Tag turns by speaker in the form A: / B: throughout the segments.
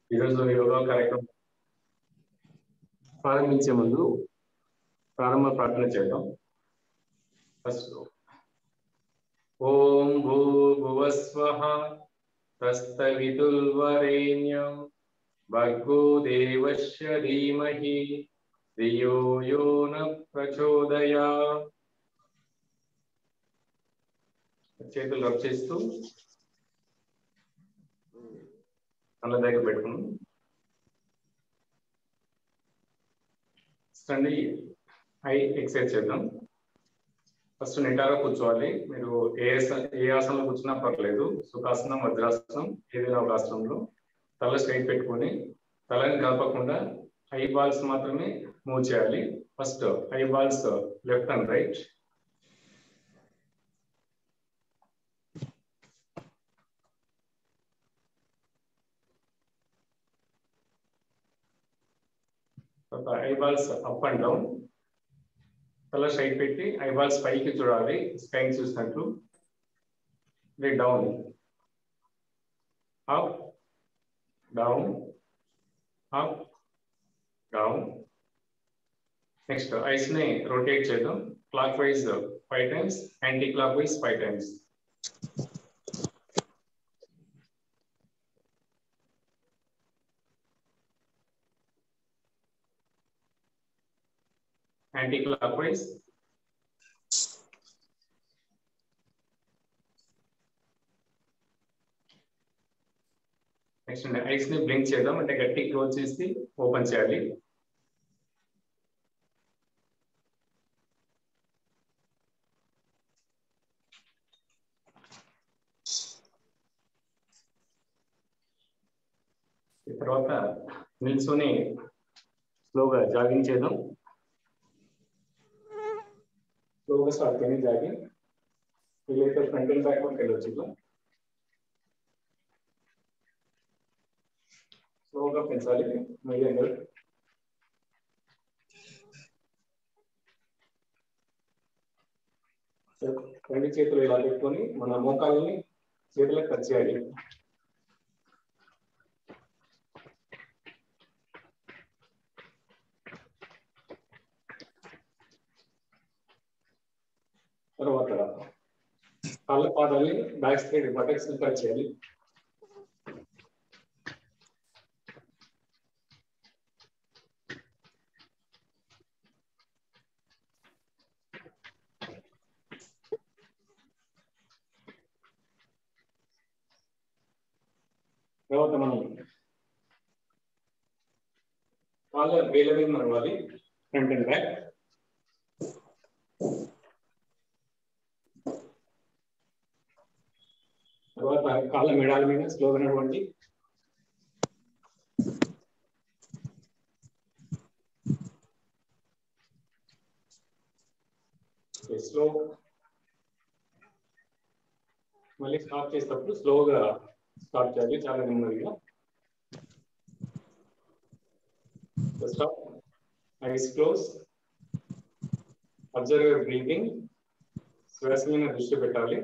A: ఈరోజు యోగా కార్యక్రమం ప్రారంభించే ముందు ప్రారంభ ప్రార్థన చేద్దాం. ఫస్ట్ ఓం భూర్భువస్వః తస్తవితుర్వరేణ్యం భర్గో దేవస్య ధీమహి ధియో యో నః ప్రచోదయాత్. చేతులు రబ్ చేస్తూ కళ్ళ దగ్గర పెట్టుకున్నాం. స్టండి ఐ ఎక్సర్సైజ్ చేద్దాం. ఫస్ట్ నిటారుగా కూర్చోవాలి. మీరు ఏ ఆసనంలో కూర్చున్నా పర్లేదు. సుఖాసనం, వజ్రాసనం, ఏదైనా ఒక ఆసనంలో తల స్ట్రైట్ పెట్టుకొని తలని కలపకుండా ఐ బాల్స్ మాత్రమే మూవ్ చేయాలి. First eyeballs left and right. Eyeballs up and down. తల స్ట్రైట్ పెట్టి ఐబాల్స్ పైకి చూడాలి, స్కైని చూసినట్టు. Down, up, down, up, down. Next eyes ని రొటేట్ చేద్దాం. Clock wise 5 times, anti clock wise 5 times. Anti-clockwise. Next eyes ని బ్లింక్ చేద్దాం. అంటే గట్టి క్లోజ్ చేసి ఓపెన్ చేయాలి. తర్వాత నిల్చొని స్లోగా జాగింగ్ చేద్దాం. స్లోగా స్టార్ట్ చేయండి జాగింగ్. వీలైతే ఫ్రంట్ అండ్ బ్యాక్ వరకు వెళ్ళొచ్చు. ఇట్లా స్లోగా పెంచాలి. మీడియంగా రెండు చేతులు ఇలా పెట్టుకొని మన మోకాలని చేతులకు టచ్ చేయాలి. తర్వాత కాళ్ళ పాదాలని బ్యాక్ సైడ్ బటక్స్ టచ్ చేయాలి. తర్వాత మనం కాళ్ళ వేళ్ళ మీద నడవాలి, ఫ్రంట్ అండ్ బ్యాక్. తర్వాత కాళ్ళ మెడాల మీద స్లోగా నడవండి. స్లో. మళ్ళీ స్టార్ట్ చేసేటప్పుడు స్లోగా స్టార్ట్ చేయాలి, చాలా నెమ్మదిగా. Stop. Eyes close. Observe your breathing. శ్వాస మీద దృష్టి పెట్టాలి.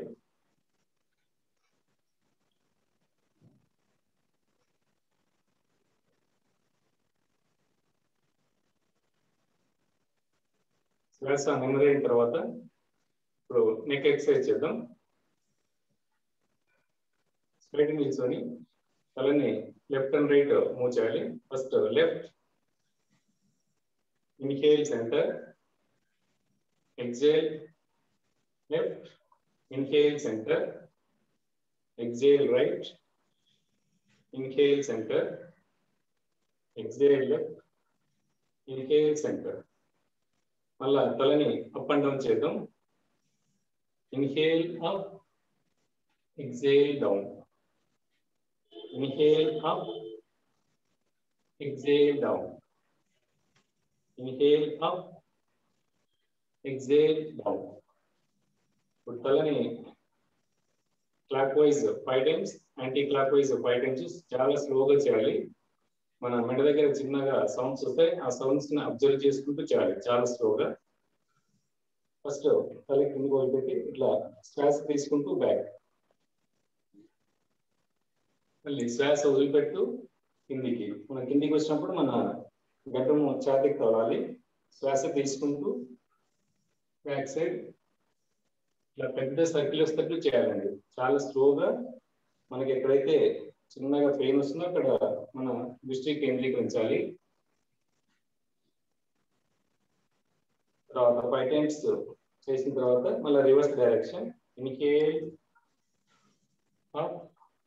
A: శ్వాస నెమ్మది అయిన తర్వాత ఇప్పుడు నెక్ ఎక్సర్సైజ్ చేద్దాం. స్ట్రైట్ నిల్చొని తలని లెఫ్ట్ అండ్ రైట్ మూవ్ చేయాలి. First left, inhale centre, exhale, left, inhale centre, exhale right, inhale centre, exhale left, inhale centre. మళ్ళా తలని అప్ అండ్ డౌన్ చేద్దాం. Inhale up, exhale down. Inhale up, exhale down. Inhale up, exhale down. ఇప్పుడు తలని clock wise 5 times, anti clock wise 5 times చాలా స్లోగా చేయాలి. మన మెడ దగ్గర చిన్నగా సౌండ్స్ వస్తాయి, ఆ సౌండ్స్ ని అబ్జర్వ్ చేసుకుంటూ చేయాలి, చాలా స్లోగా. ఫస్ట్ తల కిందకి వదిలిపెట్టి ఇట్లా శ్వాస తీసుకుంటూ బ్యాక్. మళ్ళీ శ్వాస వదిలిపెట్టు కిందికి. మన కిందికి వచ్చినప్పుడు మన గడ్డము ఛాతీకి తోలాలి. శ్వాస తీసుకుంటూ బ్యాక్ సైడ్ ఇలా పెద్ద సర్కిల్ వస్తట్టు చేయాలండి. చాలా స్లోగా మనకి ఎక్కడైతే చిన్నగా పెయిన్ వస్తుందో అక్కడ మన దృష్టి కేంద్రీకరించాలి. తర్వాత 5 times చేసిన తర్వాత మళ్ళీ reverse direction. Inhale up,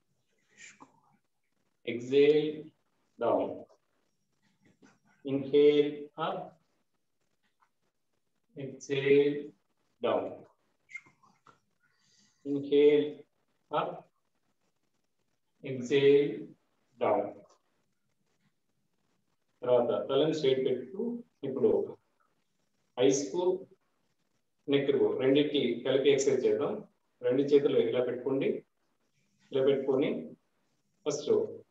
A: exhale down, inhale up, exhale down, inhale up, exhale down. తర్వాత తలని స్ట్రైట్ పెట్టుతూ ఇప్పుడు ఐస్ కు నెక్ కు రెండింటికి కలిపి ఎక్సర్సైజ్ చేద్దాం. రెండు చేతులు ఇలా పెట్టుకోండి. ఇలా పెట్టుకొని ఫస్ట్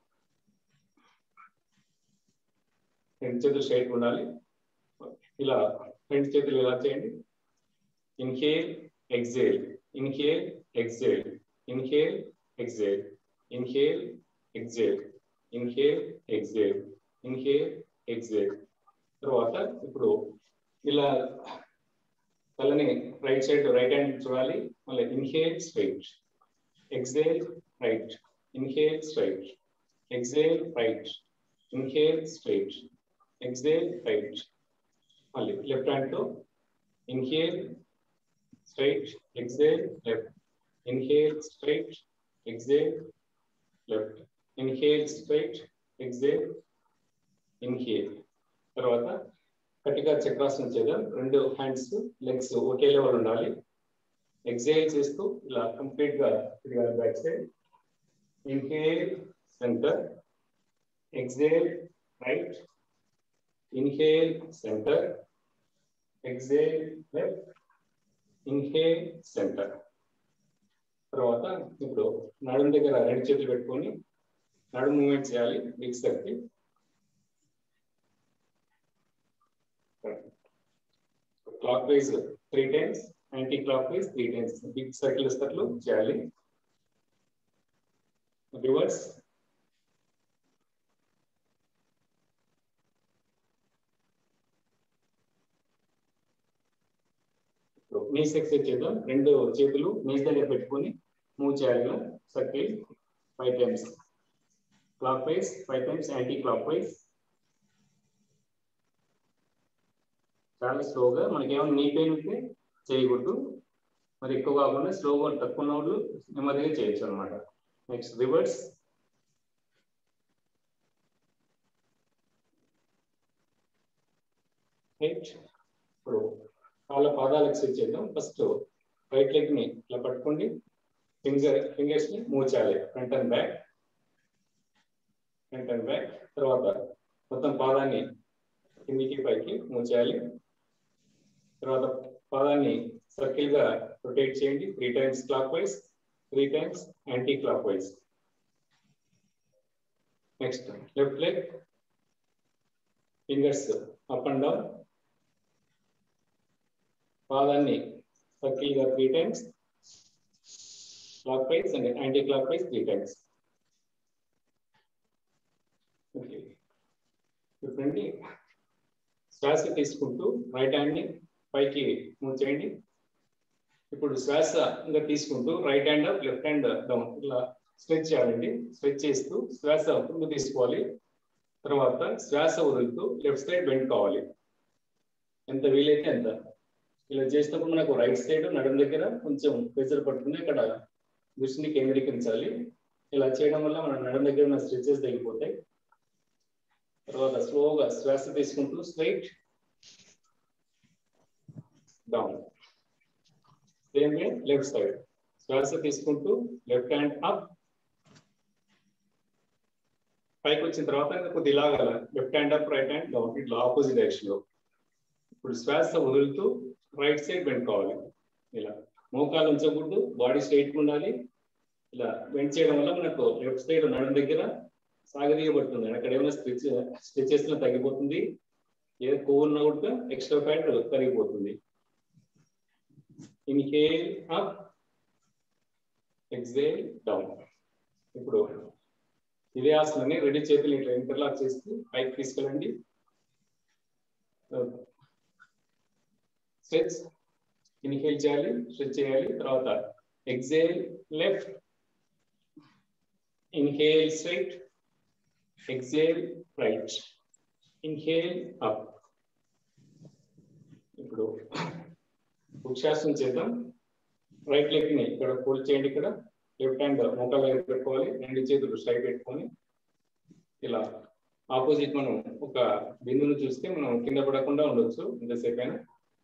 A: రెండు చేతులు స్ట్రైట్ ఉండాలి. ఇలా రెండు చేతులు ఇలా చేయండి. Inhale exhale, inhale exhale, inhale exhale, inhale exhale, inhale exhale, inhale exhale. తర్వాత ఇప్పుడు ఇలా తలని రైట్ సైడ్ రైట్ హ్యాండ్ చూడాలి. మళ్ళీ inhale straight, exhale right, inhale straight, exhale right, inhale straight, exhale right. మళ్ళీ లెఫ్ట్ హ్యాండ్ తో inhale straight, exhale left, inhale straight, exhale left, inhale straight, exhale, inhale. తర్వాత గట్టిగా చక్రాసనం చేద్దాం. రెండు హ్యాండ్స్ లెగ్స్ ఒకే లెవెల్ ఉండాలి. ఎక్సేల్ చేస్తూ ఇలా కంప్లీట్ గా తిరగాలి back side. Inhale centre, exhale right, inhale centre, exhale left, inhale centre. తర్వాత ఇప్పుడు నడుము దగ్గర రెండు చేతులు పెట్టుకొని నడుము మూవ్మెంట్ చేయాలి. Big circle clock wise 3 times, anti clock wise 3 times big circle వస్తట్లు చేయాలి. రివర్స్ నీస్ ఎక్సర్సైజ్ చేద్దాం. రెండు చేతులు నీస్ దగ్గర పెట్టుకొని మూవ్ చేయాలి. Circle 5 times clock wise, 5 times anticlockwise. చాలా స్లోగా. మనకి ఏమైనా నీ పెయిన్ ఉంటే చేయకూడదు, మరి ఎక్కువ కాకుండా స్లోగా తక్కువ ఉన్న వాళ్ళు నెమ్మదిగా చేయొచ్చు అనమాట. Next reverse. ఇప్పుడు కాళ్ళ పాదాలు ఎక్సర్సైజ్ చేద్దాం. ఫస్ట్ రైట్ లెగ్ ని ఇలా పట్టుకోండి. ఫింగర్స్ ని మూవ్ చేయాలి front and back, front and back. తర్వాత మొత్తం పాదాన్ని కిందికి పైకి మూవ్ చేయాలి. తర్వాత పాదాన్ని సర్కిల్ గా రొటేట్ చేయండి. 3 times clock wise, 3 times anticlockwise. Next left leg fingers up and down. పాదాన్ని సర్కిల్ గా 3 times clockwise and anti clock wise 3 times. Okay, చూడండి. శ్వాస తీసుకుంటూ రైట్ హ్యాండ్ ని పైకి మూవ్ చేయండి. ఇప్పుడు శ్వాస ఇంకా తీసుకుంటూ right hand up, left hand down ఇలా స్ట్రెచ్ చేయాలండి. స్ట్రెచ్ చేస్తూ శ్వాస ముందు తీసుకోవాలి. తర్వాత శ్వాస వదులుతూ లెఫ్ట్ సైడ్ బెండ్ కావాలి. ఎంత వీలైతే అంత. ఇలా చేసినప్పుడు మనకు రైట్ సైడ్ నడుము దగ్గర కొంచెం ప్రెషర్ పడుతుంది. ఇక్కడ దృష్టిని కేంద్రీకరించాలి. ఇలా చేయడం వల్ల మన నడుము దగ్గర ఉన్న స్ట్రెచెస్ తగ్గిపోతాయి. తర్వాత స్లోగా శ్వాస తీసుకుంటూ straight down. Same way left side శ్వాస తీసుకుంటూ లెఫ్ట్ హ్యాండ్ అప్, పైకి వచ్చిన తర్వాత కొద్ది లాగాల left hand up, right hand down, ఇట్లా ఆపోజిట్ డైరెక్షన్ లో. ఇప్పుడు శ్వాస వదులుతూ రైట్ సైడ్ బెండ్ కావాలి. ఇలా మోకాలు ఉంచకూడదు, బాడీ స్ట్రైట్ ఉండాలి. ఇలా బెండ్ చేయడం వల్ల మనకు లెఫ్ట్ సైడ్ నడుము దగ్గర సాగదీయబడుతుంది. అక్కడ ఏమైనా స్ట్రెచెస్ లో తగ్గిపోతుంది. ఏదో కొవ్వు ఉన్నా కూడా ఎక్స్ట్రా ఫ్యాట్ కరిగిపోతుంది. Inhale up, exhale down. ఇప్పుడు ఇదే ఆసనాన్ని రెండు చేతులు ఇట్లా ఇంటర్లాక్ చేస్తూ పైకి తీసుకెళ్ళండి. స్ట్రెచ్, ఇన్హేల్ చేయాలి, స్ట్రెచ్ చేయాలి. తర్వాత exhale left, inhale straight, exhale right, inhale up. ఇప్పుడు వృక్షాసనం చేద్దాం. రైట్ లెగ్ ని ఇక్కడ ఫోల్డ్ చేయండి. ఇక్కడ లెఫ్ట్ హ్యాండ్ మోకాళ్ళ దగ్గర పెట్టుకోవాలి. రెండు చేతులు స్ట్రైట్ పెట్టుకొని ఇలా ఆపోజిట్ మనం ఒక బిందువును చూస్తే మనం కింద పడకుండా ఉండొచ్చు ఎంతసేపు అయినా.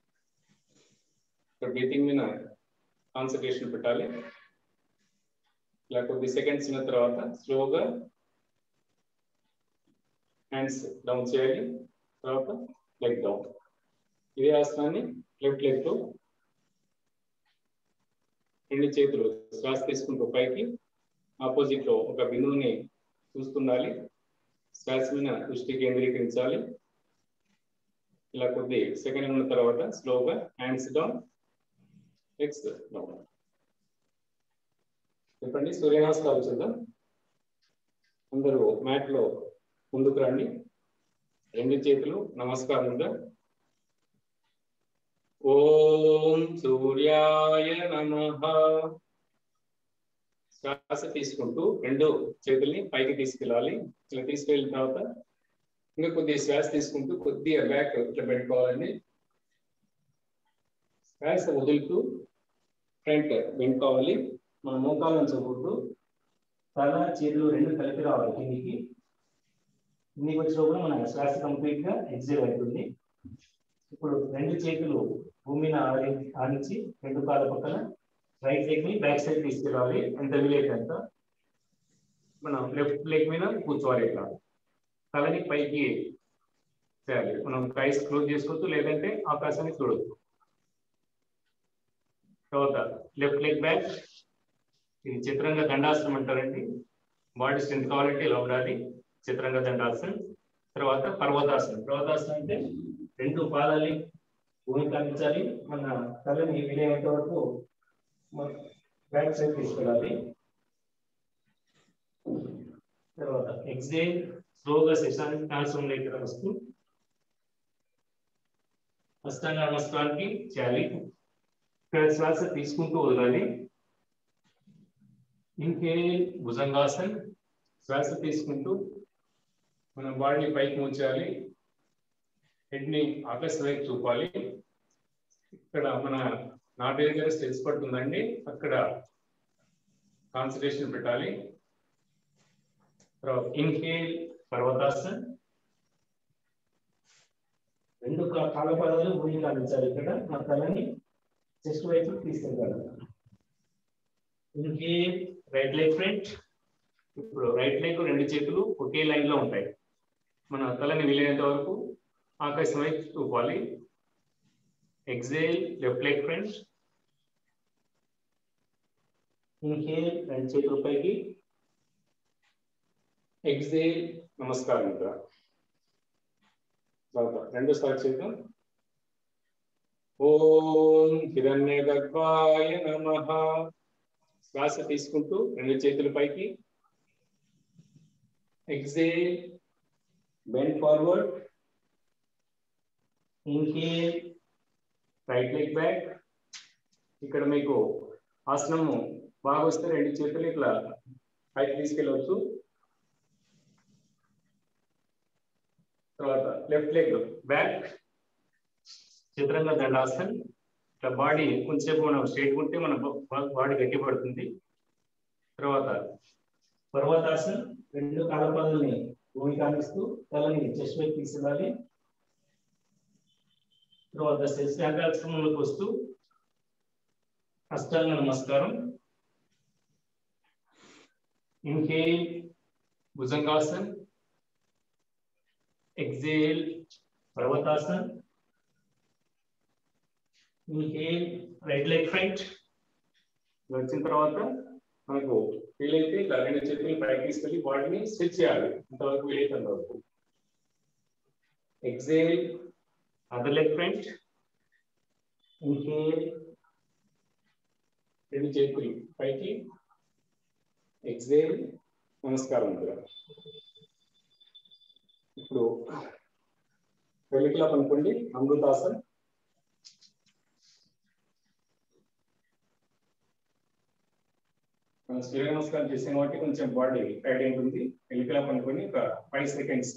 A: ఇక్కడ బ్రీతింగ్ మీద కాన్సన్ట్రేషన్ పెట్టాలి. ఇలా కొద్ది సెకండ్స్ ఉన్న తర్వాత స్లోగా హ్యాండ్స్ డౌన్ చేయాలి. తర్వాత లెగ్ డౌన్. ఇదే ఆసనాన్ని లెఫ్ట్ లెగ్ తో రెండు చేతులు శ్వాస తీసుకుంటూ పైకి ఆపోజిట్ లో ఒక బిందువుని చూస్తుండాలి. శ్వాస మీద దృష్టి కేంద్రీకరించాలి. ఇలా కొద్ది సెకండ్ ఉన్న తర్వాత స్లోగా హ్యాండ్స్ డౌన్, లెగ్స్ డౌన్. చెప్పండి, సూర్య నమస్కారాలు చేద్దాం. అందరూ మ్యాట్ లో ముందుకు రండి. రెండు చేతులు నమస్కారంగా. ఓం సూర్యాయ నమః. శ్వాస తీసుకుంటూ రెండు చేతుల్ని పైకి తీసుకెళ్ళాలి. ఇలా తీసుకెళ్ళిన తర్వాత ఇంకా కొద్దిగా శ్వాస తీసుకుంటూ కొద్దిగా బ్యాక్ ఇట్లా పెట్టుకోవాలండి. శ్వాస వదులుతూ ఫ్రంట్ పెట్టుకోవాలి. మన మోకాళ్ళ నుంచి వదులుతూ తల చేతులు రెండు కలిపి రావాలి కిందికి. కిందికి వచ్చినప్పుడు మన శ్వాస కంప్లీట్ గా ఎగ్జైల్ అవుతుంది. ఇప్పుడు రెండు చేతులు భూమిని ఆనించి రెండు కాళ్ళ పక్కన రైట్ లెగ్ ని బ్యాక్ సైడ్ తీసుకెళ్ళాలి. ఎంత వీలైతే అంత. మనం లెఫ్ట్ లెగ్ మీద కూర్చోవాలి. ఇట్లా తలని పైకి చేయాలి. మనం ఐస్ క్లోజ్ చేసుకోవచ్చు, లేదంటే ఆకాశాన్ని చూడవచ్చు. తర్వాత లెఫ్ట్ లెగ్ బ్యాక్. ఇది చతురంగ దండాసనం అంటారండి. బాడీ స్ట్రెంత్ కావాలంటే ఇలా ఉండాలి. చతురంగ దండాసనం. తర్వాత పర్వతాసనం. పర్వతాసనం అంటే రెండు పాదాలని భూమికి అందించాలి. మన తలని వీలైనంత వరకు బ్యాక్ సైడ్ తీసుకెళ్ళాలి. తర్వాత ఎక్సేల్ స్లోగా శశాంకాసనం దగ్గర వస్తూ అష్టాంగ నమస్కారానికి చేయాలి. ఇక్కడ శ్వాస తీసుకుంటూ వదలాలి. ఇన్హేల్ భుజంగాసన్. శ్వాస తీసుకుంటూ మన బాడీని పైకి ఉంచాలి. హెడ్ ని ఆకాశం వైపు చూపాలి. ఇక్కడ మన నాభి దగ్గర స్ట్రెచ్ పడుతుందండి. అక్కడ కాన్సన్ట్రేషన్ పెట్టాలి. తర్వాత ఇన్హేల్ పర్వతాసన్. రెండు కాళ్ళ పాదాలు భూమికి అందించాలి. ఇక్కడ మన తలని చెస్ట్ వైపు తీసుకెళ్తారు. Inhale right leg front. ఇప్పుడు రైట్ లెగ్ రెండు చేతులు ఒకే లైన్ లో ఉంటాయి. మన తలని వీలైనంత వరకు ఆకాశం వైపు చూపాలి. Exhale left leg front. Inhale రెండు చేతుల పైకి. ఎక్సేల్ నమస్కారం. తర్వాత రెండు సార్లు చేద్దాం. ఓం హిరణ్య గర్భాయ నమః. శ్వాస తీసుకుంటూ రెండు చేతుల పైకి. Exhale bend forward. Inhale right leg back. ఇక్కడ మీకు ఆసనము బాగా వస్తే రెండు చేతులు ఇట్లా పైకి తీసుకెళ్ళవచ్చు. తర్వాత లెఫ్ట్ లెగ్ బ్యాక్ చతురంగ దండాసన్. ఇట్లా బాడీ కొంచెంసేపు మనం స్ట్రైట్ ఉంటే మన బాడీ గట్టి పడుతుంది. తర్వాత పర్వతాసన్. రెండు కాళ్ళ పాదాలని భూమికి అందిస్తూ తలని చెస్ట్ వైపు తీసుకెళ్ళాలి. తర్వాత శశాంకాసనంలోకి వస్తూ అష్టాంగ నమస్కారం. ఇన్హేల్ భుజంగాసన్. ఎక్సేల్ పర్వతాసన్. Inhale right leg front. వచ్చిన తర్వాత మనకు వీలైతే ఇట్లా రెండు చేతులు పైకి తీసుకెళ్ళి బాడీని స్ట్రెచ్ చేయాలి. ఇంతవరకు వీలైతే అంతవరకు. Exhale other leg front. Inhale రెండు చేతులు పైకి. ఎక్సేల్ నమస్కారం. ఇప్పుడు వెలికిలా పనుకోండి, అమృతాసన్. మనం సూర్య నమస్కారం చేసాం కాబట్టి కొంచెం బాడీ టైట్ ఉంటుంది. వెలికిలా పనుకొని ఒక 5 సెకండ్స్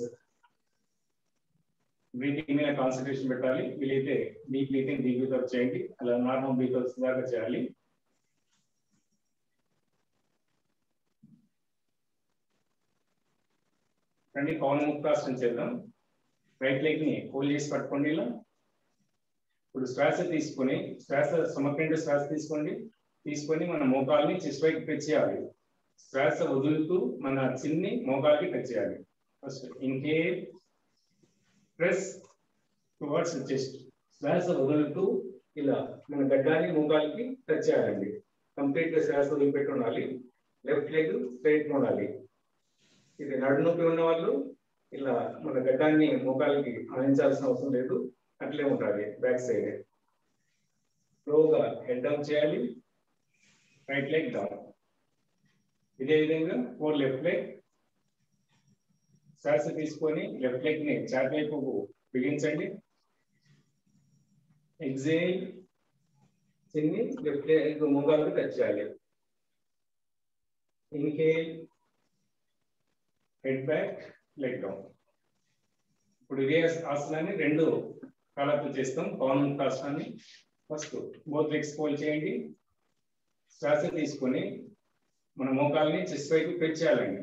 A: బ్రీతింగ్ మీద కాన్సన్ట్రేషన్ పెట్టాలి. వీలైతే డీప్ బ్రీతింగ్ డీప్ బ్రీత్ చేయండి. అలా నార్మల్ బ్రీత్ దాకా చేయాలి. రండి, పవనముక్తాసనం చేద్దాం. రైట్ లెగ్ ని హోల్డ్ చేసి పట్టుకోండి ఇలా. ఇప్పుడు శ్వాస తీసుకొని సమగ్రంగా శ్వాస తీసుకొని మన మోకాల్ని చెస్ట్ వైపు టచ్ చేయాలి. శ్వాస వదులుతూ మన చిన్ని మోకాల్కి టచ్ చేయాలి. First inhale, press towards chest. శ్వాస వదులుతూ ఇలా మన గడ్డాన్ని మోకాల్కి టచ్ చేయాలండి. కంప్లీట్ గా శ్వాస వదిలిపెట్టి ఉండాలి. లెఫ్ట్ లెగ్ స్ట్రైట్ ఉండాలి. ఇది నడు నొప్పి ఉన్న వాళ్ళు ఇలా మన గడ్డాన్ని మోకాలకి ఆనించాల్సిన అవసరం లేదు, అట్లే ఉండాలి. బ్యాక్ సైడ్ స్లోగా హెడ్ డౌన్ చేయాలి. Right leg down. ఇదే విధంగా 4 లెఫ్ట్ లెగ్. శ్వాస తీసుకొని లెఫ్ట్ లెగ్ ని చాట్ వైపు బిగించండి. ఎగ్జేల్, చిన్ని లెఫ్ట్ లెగ్ మోకాలకు టచ్ చేయాలి. Inhale, head back, leg down. ఇప్పుడు ఇదే ఆసనాన్ని 2 కాలాలతో చేస్తాం. పవనముక్తాసనాన్ని ఫస్ట్ బోత్ లెగ్స్ ఫోల్డ్ చేయండి. శ్వాస తీసుకొని మన మోకాల్ని చెస్ట్ వైపు టచ్ చేయాలండి.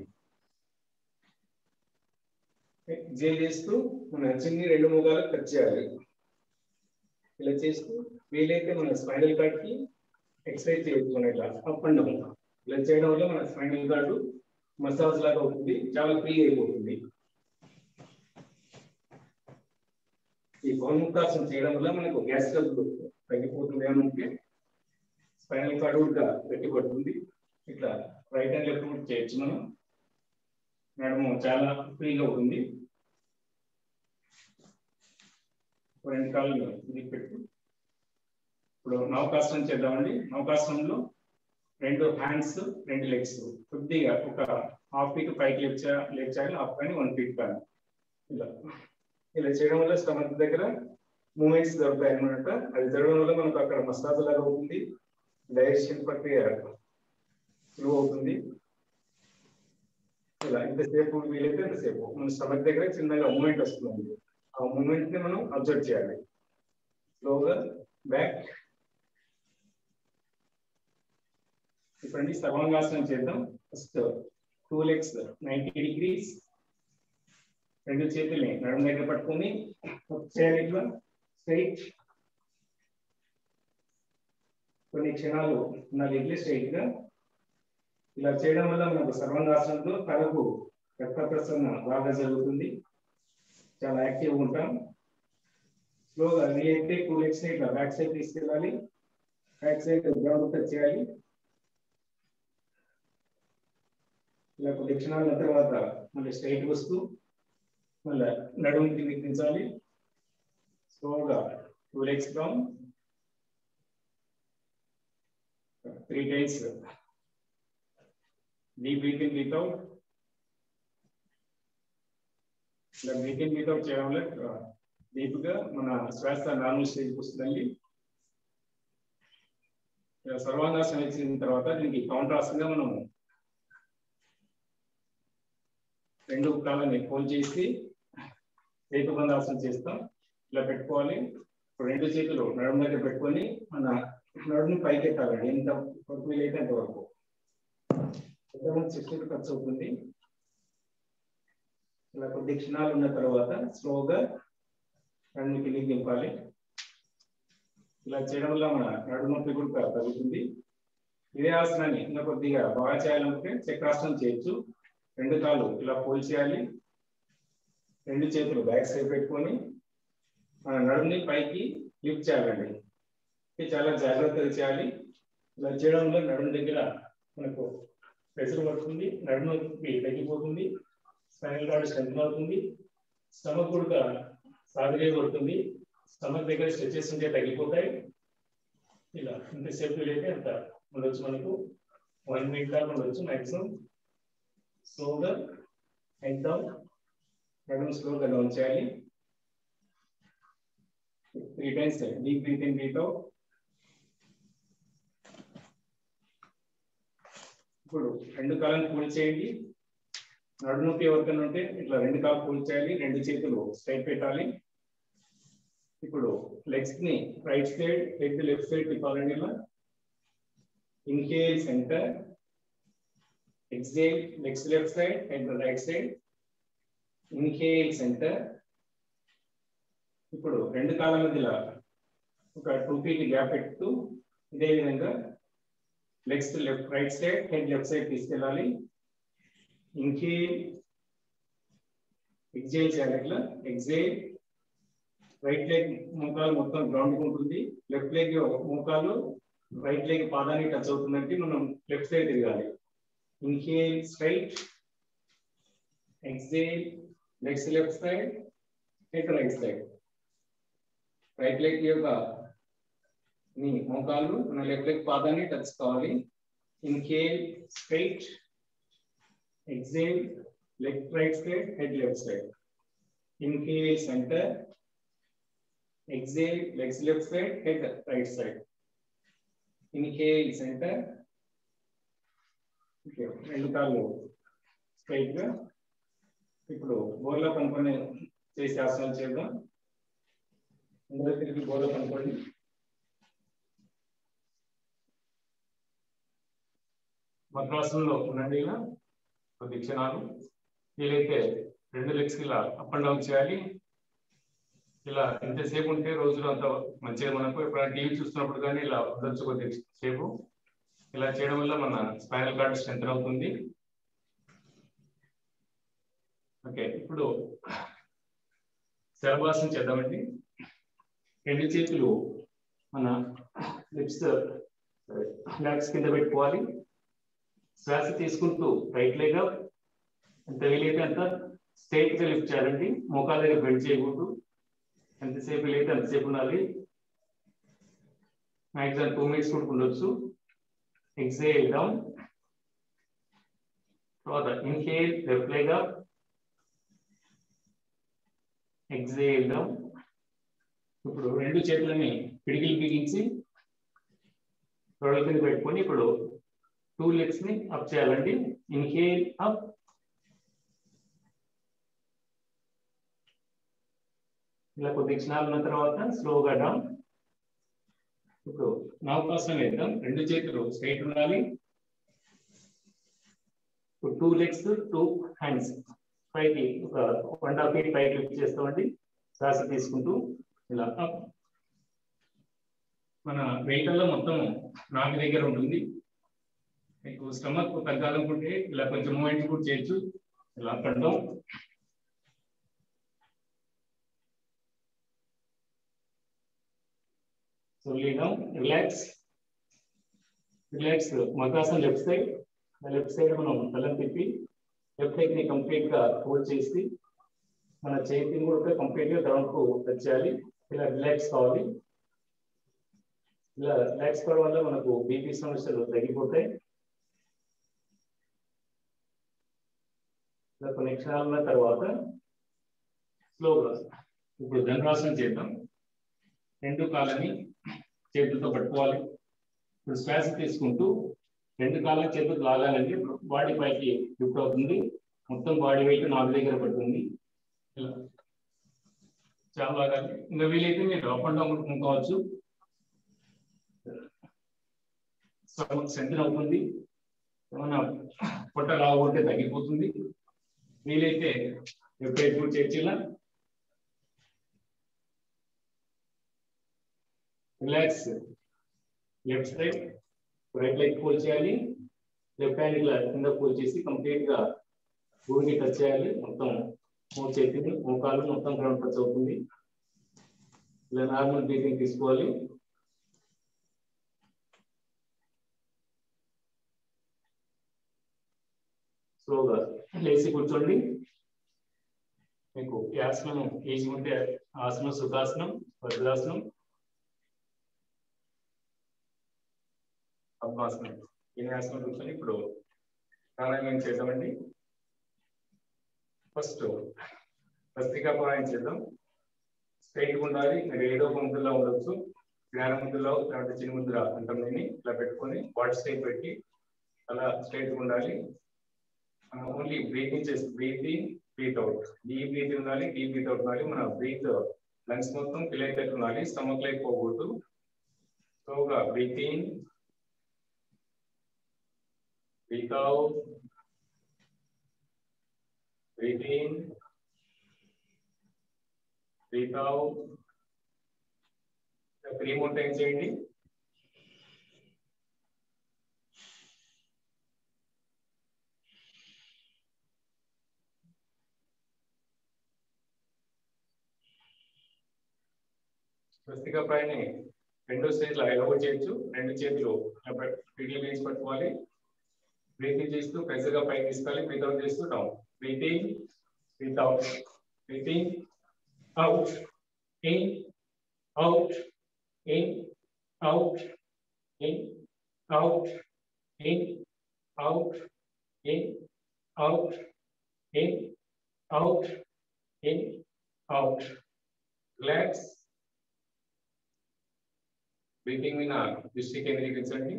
A: ఎగ్జేల్ చేస్తూ మన చిన్ని 2 మోకాలకు టచ్ చేయాలి. ఇలా చేస్తూ వీలైతే మన స్పైనల్ కార్డ్ కి ఎక్సర్సైజ్ చేయొచ్చు. ఇట్లా అప్ అండ్ డౌన్ ఇలా చేయడం వల్ల మన స్పైనల్ కార్డు మసాజ్ లాగా అవుతుంది, చాలా ఫ్రీ అయిపోతుంది. ఈ పవనముక్తాసనం చేయడం వల్ల మనకు గ్యాస్ ట్రబుల్ తగ్గిపోతుంది. అంటే స్పైనల్ కార్డ్ కూడా గట్టిపడుతుంది. ఇట్లా రైట్ అండ్ లెఫ్ట్ కూడా చేయొచ్చు. మనం నడుము చాలా ఫ్రీగా ఉంటుంది. 2 కాళ్ళు ఇది పెట్టు. ఇప్పుడు నౌకాసనం చేద్దామండి. నౌకాసనంలో 2 హ్యాండ్స్ 2 లెగ్స్ కొద్దిగా ఒక హాఫ్ ఫీట్ పైకి లేచాలి. హాఫ్ కానీ 1 ఫీట్ కానీ ఇలా చేయడం వల్ల స్టమక్ దగ్గర మూమెంట్స్ దొరుకుతాయి అన్నమాట. అది జరగడం వల్ల మనకు అక్కడ మసాజ్ లాగా అవుతుంది. డైజెషన్ ప్రక్రియ స్లో అవుతుంది. ఇలా ఎంతసేపు వీలైతే అంతసేపు మన స్టమక్ దగ్గర చిన్నగా మూమెంట్ వస్తుంది. ఆ మూమెంట్ ని మనం అబ్జర్వ్ చేయాలి. స్లోగా బ్యాక్. ఇప్పుడు సర్వాంగాసనం చేద్దాం. First 2 legs 90 degrees. 2 చేతుల్ని నడుము దగ్గర పట్టుకొని చేయాలి ఇట్లా స్ట్రైట్. కొన్ని క్షణాలు నా లెగ్లు స్ట్రైట్ గా. ఇలా చేయడం వల్ల మనకు సర్వాంగాసనంలో తలకు రక్త ప్రసరణ బాగా జరుగుతుంది. చాలా యాక్టివ్గా ఉంటాం. స్లోగా వీలైతే 2 లెగ్స్ ఇట్లా బ్యాక్ సైడ్ తీసుకెళ్ళాలి. బ్యాక్ సైడ్ గ్రౌండ్ టచ్ చేయాలి. ఇలా కొద్ది క్షణాల తర్వాత మళ్ళీ స్ట్రైట్ వస్తూ మళ్ళీ నడుము దించాలి. స్లోగా 2 legs down. 3 times deep breathing without. ఇలా బ్రీతింగ్ వితౌట్ చేయడం వల్ల డీప్ గా మన శ్వాస నార్మల్ స్టేజ్కి వస్తుందండి. సర్వాంగాసనం వేసిన తర్వాత దీనికి కౌంట్రాస్ట్ గా మనం 2 కాళ్ళని ఫోల్డ్ చేసి ఏకబంధాసనం చేస్తాం. ఇలా పెట్టుకోవాలి. 2 చేతులు నడుము దగ్గర పెట్టుకొని మన నడుముని పైకి ఎత్తాలండి. ఎంత వరకు వీలైతే అంతవరకు. చెస్ట్ ఖర్చు అవుతుంది. ఇలా కొద్ది క్షణాలు ఉన్న తర్వాత స్లోగా నడుము కిందికి దింపాలి. ఇలా చేయడం వల్ల మన నడుము నొప్పి కూడా తగ్గుతుంది. ఇదే ఆసనాన్ని ఇంకా కొద్దిగా బాగా చేయాలంటే చక్రాసనం చేయొచ్చు. 2 కాళ్ళు ఇలా ఫోల్డ్ చేయాలి. 2 చేతులు బ్యాక్ సైడ్ పెట్టుకొని మన నడుముని పైకి లిఫ్ట్ చేయాలండి. చాలా జాగ్రత్తగా చేయాలి. ఇలా చేయడం వల్ల నడుము దగ్గర మనకు ప్రెషర్ పడుతుంది, నడుము తగ్గిపోతుంది, స్పైనల్ కార్డ్ స్ట్రెంగ్త్ అవుతుంది, స్టమక్ కూడా సాధగా పడుతుంది. స్టమక్ దగ్గర స్ట్రెచెస్ ఉంటే తగ్గిపోతాయి. ఇలా ఎంతసేపు అయితే అంత ఉండొచ్చు. మనకు 1 minute దాకా ఉండొచ్చు మాక్సిమం. స్లోగా హెడ్ డౌన్, నడుము స్లోగా డౌన్ చేయాలి. 3 times deep breath in, breath out. ఇప్పుడు రెండు కాళ్ళని ఫోల్డ్ చేయండి. నడుము నొప్పి ఎవరికైనా ఉంటే ఇట్లా రెండు కాళ్ళు ఫోల్డ్ చేయాలి, రెండు చేతులు స్ట్రైట్ పెట్టాలి. ఇప్పుడు లెగ్స్ ని right side, head left side తిప్పాలండి. ఇలా inhale centre, exhale legs left side, head right side. Inhale centre. ఇప్పుడు రెండు కాళ్ళ మధ్యలో ఒక 2 feet గ్యాప్ పెడుతూ ఇదే విధంగా legs left right side, head left side తీసుకెళ్ళాలి. ఇన్హేల్, ఎక్స్హేల్ చేయాలి. ఇట్లా ఎక్స్హేల్, రైట్ లెగ్ మోకాలు మొత్తం గ్రౌండ్ ఉంటుంది. లెఫ్ట్ లెగ్ మోకాలు రైట్ లెగ్ పాదానికి టచ్ అవుతుందంటే మనం లెఫ్ట్ సైడ్ తిరగాలి. Inhale straight, exhale legs left side, head right side. Right leg యొక్క మోకాలు మన లెఫ్ట్ లెగ్ పాదాన్ని టచ్ కావాలి. Inhale straight, exhale leg right side, head left side. Inhale centre, exhale legs left side, head right side. Inhale center. Okay, రెండు కాళ్ళు straight గా. ఇప్పుడు బోర్లా పనుకొని చేసే ఆసనాలు చేద్దాం. అందరూ తిరిగి బోర్లా పనుకోండి. వక్రాసనంలో ఉండండి. ఇలా కొద్ది క్షణాలు. వీలైతే రెండు లెగ్స్ ఇలా అప్ అండ్ డౌన్ చేయాలి. ఇలా ఎంతసేపు ఉంటే రోజులో అంత మంచిగా. మనకు ఎప్పుడైనా టీవీ చూస్తున్నప్పుడు కానీ ఇలా ఉండొచ్చు కొద్ది సేపు. ఇలా చేయడం వల్ల మన స్పైనల్ కార్డ్ స్ట్రెంత్ అవుతుంది. ఓకే, ఇప్పుడు శలభాసనం చేద్దామండి. రెండు చేతులు మన లెగ్స్ కింద పెట్టుకోవాలి. శ్వాస తీసుకుంటూ రైట్ లెగ్ ఎంత వీలైతే అంత స్ట్రైట్ గా లిఫ్ట్ చేయాలండి. మోకాల దగ్గర బెండ్ చేయకూడదు. ఎంతసేపు వీలైతే అంతసేపు ఉండాలి. మ్యాక్సిమం 2 minutes కూడా ఉండొచ్చు. Exhale down. తర్వాత inhale left leg up, exhale down. ఇప్పుడు రెండు చేతులని పిడికిలు బిగించి తొడల కింద పెట్టుకొని ఇప్పుడు 2 legs ని అప్ చేయాలండి. ఇన్హేల్ అప్, ఇలా కొద్ది క్షణాలు ఉన్న తర్వాత స్లోగా డౌన్. ఇప్పుడు నవకాసనం వేద్దాం. రెండు చేతులు స్ట్రైట్ ఉండాలి. 2 legs 2 hands పైకి ఒక 1.5 feet పైకి లిఫ్ట్ చేస్తామండి. శ్వాస తీసుకుంటూ ఇలా అప్. మన వెయిట్ అలా మొత్తం నాభి దగ్గర ఉంటుంది. మీకు స్టమక్ తగ్గాలనుకుంటే ఇలా కొంచెం మూమెంట్ కూడా చేయొచ్చు. ఇలా up and down. Slowly down, relax. Relax. Makasana left side. Left side మనం తలని తిప్పి లెఫ్ట్ లెగ్ ని కంప్లీట్ గా హోల్డ్ చేసి మన చేతిని కూడా కంప్లీట్ గా గ్రౌండ్ కు టచ్ చేయాలి. ఇలా రిలాక్స్ కావాలి. ఇలా రిలాక్స్ కావడం వల్ల మనకు బీపీ సమస్యలు తగ్గిపోతాయి. ఇలా కొన్ని క్షణాల తర్వాత స్లోగా ఇప్పుడు ధనురాసనం చేద్దాం. రెండు కాళ్ళని చేతులతో పట్టుకోవాలి. ఇప్పుడు శ్వాస తీసుకుంటూ రెండు కాళ్ళ చేతులు లాగాలండి. బాడీ పైకి లిఫ్ట్ అవుతుంది. మొత్తం బాడీ వెయిట్ నాలుగు దగ్గర పడుతుంది. ఇలా చాలా లాగాలి. ఇంకా వీలైతే మీరు అప్ అండ్ డౌన్ కొనుక్కోవచ్చు. స్టమక్ స్ట్రెంత్ అవుతుంది. ఏమన్నా పొట్ట లాగుంటే తగ్గిపోతుంది. వీలైతే ఎప్పుడైతే కూడా చేర్చిలా relax. Left side right leg fold చేయాలి. లెఫ్ట్ హ్యాండ్ ఇలా కింద ఫోల్డ్ చేసి కంప్లీట్ గా భూమిని టచ్ చేయాలి. మొత్తం మూడు చేతిని మోకాలు మొత్తం గ్రౌండ్ టచ్ అవుతుంది. ఇలా నార్మల్ బ్రీతింగ్ తీసుకోవాలి. స్లోగా లేచి కూర్చోండి. మీకు ఈ ఆసనం ఈజీ ఉంటే ఆసనం సుఖాసనం, వజ్రాసనం, పద్మాసనం. ఈ ఆసనం కూర్చొని ఇప్పుడు ప్రాణాయామం చేద్దామండి. ఫస్ట్ భస్త్రికా ప్రాణాయామం చేద్దాం. స్ట్రైట్ ఉండాలి. మీరు ఏదో ఒక ముద్రలో ఉండొచ్చు. జ్ఞాన ముద్రలో లేకపోతే చిన్న ముద్ర అంటాం. దీన్ని ఇలా పెట్టుకొని బాడీ స్ట్రైట్ పెట్టి అలా స్ట్రైట్ ఉండాలి. ఓన్లీ బ్రీతింగ్ చేసి breath in breath out. Deep breath ఉండాలి, డీప్ బ్రీత్ అవుట్ ఉండాలి. మన బ్రీత్ లంగ్స్ మొత్తం ఫిల్ అయిపోయి ఉండాలి. స్టమక్ లైక్ పోకూడదు. స్లోగా breath in, breath out, breath in, breath out. 3 more times చేయండి. భస్త్రికా ప్రాణాయామం రెండో స్టేజ్ లో ఎలా చేయొచ్చు. 2 చేతులు పిడిలు వేసి పట్టుకోవాలి. బ్రీతింగ్ చేస్తూ ప్రెజర్ గా పైకి తీసుకోవాలి. బ్రీత్ అవుట్ చేస్తూ down. Breathing, breath out, breathing out, in, out, in, out, in, out, in, out, in, out, in, out, in, out. Relax. Breathing మీద దృష్టి కేంద్రీకరించండి.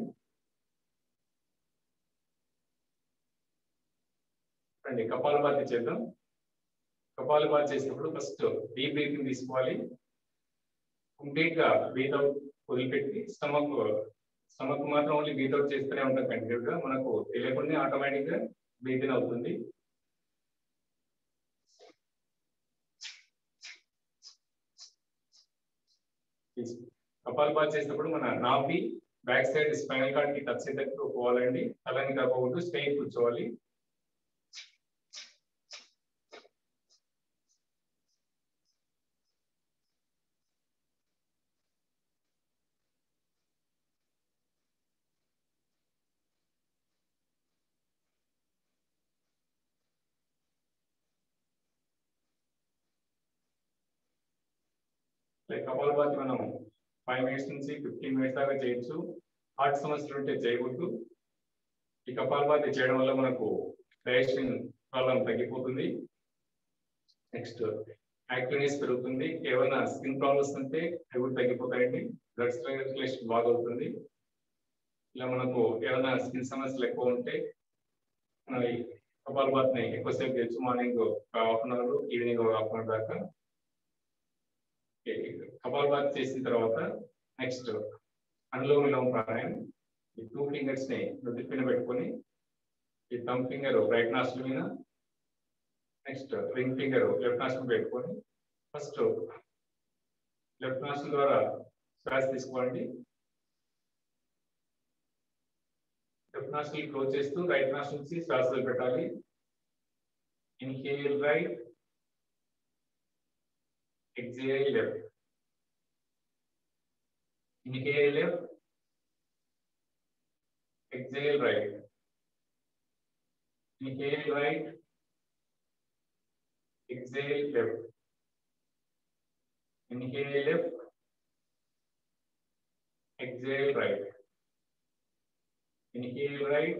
A: రండి కపాలభాతి చేద్దాం. కపాలభాతి చేసినప్పుడు ఫస్ట్ డీప్ బ్రీతింగ్ తీసుకోవాలి. కంప్లీట్ గా బ్రీత్ అవుట్ వదిలిపెట్టి స్టమక్ మాత్రం ఓన్లీ బ్రీత్ అవుట్ చేస్తూనే ఉంటాం కంటిన్యూస్ గా. మనకు తెలియకుండా ఆటోమేటిక్ గా బ్రీత్ ఇన్ అవుతుంది. కపాలభాతి చేసినప్పుడు మన నాభి బ్యాక్ సైడ్ స్పైనల్ కార్డ్ కి టచ్ అయ్యేటట్టు పోవాలండి. అలానే కాకుండా స్ట్రైట్ కూర్చోవాలి. కపాలభాతి మనం 5 minutes నుంచి 15 minutes దాకా చేయొచ్చు. హార్ట్ సమస్యలు ఉంటే చేయకూడదు. ఈ కపాలభాతి చేయడం వల్ల మనకు డైజెషన్ ప్రాబ్లం తగ్గిపోతుంది. నెక్స్ట్ యాక్టివ్నెస్ పెరుగుతుంది. ఏమైనా స్కిన్ ప్రాబ్లమ్స్ ఉంటే అవి కూడా తగ్గిపోతాయండి. బ్లడ్ సర్క్యులేషన్ బాగా అవుతుంది. ఇలా మనకు ఏమైనా స్కిన్ సమస్యలు ఎక్కువ ఉంటే కపాలభాతిని ఎక్కువసేపు చేయొచ్చు. మార్నింగ్ 1/2 hour, ఈవినింగ్ 1/2 hour దాకా. కపాలభాతి చేసిన తర్వాత నెక్స్ట్ అనులోమ విలోమ ప్రాణాయామం. ఈ 2 fingers ని నుదుటి పైన పెట్టుకొని ఈ థంబ్ ఫింగర్ రైట్ నాస్ట్రిల్ మీద, next ring finger left nostril పెట్టుకొని ఫస్ట్ లెఫ్ట్ నాస్ట్రిల్ ద్వారా శ్వాస తీసుకోండి. లెఫ్ట్ నాస్ట్రిల్ క్లోజ్ చేస్తూ రైట్ నాస్ట్రిల్ నుంచి శ్వాస వదిలిపెట్టాలి. Inhale right, exhale left, inhale left, exhale right, inhale right, exhale left, inhale left, exhale right, inhale right,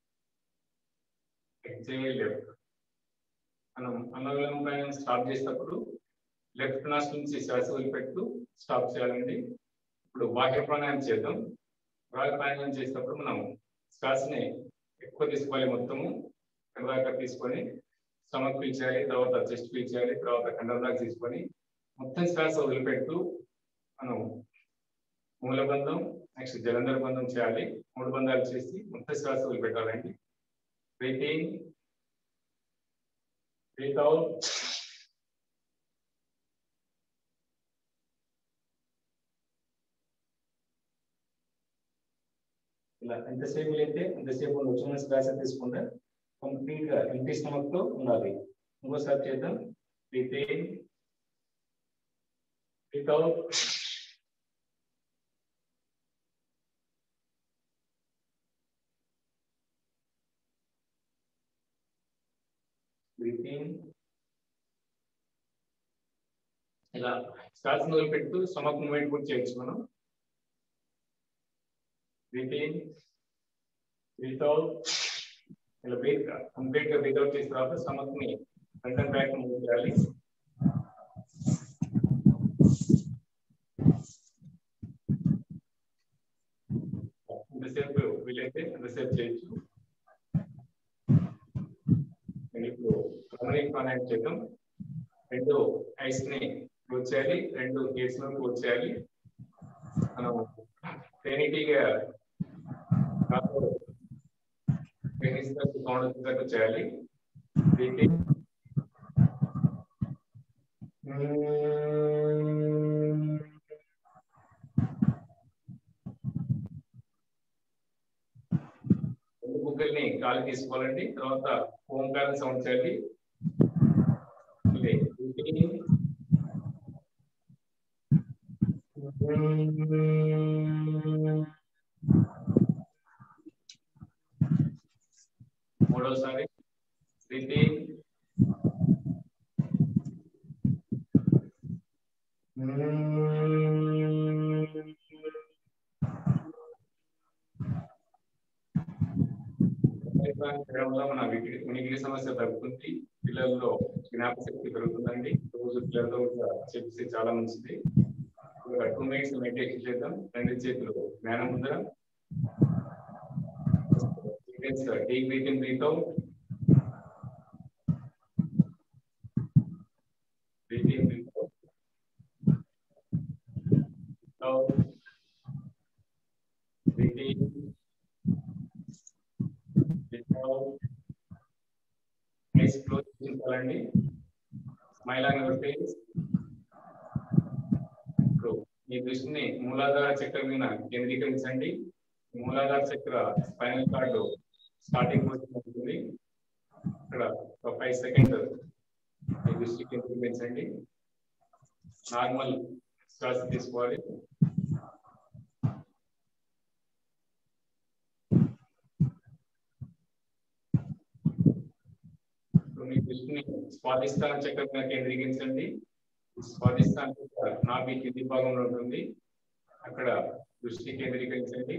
A: exhale left. మనం అనులోమ ప్రాణాయామం స్టార్ట్ చేసేటప్పుడు లెఫ్ట్ నాస్ట్రిల్ నుంచి శ్వాస వదిలిపెడుతూ స్టాప్ చేయాలండి. ఇప్పుడు బాహ్య ప్రాణాయామం చేద్దాం. బాహ్య ప్రాణాయామం చేసేటప్పుడు మనం శ్వాసని ఎక్కువ తీసుకోవాలి. మొత్తము కండదాకా తీసుకొని స్టమక్ పీల్చాలి, తర్వాత చెస్ట్ పీల్చాలి, తర్వాత కండల దాకా తీసుకొని మొత్తం శ్వాస వదిలిపెడుతూ మనం మూలబంధం, నెక్స్ట్ జలంధర బంధం చేయాలి. 3 బంధాలు చేసి మొత్తం శ్వాస వదిలిపెట్టాలండి. Breath in, breath out. ఇలా ఎంతసేపు అయితే అంతసేపు వచ్చిన శ్వాస తీసుకుంటే కంప్లీట్ గా ఎంటీ స్టమక్ తో ఉండాలి. ఇంకోసారి చేద్దాం. Breath in, breath out. Breath in. ఇలా శ్వాసను వదిలిపెడుతూ స్టమక్ మూవ్మెంట్ కూడా చేయొచ్చు మనం. Breath in, breath out. ఇలా కంప్లీట్ గా బ్రీత్ అవుట్ చేసిన తర్వాత స్టమక్ ని ఫ్రంట్ అండ్ బ్యాక్ మూవ్ చేయాలి. ఎంతసేపు వీలైతే ఎంతసేపు చేయొచ్చు. ఇప్పుడు ప్రాణాయామం ప్రాణాయామం చేద్దాం. 2 ఐస్ ని క్లోజ్ చేయాలి, 2 గేట్స్ ను క్లోజ్ చేయాలి. మనం ట్రైనిటీగా సౌండ్ చేయాలి. బుగ్గల్ని గాలి తీసుకోవాలండి. తర్వాత ఓంకారం సౌండ్ చేయాలి. మూడోసారి మన వినికిడి సమస్య తగ్గుతుంది. పిల్లల్లో జ్ఞాపకశక్తి పెరుగుతుందండి. రోజు పిల్లలతో చెప్పి చాలా మంచిది. 2 మినిట్స్ మెడిటేషన్ చేద్దాం. 2 చేతులు జ్ఞానం ముందర. Deep breath in, breathe out. Breathe in, breathe out. Out. Breathe in. Breathe out. Eyes close చేయాలండి. Smile on your face. మీ దృష్టిని మూలాధార చక్రం మీద కేంద్రీకరించండి. మూలాధార చక్ర స్పైనల్ కార్డు స్టార్టింగ్ పొజిషన్ ఉంటుంది. ఇక్కడ ఒక 5 సెకండ్స్ మీ దృష్టి కేంద్రీకరించండి. నార్మల్ శ్వాస తీసుకోవాలి. మీ దృష్టిని స్వాదిష్టాన చక్రం మీద కేంద్రీకరించండి. స్వాదిష్టాన చక్ర నాభి కింది భాగంలో ఉంటుంది. అక్కడ దృష్టి కేంద్రీకరించండి.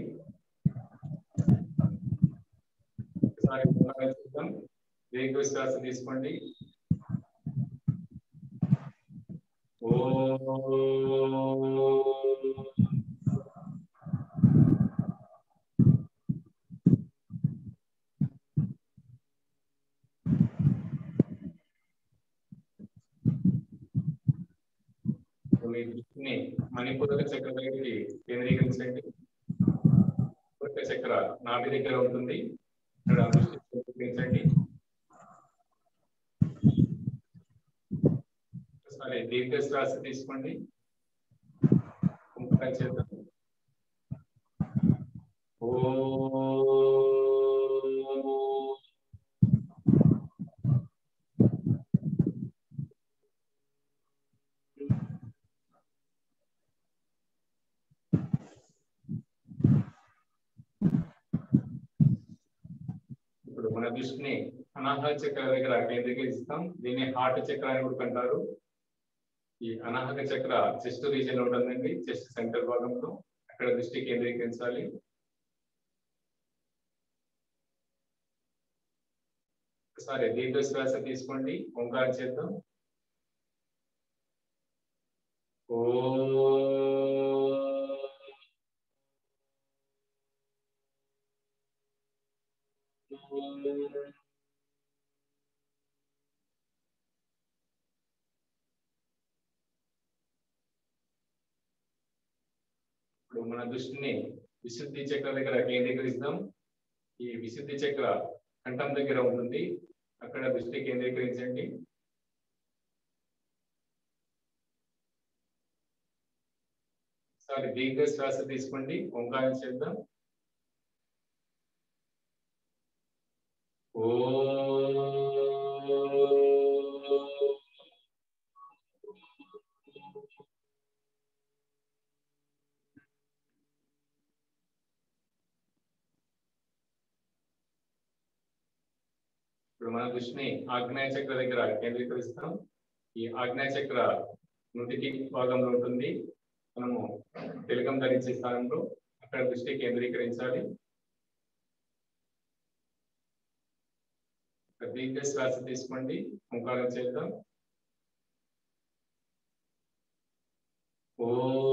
A: చూద్దాం. దీర్ఘ శ్వాస తీసుకోండి. మీ దృష్టిని మణిపూరక చక్ర దగ్గరికి కేంద్రీకరించండి. పూరక చక్ర నాభి దగ్గర ఉంటుంది. ఇక్కడ దృష్టి కేంద్రీకరించండి. సరే, దీర్ఘ శ్వాస తీసుకోండి. చేద్దాం. ఇప్పుడు మన దృష్టిని అనాహత చక్ర దగ్గర కేంద్రీకరిస్తాం. దీన్ని హార్ట్ చక్ర అని కూడా అంటారు. ఈ అనాహత చక్ర చెస్ట్ రీజియన్ లో ఉంటుందండి. చెస్ట్ సెంటర్ భాగంలో అక్కడ దృష్టి కేంద్రీకరించాలి. ఒకసారి దీర్ఘ శ్వాస తీసుకోండి. ఓంకారం చేద్దాం. ఇప్పుడు మన దృష్టిని విశుద్ధి చక్ర దగ్గర కేంద్రీకరిస్తాం. ఈ విశుద్ధి చక్ర కంఠం దగ్గర ఉంటుంది. అక్కడ దృష్టి కేంద్రీకరించండి. ఒకసారి దీర్ఘ శ్వాస తీసుకోండి. ఓంకారం చేద్దాం. ఇప్పుడు మన దృష్టిని ఆగ్నేయ చక్ర దగ్గర కేంద్రీకరిస్తాం. ఈ ఆగ్నేయ చక్ర నుదిటి భాగంలో ఉంటుంది. మనము తిలకం ధరించే స్థానంలో అక్కడ దృష్టి కేంద్రీకరించాలి. దీర్ఘ శ్వాస తీసుకోండి, ఓంకారం చేద్దాం. ఓ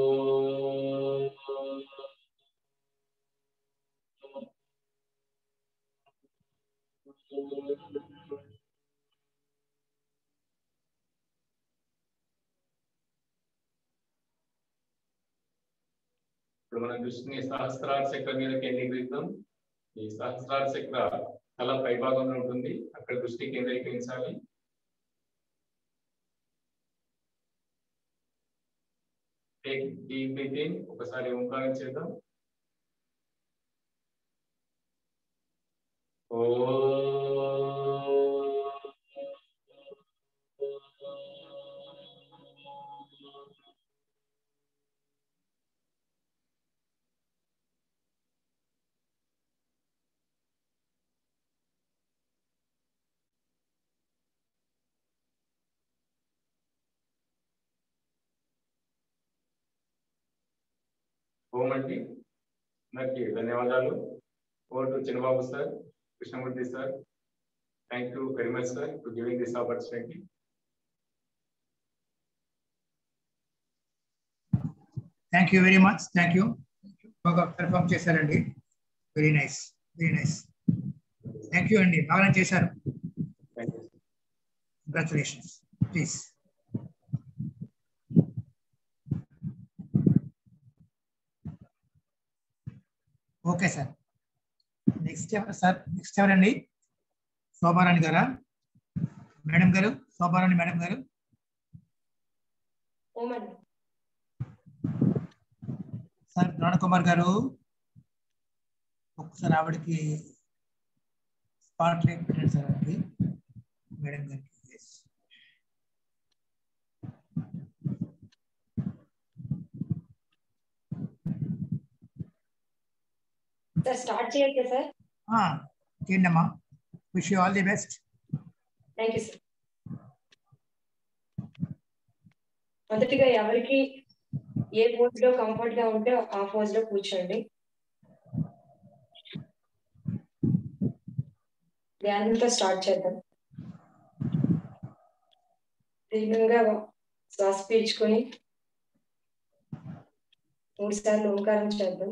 A: ఇప్పుడు మన దృష్టిని సహస్రార చక్ర మీద కేంద్రీకరిద్దాం. ఈ సహస్రార చక్ర తల పై భాగంలో ఉంటుంది, అక్కడ దృష్టి కేంద్రీకరించాలి. టేక్ డీప్ బ్రీత్ ఇన్, ఒకసారి ఓంకారం చేద్దాం. ఓ ఓం అండి. అందరికి ధన్యవాదాలు. Over to Chinnababu sir, Krishnamurthy sir. Thank you very much, sir, for giving this opportunity.
B: Thank you very much. Thank you. బాగా పెర్ఫామ్ చేశారండి. Very nice, very nice. Thank you అండి, బాగా చేశారు. Congratulations. Please. Okay sir. Next sir, next ఎవరండి? శోభారాణి గారా? Madam గారు, Shobharani madam గారు. Sir Pranakumar గారు, ఒకసారి ఆవిడకి స్పాట్ లైట్ పెట్టండి సార్. ఆవిడకి మేడం గారికి.
C: సార్ స్టార్ట్ చేయొచ్చా సార్?
B: చేయండి అమ్మా. Wish you all the best.
C: Thank you sir. మొదటిగా ఎవరికి ఏ పోజ్ లో కంఫర్ట్ గా ఉంటే ఆ పోజ్ లో కూర్చోండి. ధ్యానంతో స్టార్ట్ చేద్దాం. దీర్ఘంగా శ్వాస పీల్చుకొని 3 సార్లు ఓంకారం చేద్దాం.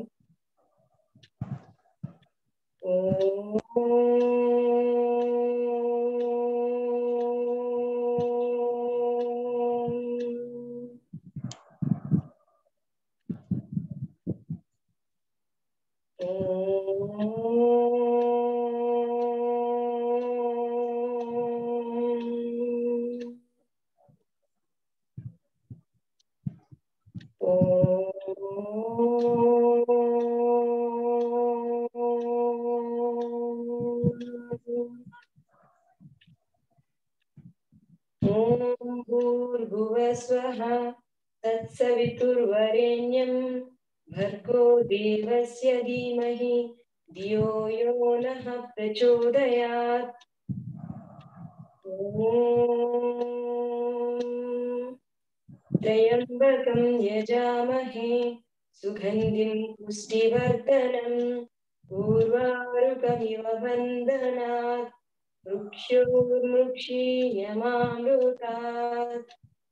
C: भूर्भुवस्वः तत्सवितुर्वरेण्यं भर्गो देवस्य धीमहि धियो यो नः प्रचोदयात्। त्र्यम्बकं यजामहे सुगन्धिं पुष्टिवर्धनम् उर्वारुकमिव बन्धनात् वृक्षोर्मुक्षीयमामृतात्।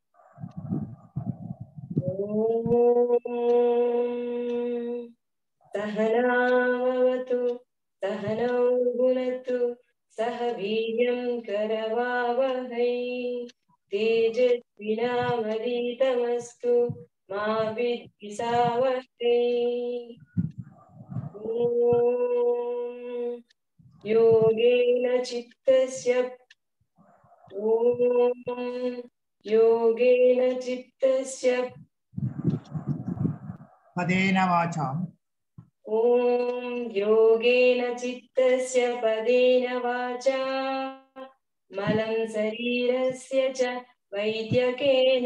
C: सहनावतु सहनौ भुनक्तु सह वीर्यं करवावहै तेजस्विनामधीतमस्तु मा विद्विषावहै। योगेन चित्तस्य योगेन चित्तस्य
B: पदेन वाचा
C: योगेन चित्तस्य पदेन वाचा मलं शरीरस्य च वैद्यकेन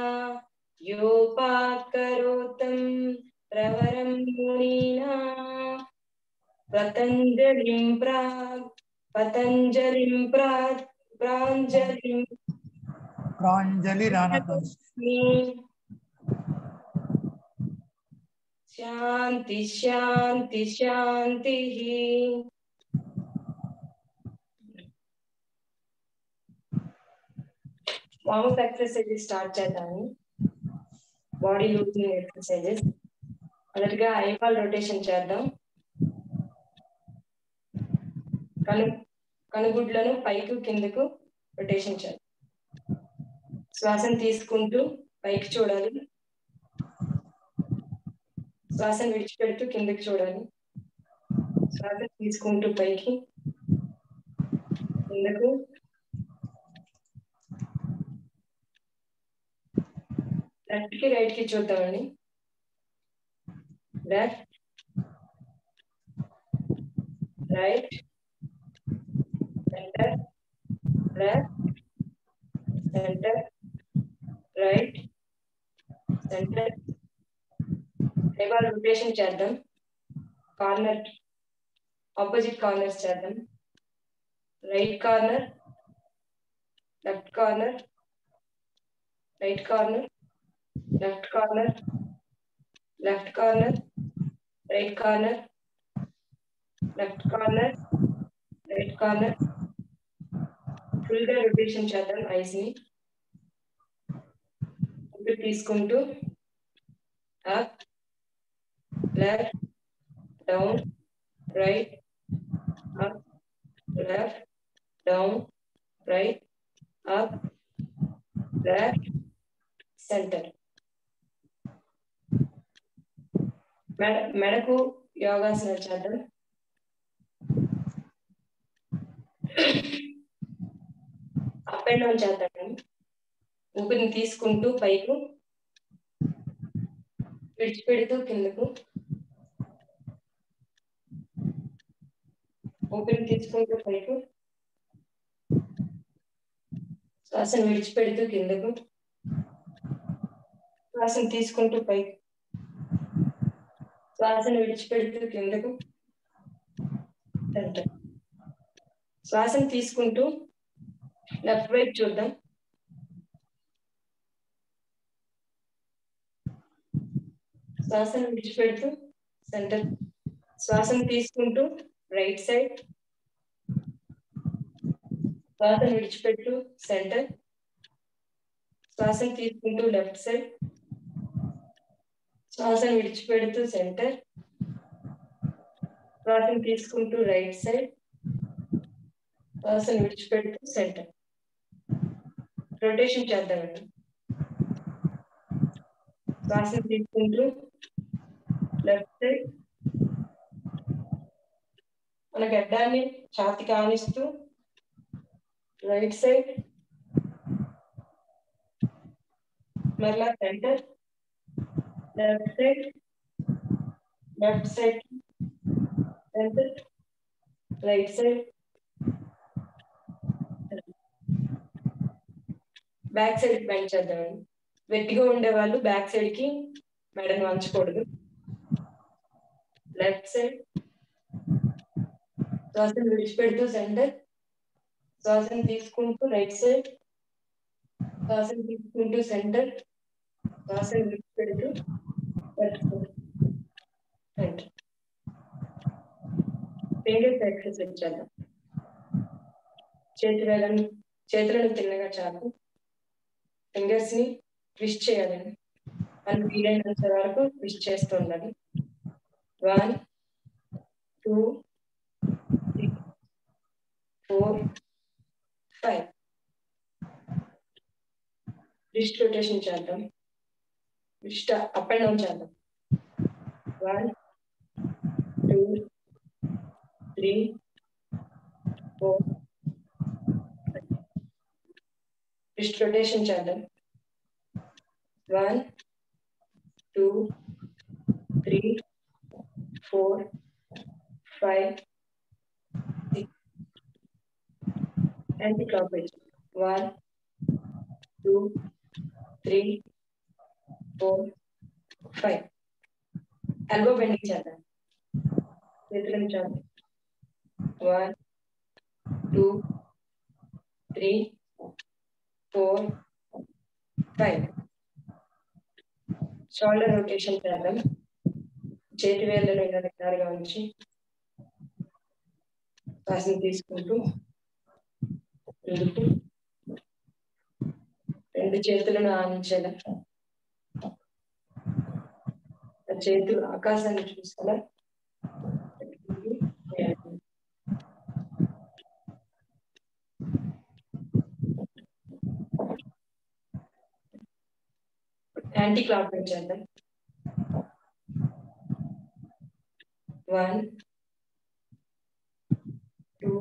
C: योपाकरोतं प्रवरं मुनिना पतञ्जलिं प्राञ्जलिरानतोऽस्मि। शांति शांति शांति। వార్మప్ ఎక్సర్సైజెస్ స్టార్ట్ చేద్దాము. Body loosing exercises. మొదటిగా ఐబాల్ రొటేషన్ చేద్దాం. కనుగుడ్లను పైకి కిందకు రొటేషన్ చేద్దాం. శ్వాసను తీసుకుంటూ పైకి చూడాలి. శ్వాసను విడిచిపెడుతూ కిందకి చూడాలి. శ్వాస తీసుకుంటూ పైకి కిందకు. లెఫ్ట్ కి రైట్ కి చూద్దామండి. Left, right, centre, left, centre, right, centre. Eyeball rotation చేద్దాం. కార్నర్, ఆపోజిట్ కార్నర్స్ చేద్దాం. Right corner, left corner, right corner, left corner, left corner, right corner, left corner, right corner. Full గా rotation చేద్దాం. Eyes ని తీసుకుంటూ up, left, down, right, up, left, down, right, up, left, centre. మెడకు యోగాసనాలు చేద్దాం. Up and down చేద్దాం. ఊపిరిని తీసుకుంటూ పైకు, విడిచిపెడుతూ కిందకు. ఊపిరిని తీసుకుంటూ పైకు, శ్వాసను విడిచిపెడుతూ కిందకు. శ్వాసను తీసుకుంటూ పైకి, శ్వాసను విడిచిపెడుతూ కిందకు. సెంటర్. శ్వాసను తీసుకుంటూ లెఫ్ట్ వైపు చూద్దాం. శ్వాసను విడిచిపెడుతూ సెంటర్. శ్వాసను తీసుకుంటూ రైట్ సైడ్. శ్వాసను విడిచిపెడుతూ సెంటర్. శ్వాసను తీసుకుంటూ లెఫ్ట్ సైడ్. శ్వాసను విడిచిపెడుతూ సెంటర్. శ్వాసను తీసుకుంటూ రైట్ సైడ్. శ్వాసను విడిచిపెడుతూ సెంటర్. రొటేషన్ చేద్దామండి. శ్వాసను తీసుకుంటూ లెఫ్ట్ సైడ్. మన గడ్డాన్ని ఛాతికి ఆనిస్తూ రైట్ సైడ్. మరలా centre. Left side, left side, centre, right side. Back side bend చేద్దామండి. వెట్టిగా ఉండే వాళ్ళు బ్యాక్ సైడ్ కి మెడను వంచకూడదు. Left side. శ్వాసను విడిచిపెడుతూ సెంటర్. శ్వాసను తీసుకుంటూ రైట్ సైడ్. శ్వాసను తీసుకుంటూ సెంటర్. శ్వాసను విడిచిపెడుతూ left side. Centre. Fingers exercise చేద్దాం. చేతులను తిన్నగా చాపు. ఫింగర్స్ ని ట్విస్ట్ చేయాలండి. మనం వీలైనంత వరకు ట్విస్ట్ చేస్తూ ఉండాలి. 1, 2, 3, 4, 5. రిస్ట్ రొటేషన్ చేద్దాం. రిస్ట్ అప్ అండ్ డౌన్ చేద్దాం. 1, 2, 3, 4. రిస్ట్ రొటేషన్ చేద్దాం. 1, 2, 3, 4, 5, 6. Anticlockwise. 1, 2, 3, 4, 5. Elbow bending చేద్దాం. చేతులను చాలు. 1, 2, 3, 4, 5. షోల్డర్ రొటేషన్ చేద్దాం. చేతి వేళ్ళను ఇలా దగ్గరగా ఉంచి శ్వాసను తీసుకుంటూ ముందుకు రెండు చేతులను ఆనించాలి. చేతులు ఆకాశాన్ని చూసుకోవాలి. యాంటీ క్లాక్ వైజ్ చేద్దాం. 1 2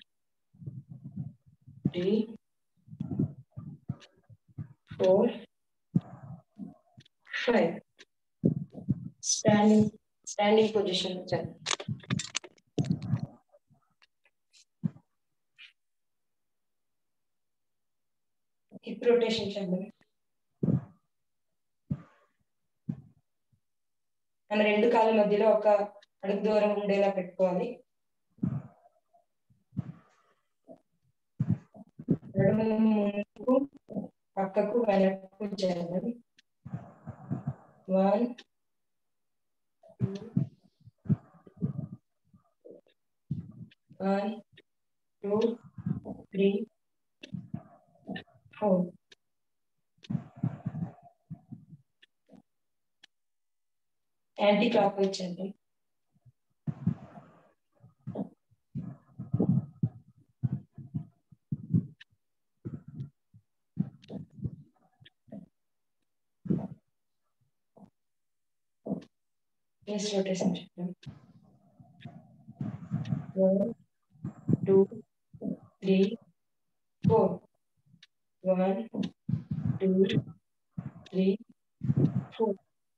C: 3 4 5 స్టాండింగ్ పొజిషన్ చేద్దాం. హిప్ రొటేషన్ చేద్దాం. మన రెండు కాళ్ళ మధ్యలో ఒక అడుగు దూరం ఉండేలా పెట్టుకోవాలి. ముందుకు పక్కకు వెనక్కు చేయాలి. 1 2 3 4 యాంటీ క్లాక్ వైజ్ చేద్దాం. Yes, rotation. 1 2 3 4 1 2 3 4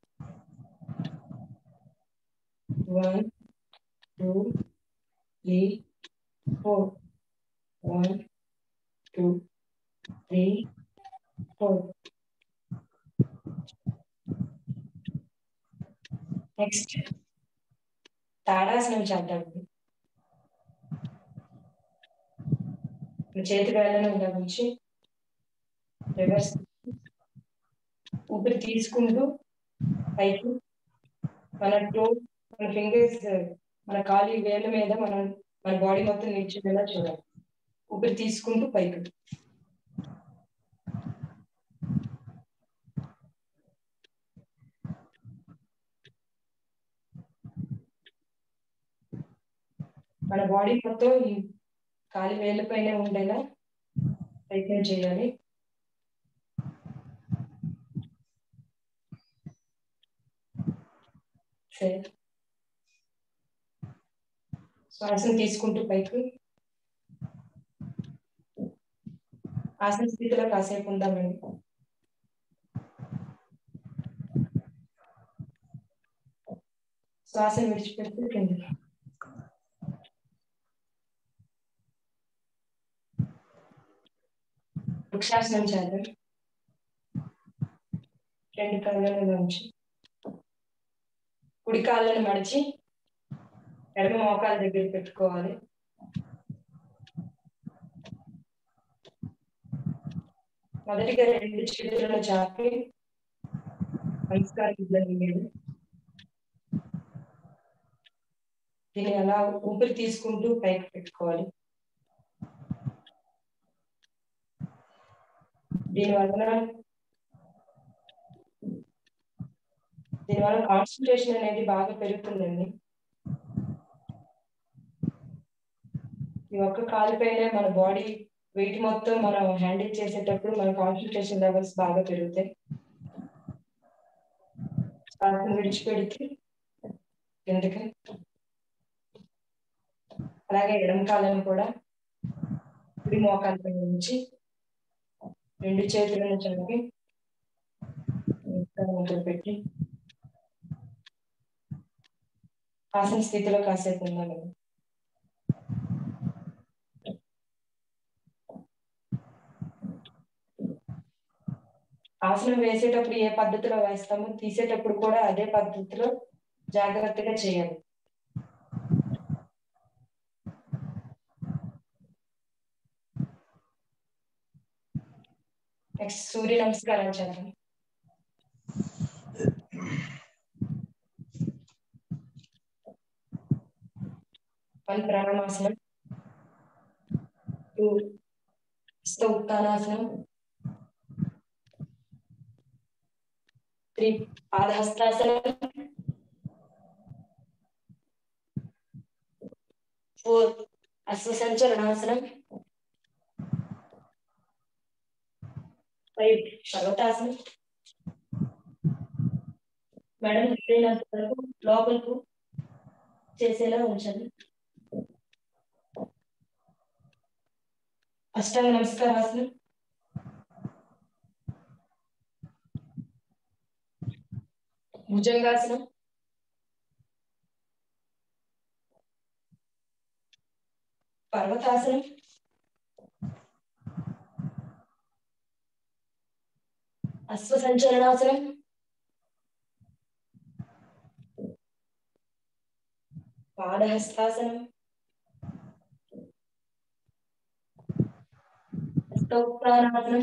C: 1 2 3 4 1 2 3 4 నెక్స్ట్ తాడాసనం చేద్దాం. చేతి వేళ్ళను ఇలా ఉంచి రివర్స్ ఊపిరి తీసుకుంటూ పైకి మన ఫింగర్స్ మన కాలి వేళ్ళ మీద మన బాడీ మొత్తం నిల్చునేలా చూడాలి. ఊపిరి తీసుకుంటూ పైకి. మన బాడీ మొత్తం ఈ కాలి వేళ్ళ పైన ఉండేలా ప్రయత్నం చేయాలి. సరే, శ్వాసను తీసుకుంటూ పైకి. ఆసన స్థితిలో కాసేపు ఉందామండి. శ్వాసను విడిచిపెడుతూ కిందకి. వృక్షాసనం చేద్దాం. రెండు కాళ్ళను ఉంచి కుడి కాళ్ళను మడిచి ఎడమ మోకాళ్ళ దగ్గర పెట్టుకోవాలి. మొదటిగా రెండు చేతులను చాపి నమస్కారం ఇద్దండి. దీన్ని అలా ఊపిరి తీసుకుంటూ పైకి పెట్టుకోవాలి. దీనివల్ల కాన్సన్ట్రేషన్ అనేది బాగా పెరుగుతుందండి. ఈ ఒక్క కాలుపైనే మన బాడీ వెయిట్ మొత్తం మనం హ్యాండిల్ చేసేటప్పుడు మన కాన్సన్ట్రేషన్ లెవెల్స్ బాగా పెరుగుతాయి. శ్వాసను విడిచిపెడితే కిందకి. అలాగే ఎడమ కాళ్ళను కూడా కుడి మోకాల పైన ఉంచి రెండు చేతులను చదివి పెట్టి ఆసన స్థితిలో కాసేపు ఉన్నాను. ఆసనం వేసేటప్పుడు ఏ పద్ధతిలో వేస్తామో తీసేటప్పుడు కూడా అదే పద్ధతిలో జాగ్రత్తగా చేయాలి. నెక్స్ట్ సూర్య నమస్కారం చేద్దాం. వన్ ప్రాణాయామాసనం, 2 హస్త ఉత్తానాసనం, 3 పాదహస్తాసనం, 4 అశ్వసంచలనాసనం, 5 పర్వతాసనం. మేడం వీలైనంత వరకు లోపలకు చేసేలా ఉంచండి. అష్టాంగ నమస్కారాసనం, భుజంగాసనం, పర్వతాసనం, అశ్వసంచలనాసనం, పాదహస్తాసనం, హస్తోత్తానాసనం,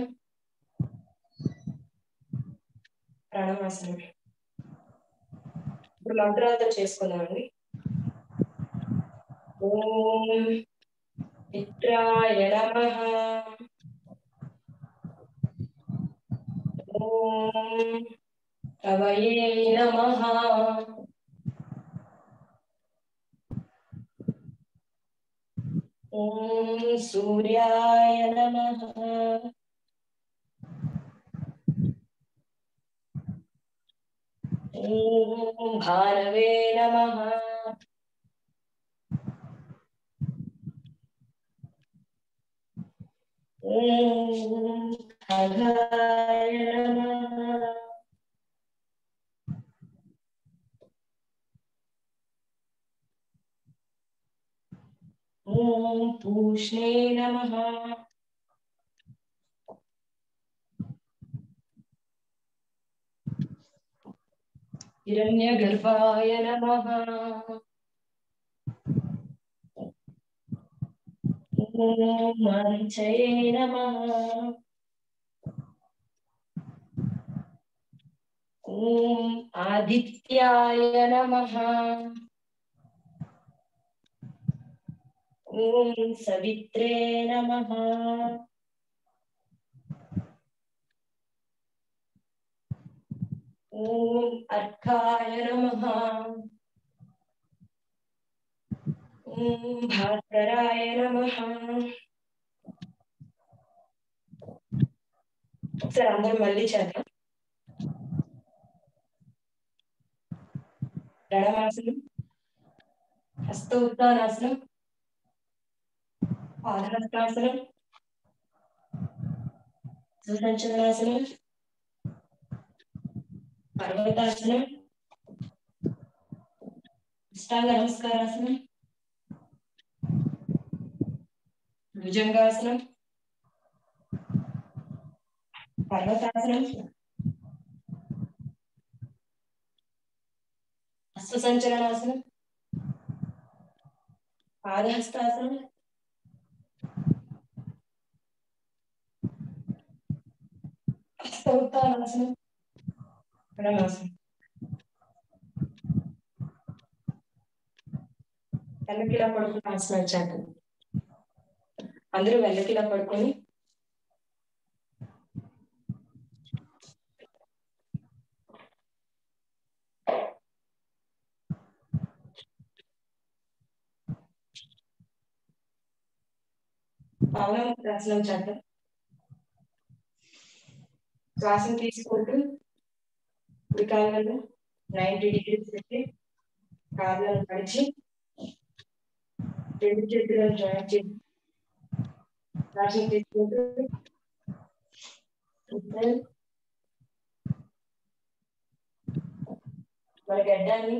C: ప్రణవాసనం. ఇప్పుడు మంత్రాలతో చేసుకుందామండి. ఓం మిత్రాయ నమః, ఓం కవయే నమః, ఓం సూర్యాయ నమః, ఓం భానవే నమః, ఓం ఖగాయ నమః, ఓం పూష్ణే నమః, హిరణ్యగర్భాయ నమః, ఓం మంచయే నమః, ఓం ఆదిత్యాయ నమః, ఓం సవిత్రే నమః, ఓం అర్కాయ నమః, ఓం భాస్కరాయ నమః. ఒకసారి అందరూ మళ్ళీ చేద్దాం. ప్రణవాసనం, హస్తోత్తానాసనం, పాదహస్తాసనం, సుసంచలనాసనం, పర్వతాసనం, అష్టాంగ నమస్కారాసనం, భుజంగాసనం, పర్వతాసనం, అశ్వసంచలనాసనం, పాదహస్తాసనం, హస్తోత్తానాసనం, ప్రణవాసనం. వెల్లకిలా పడుకుని ఆసనాలు చేద్దాం. అందరూ వెల్లకిలా పడుకొని పావనాసనం చేద్దాం. శ్వాసను తీసుకుంటూ కుడి కాళ్ళను 90 degrees పెట్టి కాళ్ళను కడిచి 2 చేతులను జాయింట్ చేసి శ్వాసను తీసుకుంటూ మన గడ్డాన్ని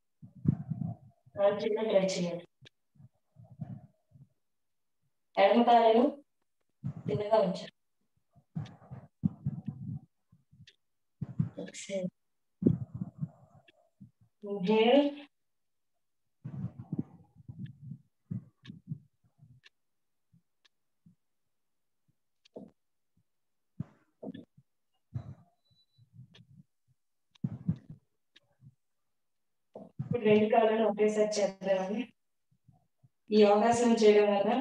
C: చిన్న ట్రై చేయాలి. ఎడమ కాళ్ళను తిన్నగా ఉంచాలి. Inhale. ఇప్పుడు 2 కాళ్ళను ఒకేసారి చేద్దామని. ఈ యోగాసనం చేయడం వల్ల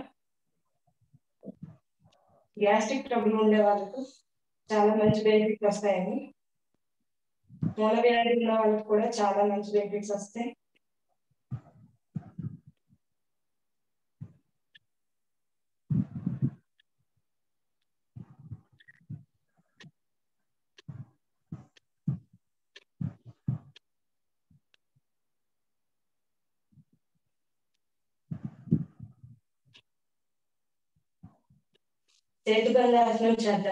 C: గ్యాస్ట్రిక్ ట్రబుల్ ఉండే వాళ్ళకు చాలా మంచి బెనిఫిట్ వస్తాయని మూల వ్యాధి ఉన్న వాళ్ళకి కూడా చాలా మంచి బెనిఫిట్స్ వస్తాయి. చేతుబంధాసనం చేద్దాం.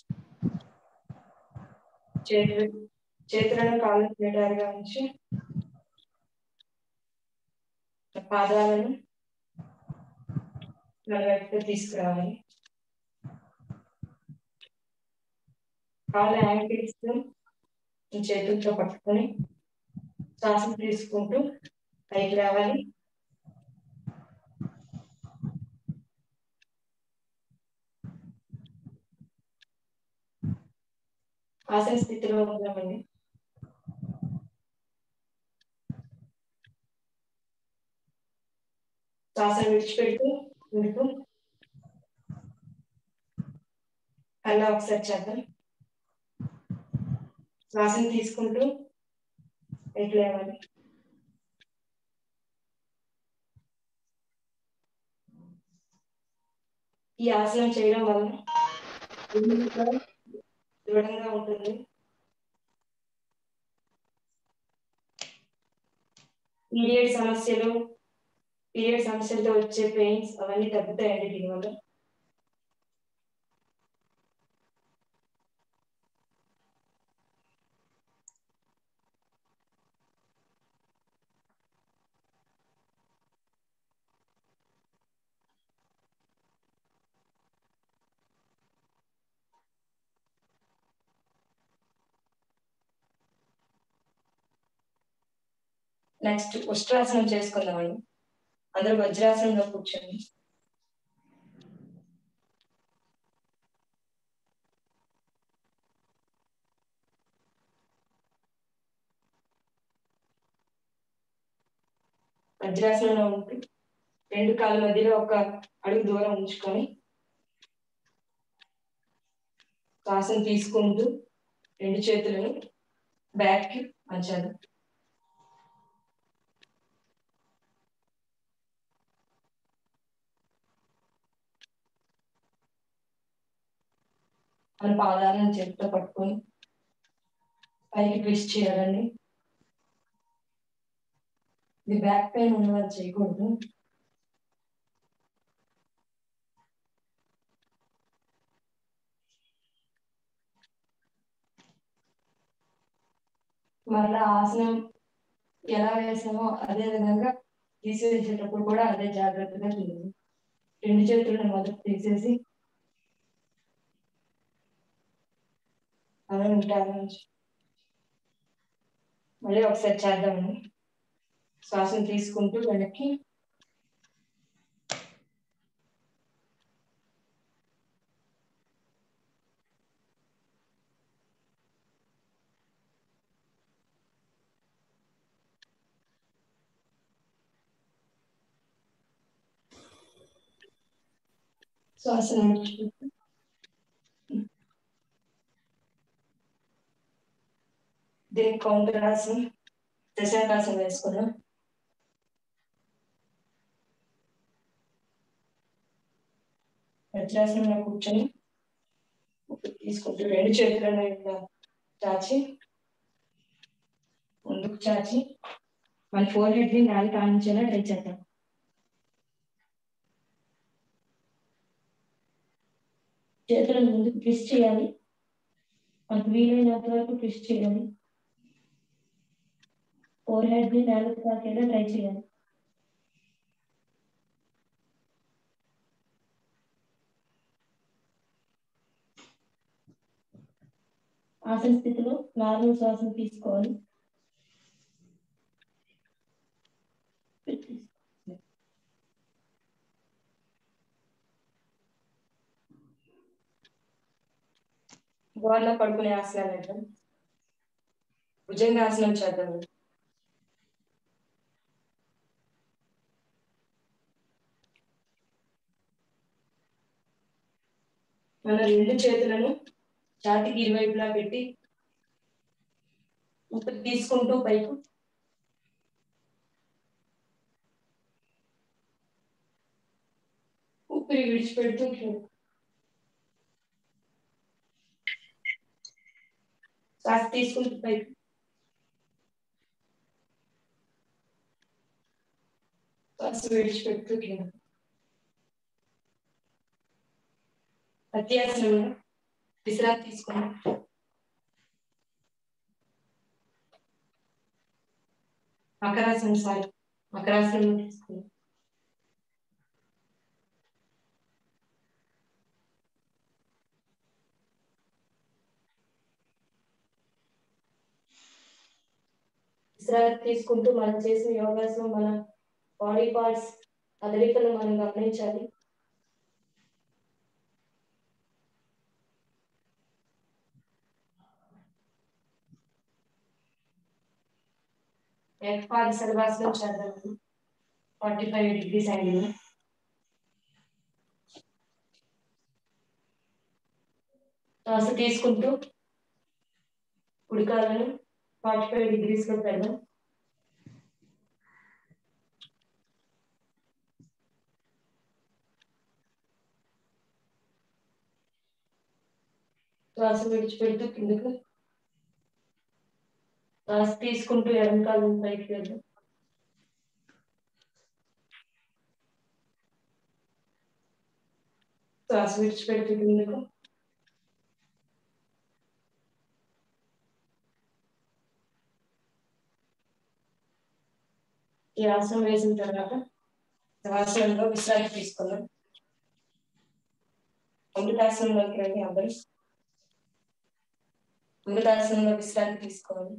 C: చేతులను కాళ్ళు నిటారుగా ఉంచి పాదాలను మన వైపుకు తీసుకురావాలి. కాళ్ళ యాంకిల్స్ చేతులతో పట్టుకొని శ్వాస తీసుకుంటూ పైకి రావాలి. ఆసన స్థితిలో ఉన్నామండి. శ్వాసను విడిచిపెడుతూ ఉంటూ అలా ఒకసారి చేద్దాం. శ్వాసను తీసుకుంటూ పైకి లేవాలి. ఈ ఆసనం చేయడం వల్ల దృఢంగా ఉంటుంది. పీరియడ్ సమస్యలతో వచ్చే పెయిన్స్ అవన్నీ తగ్గుతాయండి దీనివల్ల. నెక్స్ట్ ఉష్ట్రాసనం చేసుకుందామండి. అందరూ వజ్రాసనంలో కూర్చోండి. వజ్రాసనంలో ఉంటూ రెండు కాళ్ళ మధ్యలో ఒక అడుగు దూరం ఉంచుకొని శ్వాసను తీసుకుంటూ రెండు చేతులను బ్యాక్ కి వంచాలి. మన పాదాలను చేతితో పట్టుకొని పైకి ట్విస్ట్ చేయాలండి. ఇది బ్యాక్ పెయిన్ ఉన్న వాళ్ళు చేయకూడదు. మరలా ఆసనం ఎలా వేసామో అదే విధంగా తీసేసేటప్పుడు కూడా అదే జాగ్రత్తగా చేయాలి. రెండు చేతులను మొదట తీసేసి అలా ఉంటారు. మళ్ళీ ఒకసారి చేద్దామండి. శ్వాసను తీసుకుంటూ వెనక్కి శ్వాసను విడిచిపెట్టు. దీనికి కౌంటర్ ఆసనం దశాకాసనం వేసుకున్నాం. వజ్రాసనంలో కూర్చొని తీసుకుంటూ రెండు చేతులను ఇలా చాచి ముందుకు చాచి మన ఫోర్ హెడ్ ని నాలుగు కానించేలా ట్రై చేద్దాం. చేతులను ముందుకు ట్విస్ట్ చేయాలి. మనకు వీలైనంత వరకు ట్విస్ట్ చేయాలి. ఫోర్ హెడ్ ని నాలుగు తాకేలా ట్రై చేయాలి. ఆసన స్థితిలో నార్మల్ శ్వాసను తీసుకోవాలి. గోడలో పడుకునే ఆసనాలు వేద్దాం. భుజంగాసనం చేద్దాం. మన రెండు చేతులను ఛాతీకి ఇరువైపులా పెట్టి ఊపిరి తీసుకుంటూ పైకి, ఊపిరి విడిచిపెడుతూ కింద. శ్వాస తీసుకుంటూ పైకి, శ్వాస విడిచిపెడుతూ కింద. అత్యాసనంలో విశ్రాంతి తీసుకున్నాం. మకరాసనం సారి మకరాసనం తీసుకున్నాం. విశ్రాంతి తీసుకుంటూ మనం చేసిన యోగాసనం మన బాడీ పార్ట్స్ కదలికలు మనం గమనించాలి. ఏకపాద సర్వాసనం చేద్దాం. 45 degrees యాంగిల్. శ్వాస తీసుకుంటూ కుడికాలను 45 degrees లో పెడదాం. శ్వాస విడిచిపెడుతూ కిందకు. శ్వాస తీసుకుంటూ ఎడమ కాలను పైకి వెళ్దాం. శ్వాస విడిచిపెడుతూ కిందకు. ఈ ఆసనం వేసిన తర్వాత ఆసనంలో విశ్రాంతి తీసుకున్నాం. అమృతాసనంలోకి రండి అందరూ. అమృతాసనంలో విశ్రాంతి తీసుకోవాలి.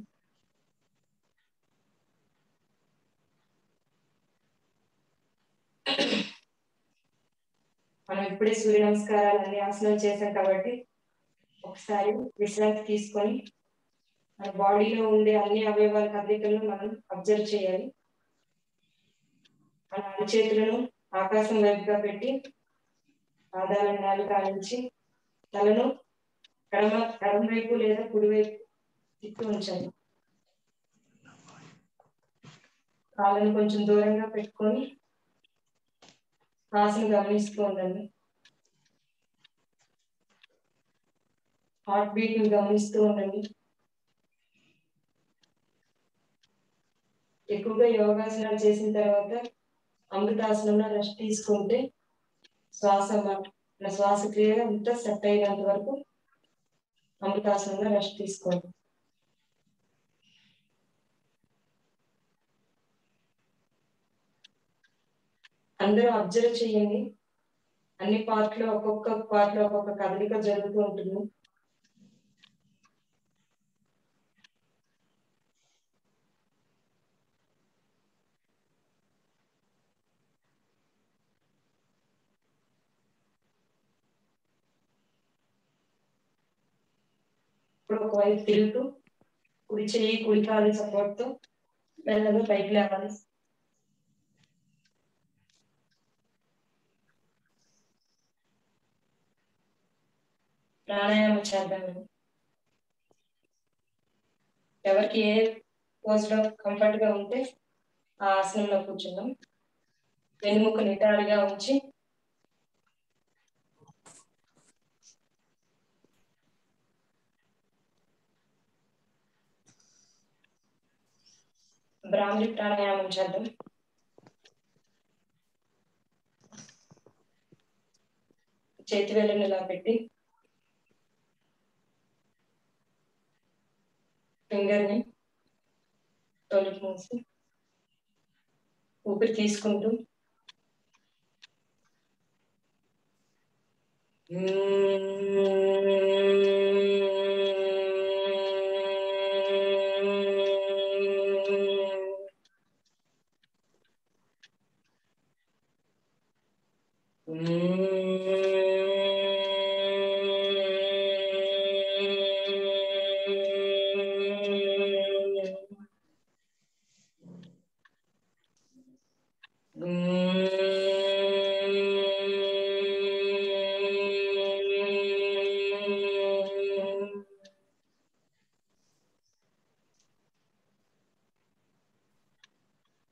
C: మనం ఇప్పుడే సూర్య నమస్కారాలు అన్ని ఆసనాలు చేసాం కాబట్టి ఒకసారి విశ్రాంతి తీసుకొని మన బాడీలో ఉండే అన్ని అవయవాల కదలికలను మనం అబ్జర్వ్ చేయాలి. మన అరచేతులను ఆకాశం వైపుగా పెట్టి పాదాలను నేలకు ఆనించి తలను ఎడమ వైపు లేదా కుడివైపు తిప్పి ఉంచాలి. కాళ్ళను కొంచెం దూరంగా పెట్టుకొని శ్వాసను గమనిస్తూ ఉండండి. హార్ట్ బీట్ ని గమనిస్తూ ఉండండి. ఎక్కువగా యోగాసనాలు చేసిన తర్వాత అమృతాసనంలో రెస్ట్ తీసుకుంటే శ్వాస క్లియర్ అంతా సెట్ అయినంత వరకు అమృతాసనంలో రెస్ట్ తీసుకోండి. అందరూ అబ్జర్వ్ చేయండి. అన్ని ఒక్కొక్క పార్ట్ లో ఒక్కొక్క కదలిక జరుగుతూ ఉంటుంది. ఇప్పుడు ఒకవైపు తిరుగుతూ కుడి చెయ్యి కుడి కాలు సపోర్ట్ తో మెల్లగా పైకి లేవాలి. ప్రాణాయామం చేద్దాం. ఎవరికి ఏ పోజ్ లో కంఫర్ట్ గా ఉంటే ఆ ఆసనంలో కూర్చుందాం. వెన్నుముక నిటారుగా ఉంచి బ్రాహ్మీ ప్రాణాయామం చేద్దాం. చేతి వేళ్ళని ఇలా పెట్టి ఫింగర్ ని తొలికి మూసి ఊపిరి తీసుకుంటూ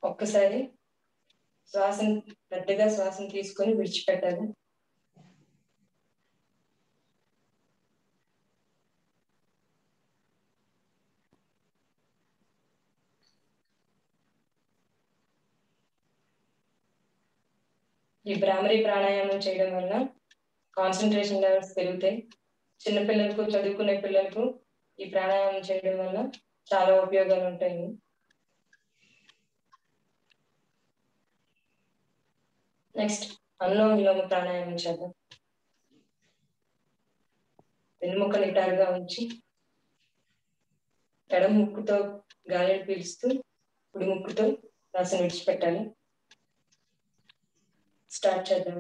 C: ఒక్కసారి శ్వాసను పెద్దగా శ్వాసను తీసుకొని విడిచిపెట్టాలి. ఈ భ్రామరీ ప్రాణాయామం చేయడం వల్ల కాన్సన్ట్రేషన్ లెవెల్స్ పెరుగుతాయి. చిన్నపిల్లలకు, చదువుకునే పిల్లలకు ఈ ప్రాణాయామం చేయడం వల్ల చాలా ఉపయోగాలు ఉంటాయి. నెక్స్ట్ అనులోమ విలోమ ప్రాణాయామం చేద్దాం. వెన్నుముక్క నిటారుగా ఉంచి ఎడమ ముక్కుతో గాలిని పీలుస్తూ కుడి ముక్కుతో శ్వాసను విడిచిపెట్టాలి. స్టార్ట్ చేద్దాం.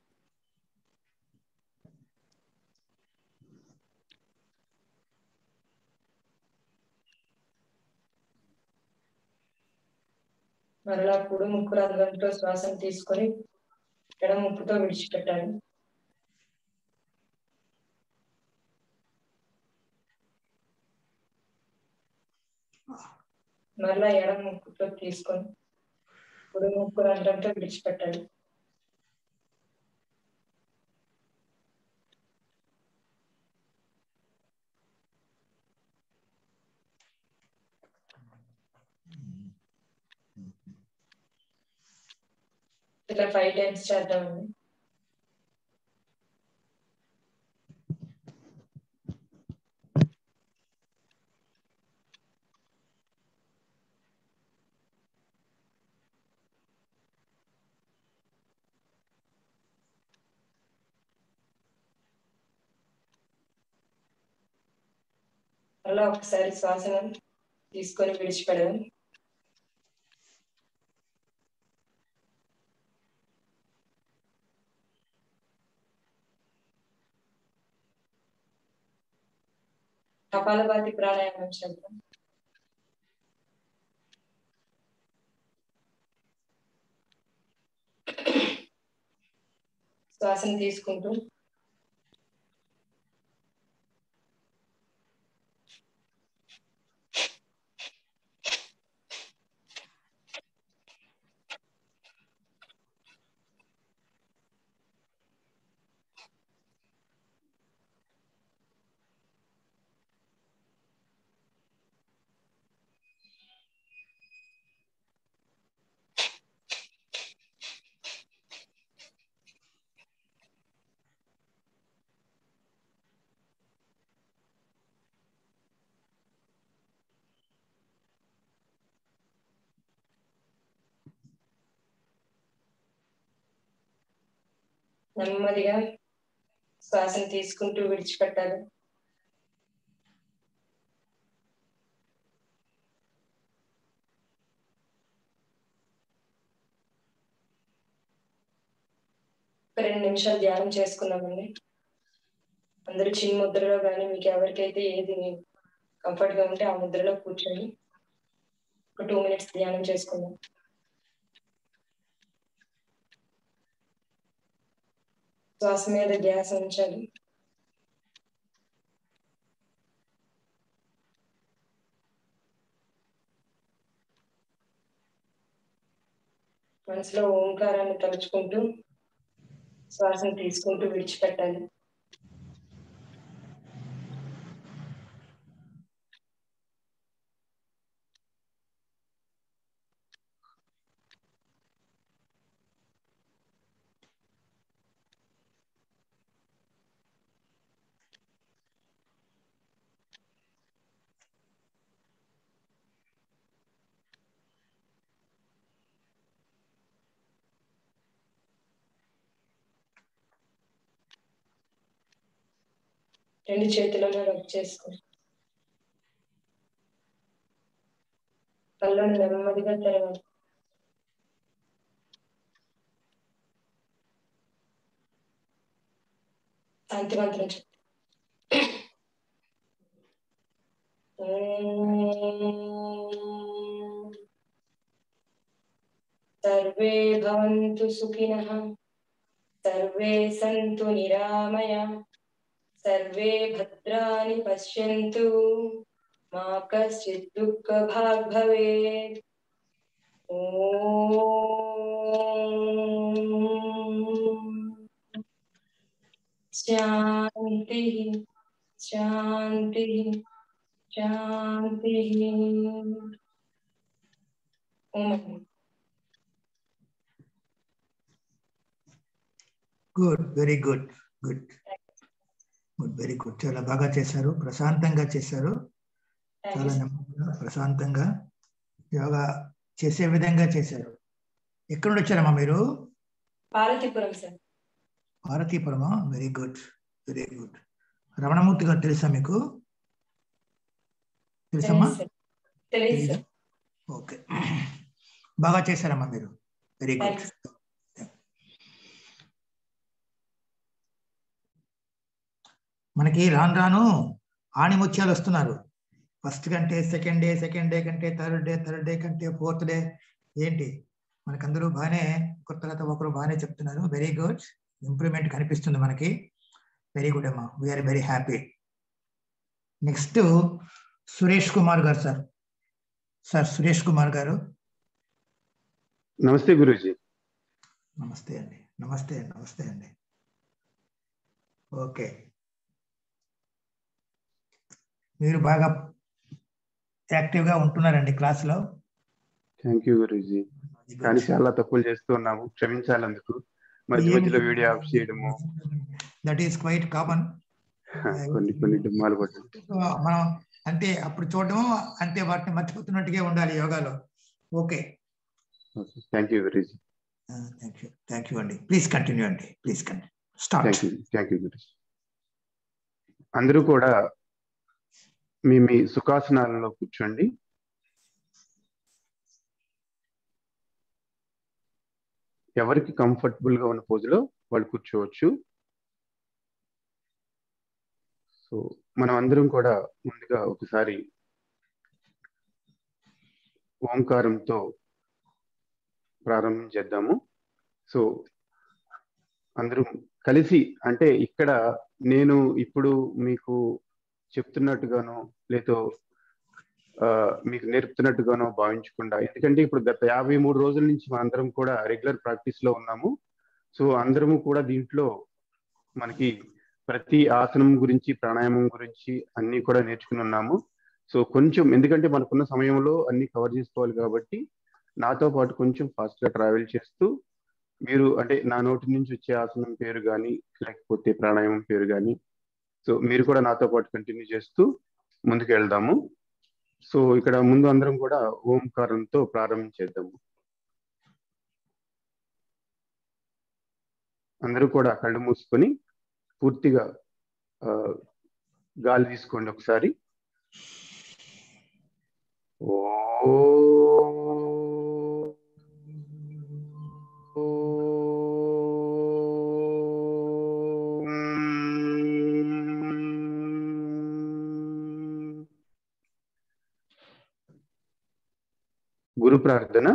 C: మరలా కుడి ముక్కు రంధ్రంతో శ్వాసను తీసుకొని ఎడమ ముక్కుతో విడిచిపెట్టాలి. మరలా ఎడమ ముక్కుతో తీసుకొని కుడి ముక్కు రంధ్రంతో విడిచిపెట్టాలి. ఇలా 5 times చేద్దామండి. అలా ఒకసారి శ్వాసను తీసుకొని విడిచిపెడదాం. కపాలభాతి ప్రాణాయామం చేద్దాం. శ్వాసను తీసుకుంటూ నెమ్మదిగా శ్వాసను తీసుకుంటూ విడిచిపెట్టాలి. ఒక 2 నిమిషాలు ధ్యానం చేసుకున్నామండి. అందరూ చిన్న ముద్రలో కానీ మీకు ఎవరికైతే ఏది కంఫర్ట్ గా ఉంటే ఆ ముద్రలో కూర్చొని ఒక 2 minutes ధ్యానం చేసుకుందాం. శ్వాస మీద ధ్యాస ఉంచాలి. మనసులో ఓంకారాన్ని తలుచుకుంటూ శ్వాసను తీసుకుంటూ విడిచిపెట్టాలి. రెండు చేతులను రబ్ చేసుకోండి. కళ్ళను నెమ్మదిగా తెరవాలి. శాంతి మంత్రం సర్వే భవంతు సుఖినః, సర్వే సంతు నిరామయః, సర్వే భద్రాణి పశ్యంతు, మా కశ్చిత్ దుఃఖభాగ్ భవేత్. శాంతి శాంతి శాంతి.
B: Good, very good, good, good, very good. చాలా బాగా చేశారు, ప్రశాంతంగా చేశారు, చాలా నెమ్మదిగా ప్రశాంతంగా యోగా చేసే విధంగా చేశారు. ఎక్కడ నుండి వచ్చారమ్మా మీరు?
C: పార్వతీపురం సార్.
B: పార్వతీపురమా? Very good, very good. Ramanamurthy గారు తెలుసా మీకు? తెలుసమ్మా?
C: తెలియదు.
B: ఓకే, బాగా చేశారమ్మా మీరు, వెరీ గుడ్. మనకి రాను రాను ఆణిముత్యాలు వస్తున్నారు. ఫస్ట్ కంటే సెకండ్ డే, సెకండ్ డే కంటే థర్డ్ డే, థర్డ్ డే కంటే ఫోర్త్ డే. ఏంటి మనకందరూ బాగానే ఒకరి తర్వాత ఒకరు బాగానే చెప్తున్నారు. వెరీ గుడ్, ఇంప్రూవ్మెంట్ కనిపిస్తుంది మనకి. వెరీ గుడ్ అమ్మా, we are very happy. Next Suresh Kumar గారు సార్. సార్ సురేష్ కుమార్ గారు.
D: నమస్తే గురూజీ.
B: నమస్తే అండి, నమస్తే, నమస్తే అండి. ఓకే, మీరు బాగా యాక్టివ్గా ఉంటున్నారండి క్లాస్లో.
D: Thank you Guruji. కానీ చాలా తప్పులు చేస్తూ ఉన్నాము, క్షమించాలి అందుకు. మధ్య మధ్యలో వీడియో ఆఫ్ చేయడము,
B: దట్ ఈస్ క్వైట్ కామన్.
D: కొన్ని డుమ్మాలు పట్టు.
B: మనం అంతే, అప్పుడు చూడడం అంతే, వాటిని మర్చిపోతున్నట్టుగా ఉండాలి యోగాలో. Okay,
D: thank you Guruji.
B: Thank you అండి. ప్లీజ్ కంటిన్యూ అండి, please continue. Start.
D: Thank you Guruji. అందరూ కూడా మీ సుఖాసనాలలో కూర్చోండి. ఎవరికి కంఫర్టబుల్ గా ఉన్న పోజులో వాళ్ళు కూర్చోవచ్చు. సో మనం అందరం కూడా ముందుగా ఒకసారి ఓంకారంతో ప్రారంభం చేద్దాము. సో అందరూ కలిసి, అంటే ఇక్కడ నేను ఇప్పుడు మీకు చెప్తున్నట్టుగానో లేదో మీకు నేర్పుతున్నట్టుగానో భావించకుండా, ఎందుకంటే ఇప్పుడు గత 53 రోజుల నుంచి మనందరం కూడా రెగ్యులర్ ప్రాక్టీస్ లో ఉన్నాము. సో అందరము కూడా దీంట్లో మనకి ప్రతి ఆసనం గురించి, ప్రాణాయామం గురించి అన్ని కూడా నేర్చుకుని ఉన్నాము. సో కొంచెం, ఎందుకంటే మనకున్న సమయంలో అన్ని కవర్ చేసుకోవాలి కాబట్టి నాతో పాటు కొంచెం ఫాస్ట్ గా ట్రావెల్ చేస్తూ మీరు, అంటే నా నోటి నుంచి వచ్చే ఆసనం పేరు కానీ లేకపోతే ప్రాణాయామం పేరు కానీ, సో మీరు కూడా నాతో పాటు కంటిన్యూ చేస్తూ ముందుకు వెళ్దాము. సో ఇక్కడ ముందు అందరం కూడా ఓంకారంతో ప్రారంభించేద్దాము. అందరూ కూడా కళ్ళు మూసుకొని పూర్తిగా గాలి తీసుకోండి ఒకసారి. గురు ప్రార్థన.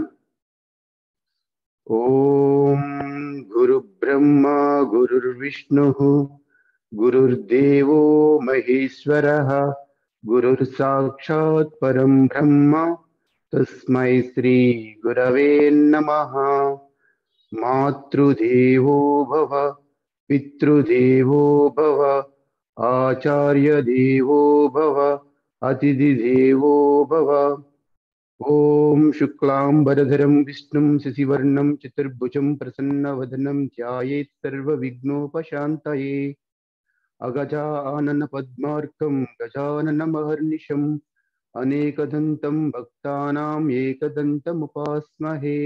D: ఓం గురు బ్రహ్మ గురుర్విష్ణు గురుర్దేవో మహేశ్వరః గురుర్ సాక్షాత్ పరం బ్రహ్మ తస్మై శ్రీ గురవే నమః. మాతృదేవో భవ పితృదేవో భవ ఆచార్య దేవో భవ అతిథి దేవో భవ. ఓం శుక్లాంబరధరం విష్ణుం శశివర్ణం చతుర్భుజం ప్రసన్నవదనం ధ్యాయేత్ సర్వవిఘ్నోపశాంతయే. అగజానన పద్మార్కం గజాననమహర్నిశం అనేకదంతం భక్తానాం ఏకదంతముపాస్మహే.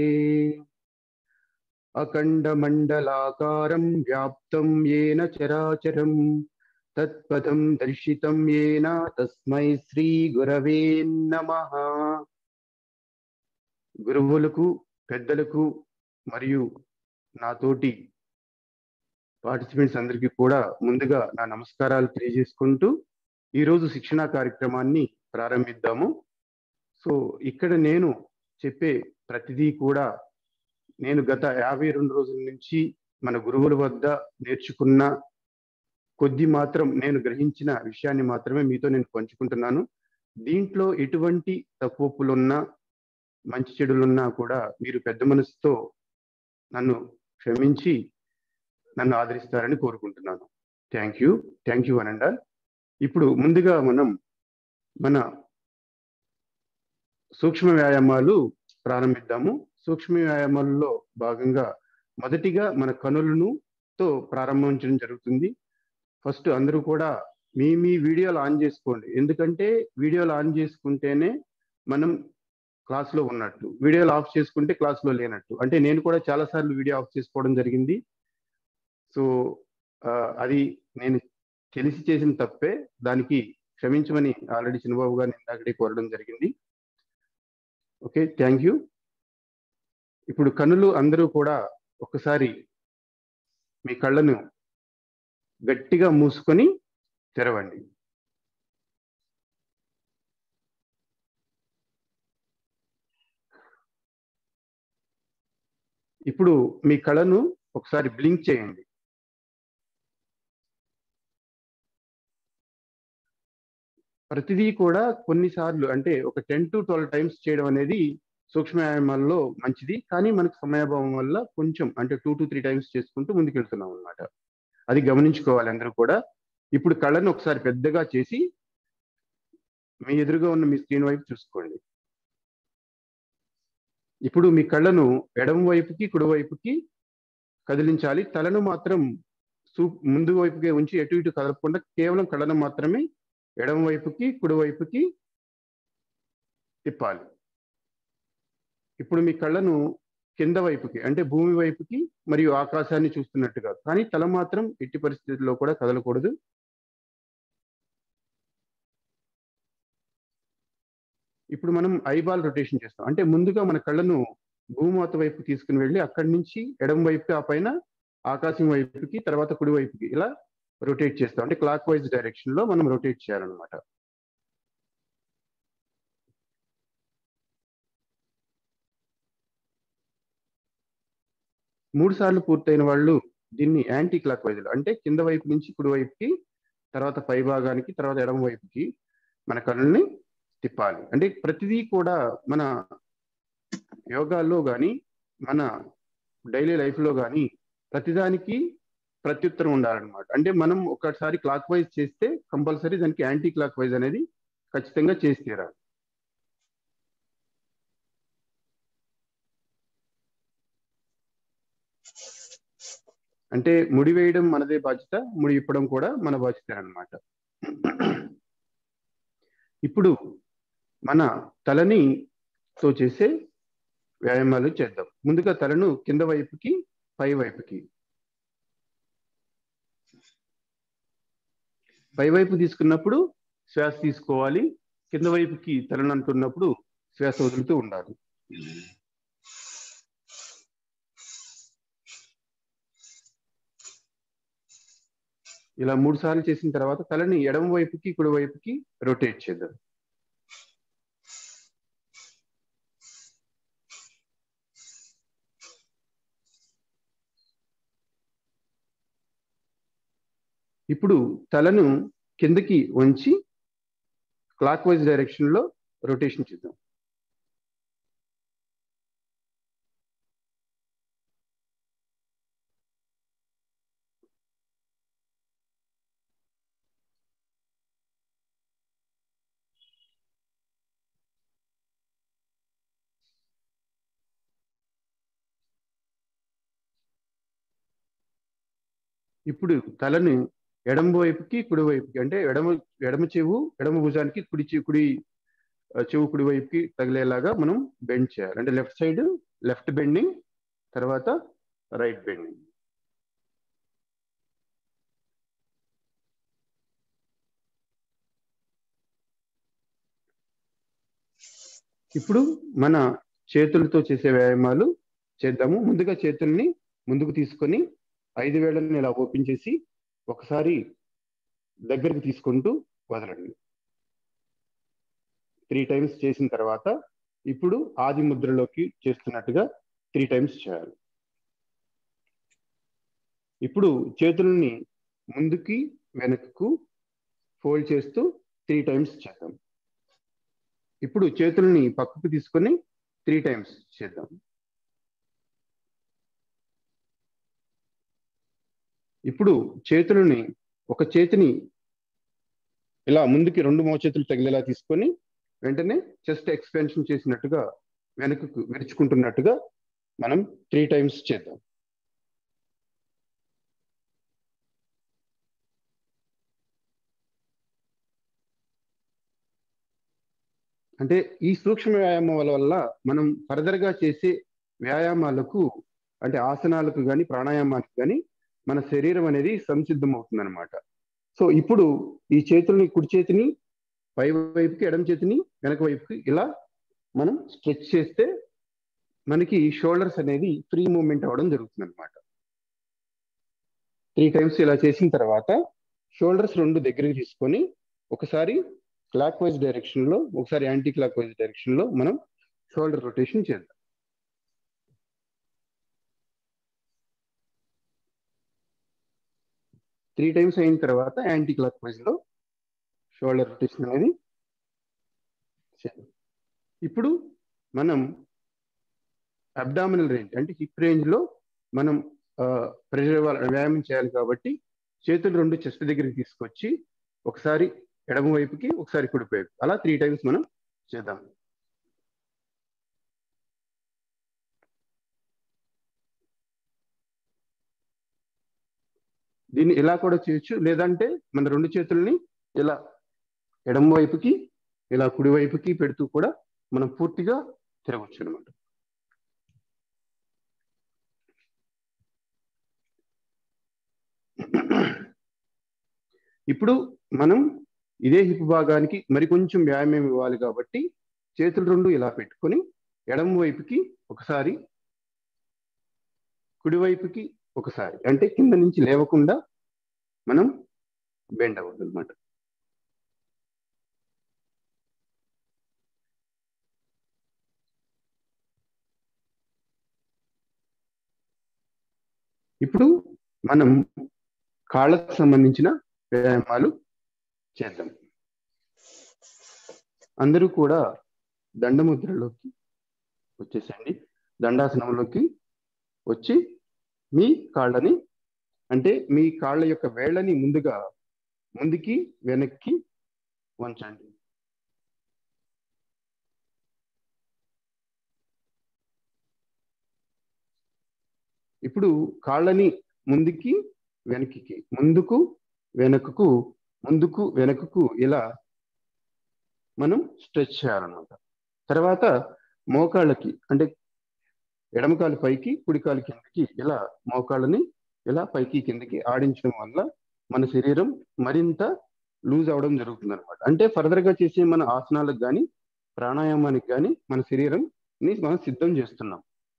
D: అఖండమండలాకారం వ్యాప్తం येन చరాచరం తత్పదం దర్శితం येन తస్మై శ్రీ గురవే నమః. గురువులకు, పెద్దలకు మరియు నాతోటి పార్టిసిపెంట్స్ అందరికీ కూడా ముందుగా నా నమస్కారాలు తెలియజేసుకుంటూ ఈరోజు శిక్షణా కార్యక్రమాన్ని ప్రారంభిద్దాము. సో ఇక్కడ నేను చెప్పే ప్రతిదీ కూడా నేను గత 52 రోజుల నుంచి మన గురువుల వద్ద నేర్చుకున్న కొద్ది మాత్రం నేను గ్రహించిన విషయాన్ని మాత్రమే మీతో నేను పంచుకుంటున్నాను. దీంట్లో ఎటువంటి తప్పులున్నా మంచి చెడులున్నా కూడా మీరు పెద్ద మనసుతో నన్ను క్షమించి నన్ను ఆదరిస్తారని కోరుకుంటున్నాను. థ్యాంక్ యూ అనండా. ఇప్పుడు ముందుగా మనం మన సూక్ష్మ వ్యాయామాలు ప్రారంభిద్దాము. సూక్ష్మ వ్యాయామాలలో భాగంగా మొదటిగా మన కనులతో ప్రారంభించడం జరుగుతుంది. ఫస్ట్ అందరూ కూడా మీ వీడియోలు ఆన్ చేసుకోండి. ఎందుకంటే వీడియోలు ఆన్ చేసుకుంటేనే మనం క్లాస్లో ఉన్నట్టు, వీడియోలు ఆఫ్ చేసుకుంటే క్లాస్లో లేనట్టు. అంటే నేను కూడా చాలాసార్లు వీడియో ఆఫ్ చేసుకోవడం జరిగింది. సో అది నేను తెలిసి చేసిన తప్పే, దానికి క్షమించమని ఆల్రెడీ చిన్నబాబు గారిని ఇందాకడే కోరడం జరిగింది. Okay, thank you. ఇప్పుడు కన్నులు అందరూ కూడా ఒకసారి మీ కళ్ళను గట్టిగా మూసుకొని తెరవండి. ఇప్పుడు మీ కళ్ళను ఒకసారి బ్లింక్ చేయండి. ప్రతిదీ కూడా కొన్నిసార్లు అంటే ఒక 10 to 12 టైమ్స్ చేయడం అనేది సూక్ష్మ వ్యాయామాల్లో మంచిది. కానీ మనకు సమయాభావం వల్ల కొంచెం అంటే 2 to 3 టైమ్స్ చేసుకుంటూ ముందుకెళ్తున్నాం అన్నమాట. అది గమనించుకోవాలి అందరూ కూడా. ఇప్పుడు కళ్ళను ఒకసారి పెద్దగా చేసి మీ ఎదురుగా ఉన్న మీ స్క్రీన్ వైపు చూసుకోండి. ఇప్పుడు మీ కళ్ళను ఎడమ వైపుకి కుడి వైపుకి కదిలించాలి. తలను మాత్రం ముందు వైపుకే ఉంచి ఎటు ఇటు కదలకుండా కేవలం కళ్ళను మాత్రమే ఎడమ వైపుకి కుడి వైపుకి తిప్పాలి. ఇప్పుడు మీ కళ్ళను కింద వైపుకి అంటే భూమి వైపుకి మరియు ఆకాశాన్ని చూస్తున్నట్టుగా, కానీ తల మాత్రం ఎట్టి పరిస్థితుల్లో కూడా కదలకూడదు. ఇప్పుడు మనం ఐబాల్ రొటేషన్ చేస్తాం. అంటే ముందుగా మన కళ్ళను భూమాత వైపు తీసుకుని వెళ్ళి అక్కడి నుంచి ఎడమ వైపుకి, ఆ పైన ఆకాశం వైపుకి, తర్వాత కుడి వైపుకి ఇలా రొటేట్ చేస్తాం. అంటే క్లాక్ వైజ్ డైరెక్షన్ లో మనం రొటేట్ చేయాలన్నమాట. మూడు సార్లు పూర్తయిన వాళ్ళు దీన్ని యాంటీ క్లాక్ వైజ్ అంటే కింద వైపు నుంచి కుడి వైపుకి, తర్వాత పై భాగానికి, తర్వాత ఎడమ వైపుకి మన కళ్ళని తిప్పాలి. అంటే ప్రతిదీ కూడా మన యోగాల్లో కానీ మన డైలీ లైఫ్లో కానీ ప్రతిదానికి ప్రత్యుత్తరం ఉండాలన్నమాట. అంటే మనం ఒకసారి క్లాక్ వైజ్ చేస్తే కంపల్సరీ దానికి యాంటీ క్లాక్ వైజ్ అనేది ఖచ్చితంగా చేసి తీరాలి. అంటే ముడి వేయడం మనదే బాధ్యత, ముడి ఇప్పడం కూడా మన బాధ్యత అన్నమాట. ఇప్పుడు మన తలని తో చేసే వ్యాయామాలు చేద్దాం. ముందుగా తలను కింద వైపుకి, పై వైపుకి. పై వైపు తీసుకున్నప్పుడు శ్వాస తీసుకోవాలి, కింద వైపుకి తలను అంటున్నప్పుడు శ్వాస వదులుతూ ఉండాలి. ఇలా 3 సార్లు చేసిన తర్వాత తలని ఎడమ వైపుకి, కుడి వైపుకి రొటేట్ చేద్దాం. ఇప్పుడు తలను కిందకి వంచి క్లాక్ వైజ్ డైరెక్షన్ లో రొటేషన్ చేద్దాం. ఇప్పుడు తలని ఎడమ వైపుకి, కుడి వైపుకి అంటే ఎడమ చెవు ఎడమ భుజానికి, కుడి చెవు కుడి వైపుకి తగిలేలాగా మనం బెండ్ చేయాలి. అంటే లెఫ్ట్ సైడ్ లెఫ్ట్ బెండింగ్, తర్వాత రైట్ బెండింగ్. ఇప్పుడు మన చేతులతో చేసే వ్యాయామాలు చేద్దాము. ముందుగా చేతుల్ని ముందుకు తీసుకొని 5 వేళ్ళని ఇలా ఓపెన్ చేసి ఒకసారి దగ్గరికి తీసుకుంటూ వదలండి. 3 టైమ్స్ చేసిన తర్వాత ఇప్పుడు ఆది ముద్రలోకి చేస్తున్నట్టుగా 3 టైమ్స్ చేయాలి. ఇప్పుడు చేతుల్ని ముందుకి వెనక్కు ఫోల్డ్ చేస్తూ 3 టైమ్స్ చేద్దాం. ఇప్పుడు చేతుల్ని పక్కకు తీసుకొని 3 times చేద్దాం. ఇప్పుడు చేతులని ఒక చేతిని ఇలా ముందుకి 2 మోచేతులు తగిలేలా తీసుకొని వెంటనే చెస్ట్ ఎక్స్పెన్షన్ చేసినట్టుగా వెనకకు విరుచుకుంటున్నట్టుగా మనం 3 times చేద్దాం. అంటే ఈ సూక్ష్మ వ్యాయామాల వల్ల మనం ఫర్దర్ గా చేసే వ్యాయామాలకు అంటే ఆసనాలకు కానీ ప్రాణాయామాలకు కానీ మన శరీరం అనేది సంసిద్ధం అవుతుంది అనమాట. సో ఇప్పుడు ఈ చేతుల్ని కుడి చేతిని పై వైపుకి ఎడమ చేతిని వెనక వైపుకి ఇలా మనం స్ట్రెచ్ చేస్తే మనకి షోల్డర్స్ అనేది ఫ్రీ మూవ్మెంట్ అవ్వడం జరుగుతుంది అనమాట. 3 times ఇలా చేసిన తర్వాత షోల్డర్స్ 2 దగ్గరికి తీసుకొని ఒకసారి క్లాక్ వైజ్ డైరెక్షన్ లో ఒకసారి యాంటీ క్లాక్ వైజ్ డైరెక్షన్ లో మనం షోల్డర్ రొటేషన్ చేద్దాం. త్రీ టైమ్స్ అయిన తర్వాత యాంటీ క్లాక్ వైజ్ లో షోల్డర్ రొటేషన్ అనేది చేద్దాం. ఇప్పుడు మనం అబ్డామినల్ రేంజ్ అంటే హిప్ రేంజ్ లో మనం ప్రెషర్ వ్యాయామం చేయాలి కాబట్టి చేతులు 2 చెస్ట్ దగ్గరికి తీసుకొచ్చి ఒకసారి ఎడమ వైపుకి ఒకసారి కుడి వైపు అలా 3 times మనం చేద్దాం. దీన్ని ఇలా కూడా చేయొచ్చు, లేదంటే మన 2 చేతుల్ని ఇలా ఎడమ వైపుకి ఇలా కుడి వైపుకి పెడుతూ కూడా మనం పూర్తిగా తిరగచ్చు అనమాట. ఇప్పుడు మనం ఇదే హిప్ భాగానికి మరికొంచెం వ్యాయామం ఇవ్వాలి కాబట్టి చేతులు 2 ఇలా పెట్టుకొని ఎడమ వైపుకి ఒకసారి కుడి వైపుకి ఒకసారి అంటే కింద నుంచి లేవకుండా మనం బెండ్ అవ్వదు అనమాట. ఇప్పుడు మనం కాళ్ళకు సంబంధించిన వ్యాయామాలు చేద్దాం. అందరూ కూడా దండముద్రలోకి వచ్చేసండి. దండాసనంలోకి వచ్చి మీ కాళ్ళని అంటే మీ కాళ్ళ యొక్క వేళ్ళని ముందుగా ముందుకి వెనక్కి వంచండి. ఇప్పుడు కాళ్ళని ముందుకి వెనక్కి ముందుకు వెనకకు ముందుకు వెనకకు ఇలా మనం స్ట్రెచ్ చేయాలన్నమాట. తర్వాత మోకాళ్ళకి అంటే ఎడమకాలు పైకి కుడికాలు కిందకి ఇలా మోకాళ్ళని ఇలా పైకి కిందకి ఆడించడం వల్ల మన శరీరం మరింత లూజ్ అవడం జరుగుతుంది అనమాట. అంటే ఫర్దర్ గా చేసే మన ఆసనాలకు కానీ ప్రాణాయామానికి కానీ మన శరీరంని మనం సిద్ధం చేస్తున్నాం.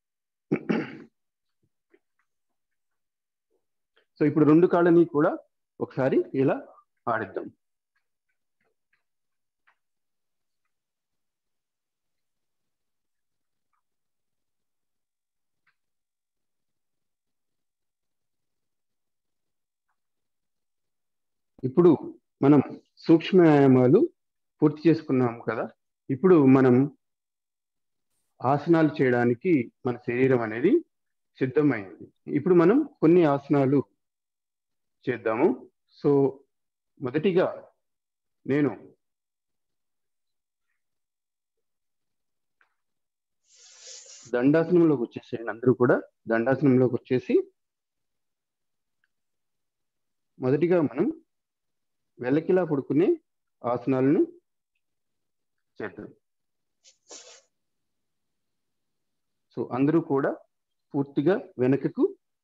D: సో ఇప్పుడు 2 కాళ్ళని కూడా ఒకసారి ఇలా ఆడిద్దాం. ఇప్పుడు మనం సూక్ష్మ వ్యాయామాలు పూర్తి చేసుకున్నాం కదా. ఇప్పుడు మనం ఆసనాలు చేయడానికి మన శరీరం అనేది సిద్ధమైంది. ఇప్పుడు మనం కొన్ని ఆసనాలు చేద్దాము. సో మొదటిగా నేను దండాసనంలోకి వచ్చేసేయండి. అందరూ కూడా దండాసనంలోకి వచ్చేసి మొదటిగా మనం వెలకిలా పడుకునే ఆసనాలను చేద్దాం. సో అందరూ కూడా పూర్తిగా వెనకకు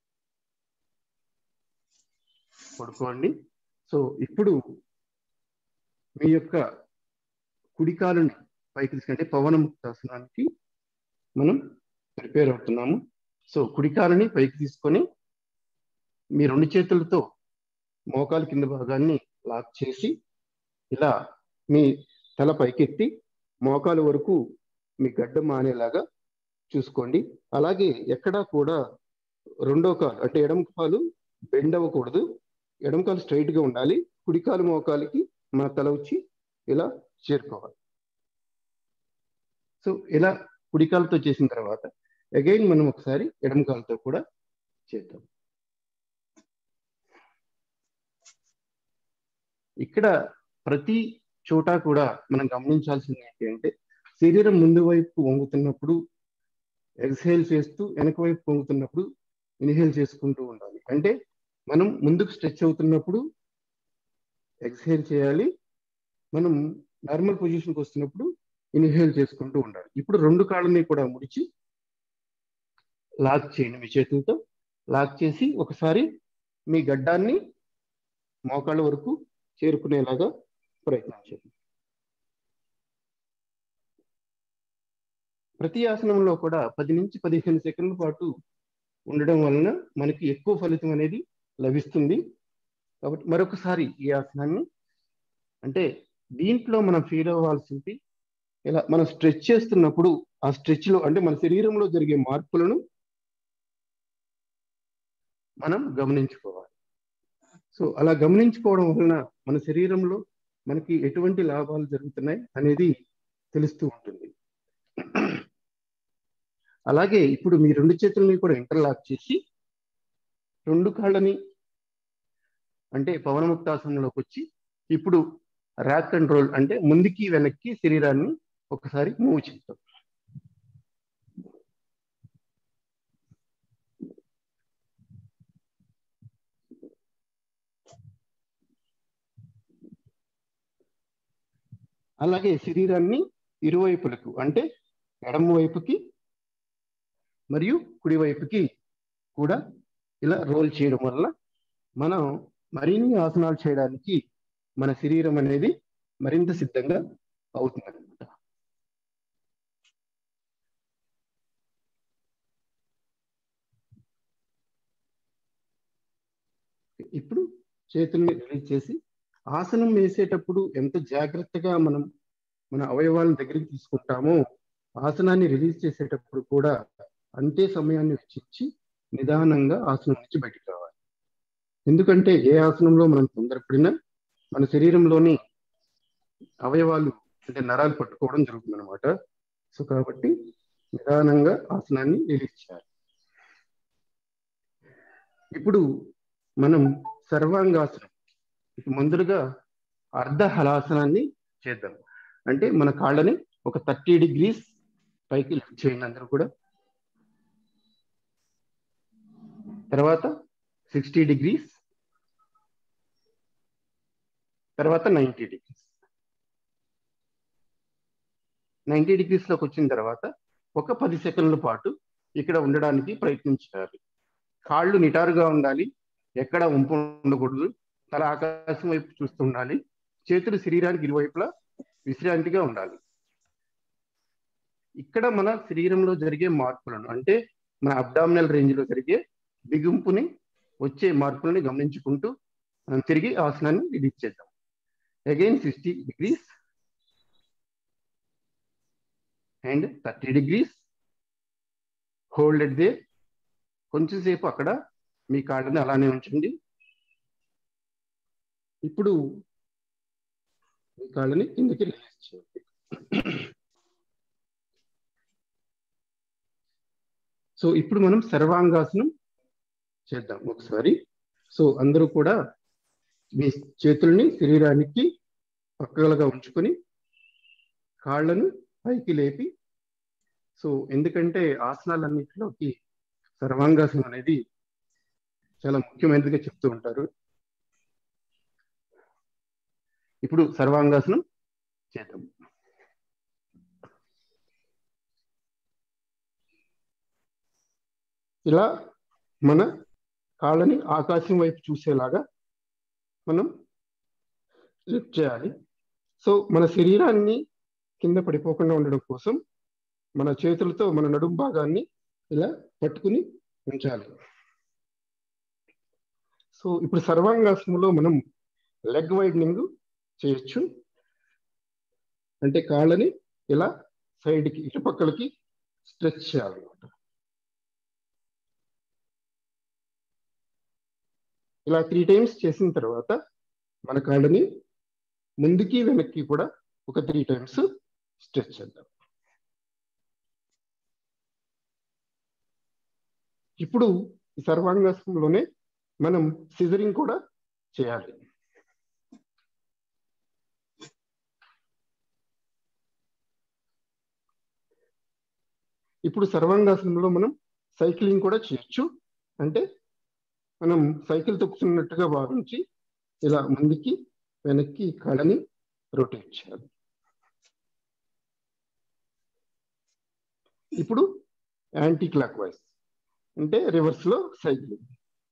D: పడుకోండి. సో ఇప్పుడు మీ యొక్క కుడికాలను పైకి తీసుకుంటే పవనముక్తాసనానికి మనం ప్రిపేర్ అవుతున్నాము. సో కుడికాలని పైకి తీసుకొని మీ 2 చేతులతో మోకాలు కింద భాగాన్ని లాక్ చేసి ఇలా మీ తల పైకెత్తి మోకాలు వరకు మీ గడ్డం మానేలాగా చూసుకోండి. అలాగే ఎక్కడా కూడా రెండో కాలు అంటే ఎడమ కాలు బెండ్ అవ్వకూడదు. ఎడమ కాలు స్ట్రైట్ గా ఉండాలి. కుడికాలు మోకాలికి మన తల వచ్చి ఇలా చేరుకోవాలి. సో ఇలా కుడి కాలుతో చేసిన తర్వాత అగైన్ మనం ఒకసారి ఎడమ కాలుతో కూడా చేద్దాం. ఇక్కడ ప్రతి చోట కూడా మనం గమనించాల్సింది ఏంటి అంటే శరీరం ముందు వైపు వంగుతున్నప్పుడు ఎక్స్హేల్ చేస్తూ వెనక వైపు వంగుతున్నప్పుడు ఇన్హేల్ చేసుకుంటూ ఉండాలి. అంటే మనం ముందుకు స్ట్రెచ్ అవుతున్నప్పుడు ఎక్స్హేల్ చేయాలి, మనం నార్మల్ పొజిషన్కి వస్తున్నప్పుడు ఇన్హేల్ చేసుకుంటూ ఉండాలి. ఇప్పుడు రెండు కాళ్ళని కూడా ముడిచి లాక్ చేయండి. మీ చేతులతో లాక్ చేసి ఒకసారి మీ గడ్డాన్ని మోకాళ్ళ వరకు చేరుకునేలాగా ప్రయత్నించండి. ప్రతి ఆసనంలో కూడా 10 నుంచి 15 సెకండ్ల పాటు ఉండడం వలన మనకి ఎక్కువ ఫలితం అనేది లభిస్తుంది. కాబట్టి మరొకసారి ఈ ఆసనాన్ని, అంటే దీంట్లో మనం ఫీల్ అవ్వాల్సింది ఇలా మనం స్ట్రెచ్ చేస్తున్నప్పుడు ఆ స్ట్రెచ్ లో అంటే మన శరీరంలో జరిగే మార్పులను మనం గమనించుకోవాలి. సో అలా గమనించుకోవడం వలన మన శరీరంలో మనకి ఎటువంటి లాభాలు జరుగుతున్నాయి అనేది తెలుస్తూ ఉంటుంది. అలాగే ఇప్పుడు మీ రెండు చేతులని కూడా ఇంటర్లాక్ చేసి రెండు కాళ్ళని అంటే పవనముక్తాసనంలోకి వచ్చి ఇప్పుడు ర్యాక్ అండ్ రోల్ అంటే ముందుకి వెనక్కి శరీరాన్ని ఒకసారి మూవ్ చేస్తాం. అలాగే శరీరాన్ని ఇరువైపులకు అంటే ఎడమ వైపుకి మరియు కుడి వైపుకి కూడా ఇలా రోల్ చేయడం వల్ల మనం మరిన్ని ఆసనాలు చేయడానికి మన శరీరం అనేది మరింత సిద్ధంగా అవుతుంది అన్నమాట. ఇప్పుడు చేతుల్ని రిలీజ్ చేసి ఆసనం వేసేటప్పుడు ఎంత జాగ్రత్తగా మనం మన అవయవాలను దగ్గరికి తీసుకుంటామో ఆసనాన్ని రిలీజ్ చేసేటప్పుడు కూడా అంతే సమయాన్ని వెచ్చించి నిదానంగా ఆసనం నుంచి బయటికి రావాలి. ఎందుకంటే ఏ ఆసనంలో మనం తొందరపడినా మన శరీరంలోని అవయవాలు అంటే నరాలు పట్టుకోవడం జరుగుతుంది అనమాట. సో కాబట్టి నిదానంగా ఆసనాన్ని రిలీజ్ చేయాలి. ఇప్పుడు మనం సర్వాంగాసనం ముందుగా అర్ధ హలాసనాన్ని చేద్దాం. అంటే మన కాళ్ళని ఒక 30 degrees పైకి లిఫ్ట్ చేయండి అందరూ కూడా. తర్వాత 60 degrees, తర్వాత 90 degrees. 90 degrees లోకి వచ్చిన తర్వాత ఒక 10 సెకండ్ల పాటు ఇక్కడ ఉండడానికి ప్రయత్నించాలి. కాళ్ళు నిటారుగా ఉండాలి, ఎక్కడ వంపు ఉండకూడదు, తల ఆకాశం వైపు చూస్తూ ఉండాలి, చేతులు శరీరానికి ఇరువైపులా విశ్రాంతిగా ఉండాలి. ఇక్కడ మన శరీరంలో జరిగే మార్పులను అంటే మన అబ్డామినల్ రేంజ్ లో జరిగే బిగింపుని వచ్చే మార్పులని గమనించుకుంటూ మనం తిరిగి ఆసనాన్ని రిలీజ్ చేద్దాం. Again 60 degrees and 30 degrees. Hold it there. కొంచెం సేపు అక్కడ మీ కాళ్ళని అలానే ఉంచండి. ఇప్పుడు మీ కాళ్ళని కిందకి రిలీజ్ చేయండి. సో ఇప్పుడు మనం సర్వాంగాసనం చేద్దాం ఒకసారి. సో అందరూ కూడా మీ చేతుల్ని శరీరానికి పక్కలుగా ఉంచుకొని కాళ్ళను పైకి లేపి, సో ఎందుకంటే ఆసనాలన్నింటిలోకి సర్వాంగాసనం అనేది చాలా ముఖ్యమైనదిగా చెప్తూ ఉంటారు. ఇప్పుడు సర్వాంగాసనం చేద్దాం. ఇలా మన కాళ్ళని ఆకాశం వైపు చూసేలాగా మనం లిఫ్ట్ చేయాలి. సో మన శరీరాన్ని కింద పడిపోకుండా ఉండడం కోసం మన చేతులతో మన నడుము భాగాన్ని ఇలా పట్టుకుని ఉంచాలి. సో ఇప్పుడు సర్వాంగాసనంలో మనం లెగ్ వైడనింగ్ చేయొచ్చు. అంటే కాళ్ళని ఇలా సైడ్కి ఇటుపక్కలకి స్ట్రెచ్ చేయాలన్నమాట. ఇలా 3 times చేసిన తర్వాత మన కాళ్ళని ముందుకి వెనక్కి కూడా ఒక 3 times స్ట్రెచ్ చేద్దాం. ఇప్పుడు ఈ సర్వాంగాసనంలోనే మనం సిజరింగ్ కూడా చేయాలి. ఇప్పుడు సర్వాంగాసనంలో మనం సైక్లింగ్ కూడా చేయొచ్చు. అంటే మనం సైకిల్ తొక్కుతున్నట్టుగా భావించి ఇలా ముందుకి వెనక్కి కాళ్ళని రొటేట్ చేయాలి. ఇప్పుడు యాంటీ క్లాక్ వైజ్ అంటే రివర్స్ లో సైక్లింగ్.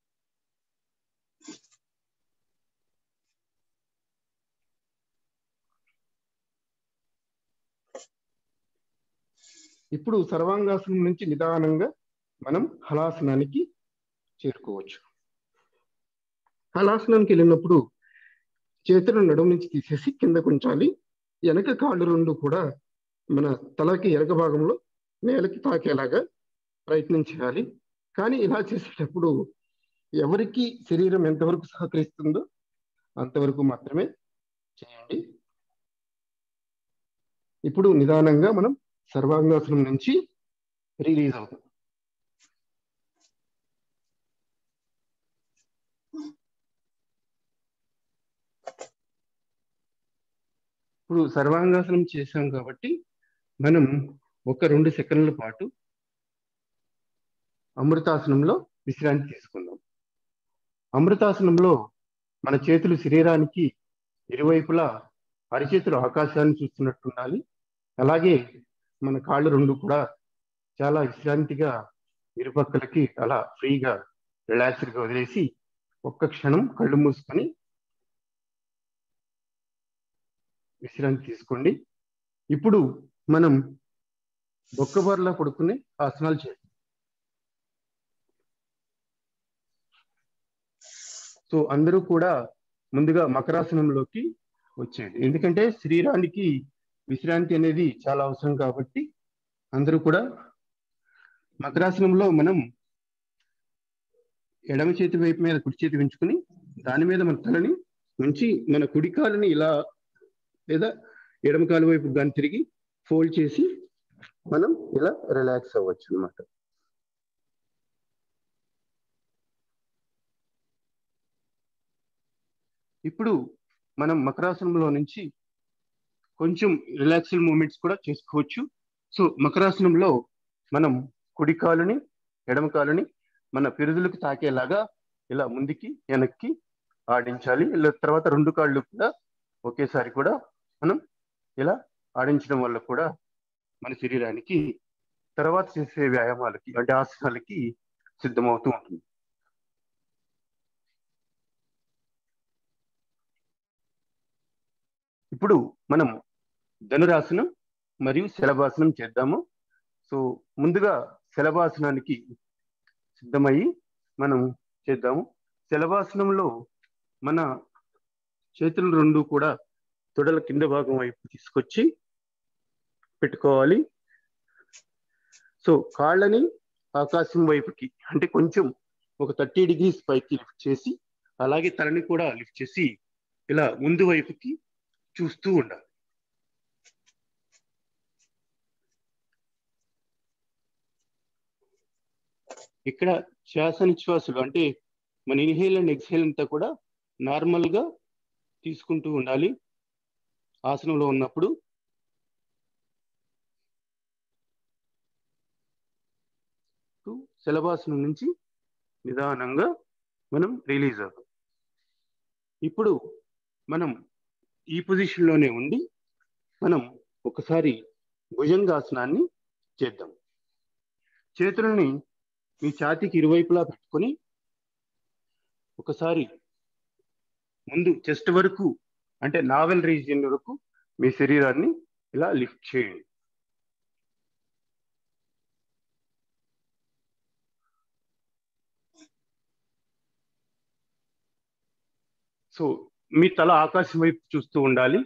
D: ఇప్పుడు సర్వాంగాసనం నుంచి నిదానంగా మనం హలాసనానికి చేరుకోవచ్చు. హలాసనానికి వెళ్ళినప్పుడు చేతులను నడుము నుంచి తీసేసి కిందకు ఉంచాలి. వెనక కాళ్ళు రెండు కూడా మన తలకి ఎనక భాగంలో నేలకి తాకేలాగా ప్రయత్నం చేయాలి. కానీ ఇలా చేసేటప్పుడు ఎవరికి శరీరం ఎంతవరకు సహకరిస్తుందో అంతవరకు మాత్రమే చేయండి. ఇప్పుడు నిదానంగా మనం సర్వాంగాసనం నుంచి రిలీజ్ అవుతాం. ఇప్పుడు సర్వాంగాసనం చేశాం కాబట్టి మనం ఒక 2 సెకండ్ల పాటు అమృతాసనంలో విశ్రాంతి తీసుకుందాం. అమృతాసనంలో మన చేతులు శరీరానికి ఇరువైపులా అరిచేతులు ఆకాశాన్ని చూస్తున్నట్టు ఉండాలి. అలాగే మన కాళ్ళు రెండు కూడా చాలా విశ్రాంతిగా ఇరుపక్కలకి అలా ఫ్రీగా రిలాక్స్డ్గా వదిలేసి ఒక్క క్షణం కళ్ళు మూసుకొని విశ్రాంతి తీసుకోండి. ఇప్పుడు మనం బొక్కబొరలా పడుకునే ఆసనాలు చేయాలి. సో అందరూ కూడా ముందుగా మకరాసనంలోకి వచ్చేది, ఎందుకంటే శరీరానికి విశ్రాంతి అనేది చాలా అవసరం కాబట్టి అందరూ కూడా మకరాసనంలో మనం ఎడమ చేతి వైపు మీద కుడి చేతి ఉంచుకుని దాని మీద మన తలని ఉంచి మన కుడి కాలుని ఇలా లేదా ఎడమ కాలు వైపు గాని తిరిగి ఫోల్డ్ చేసి మనం ఇలా రిలాక్స్ అవ్వచ్చు అన్నమాట. ఇప్పుడు మనం మకరాసనంలో నుంచి కొంచెం రిలాక్స్డ్ మూమెంట్స్ కూడా చేసుకోవచ్చు. సో మకరాసనంలో మనం కుడి కాలుని ఎడమ కాలుని మన పిరుదులకు తాకేలాగా ఇలా ముందుకి వెనక్కి ఆడించాలి. తర్వాత రెండు కాళ్ళు కూడా ఒకేసారి కూడా మనం ఇలా ఆడించడం వల్ల కూడా మన శరీరానికి తర్వాత చేసే వ్యాయామాలకి అంటే ఆసనాలకి సిద్ధమవుతూ ఉంటుంది. ఇప్పుడు మనం ధనురాసనం మరియు శలభాసనం చేద్దాము. సో ముందుగా శలభాసనానికి సిద్ధమయ్యి మనం చేద్దాము. శలభాసనంలో మన చేతులు రెండు కూడా తొడల కింద భాగం వైపు తీసుకొచ్చి పెట్టుకోవాలి. సో కాళ్ళని ఆకాశం వైపుకి అంటే కొంచెం ఒక 30 degrees పైకి లిఫ్ట్ చేసి అలాగే తలని కూడా లిఫ్ట్ చేసి ఇలా ముందు వైపుకి చూస్తూ ఉండాలి. ఇక్కడ శ్వాస నిశ్వాసాలు అంటే మన ఇన్హేల్ అండ్ ఎక్స్హేల్ అంతా కూడా నార్మల్ గా తీసుకుంటూ ఉండాలి ఆసనంలో ఉన్నప్పుడు. శలభాసనం నుంచి నిదానంగా మనం రిలీజ్ అవుతాం. ఇప్పుడు మనం ఈ పొజిషన్లోనే ఉండి మనం ఒకసారి భుజంగాసనాన్ని చేద్దాం. చేతులని మీ ఛాతీకి ఇరువైపులా పెట్టుకొని ఒకసారి ముందు చెస్ట్ వరకు అంటే నావెల్ రీజియన్ వరకు మీ శరీరాన్ని ఇలా లిఫ్ట్ చేయండి. సో మీ తల ఆకాశం వైపు చూస్తూ ఉండాలి.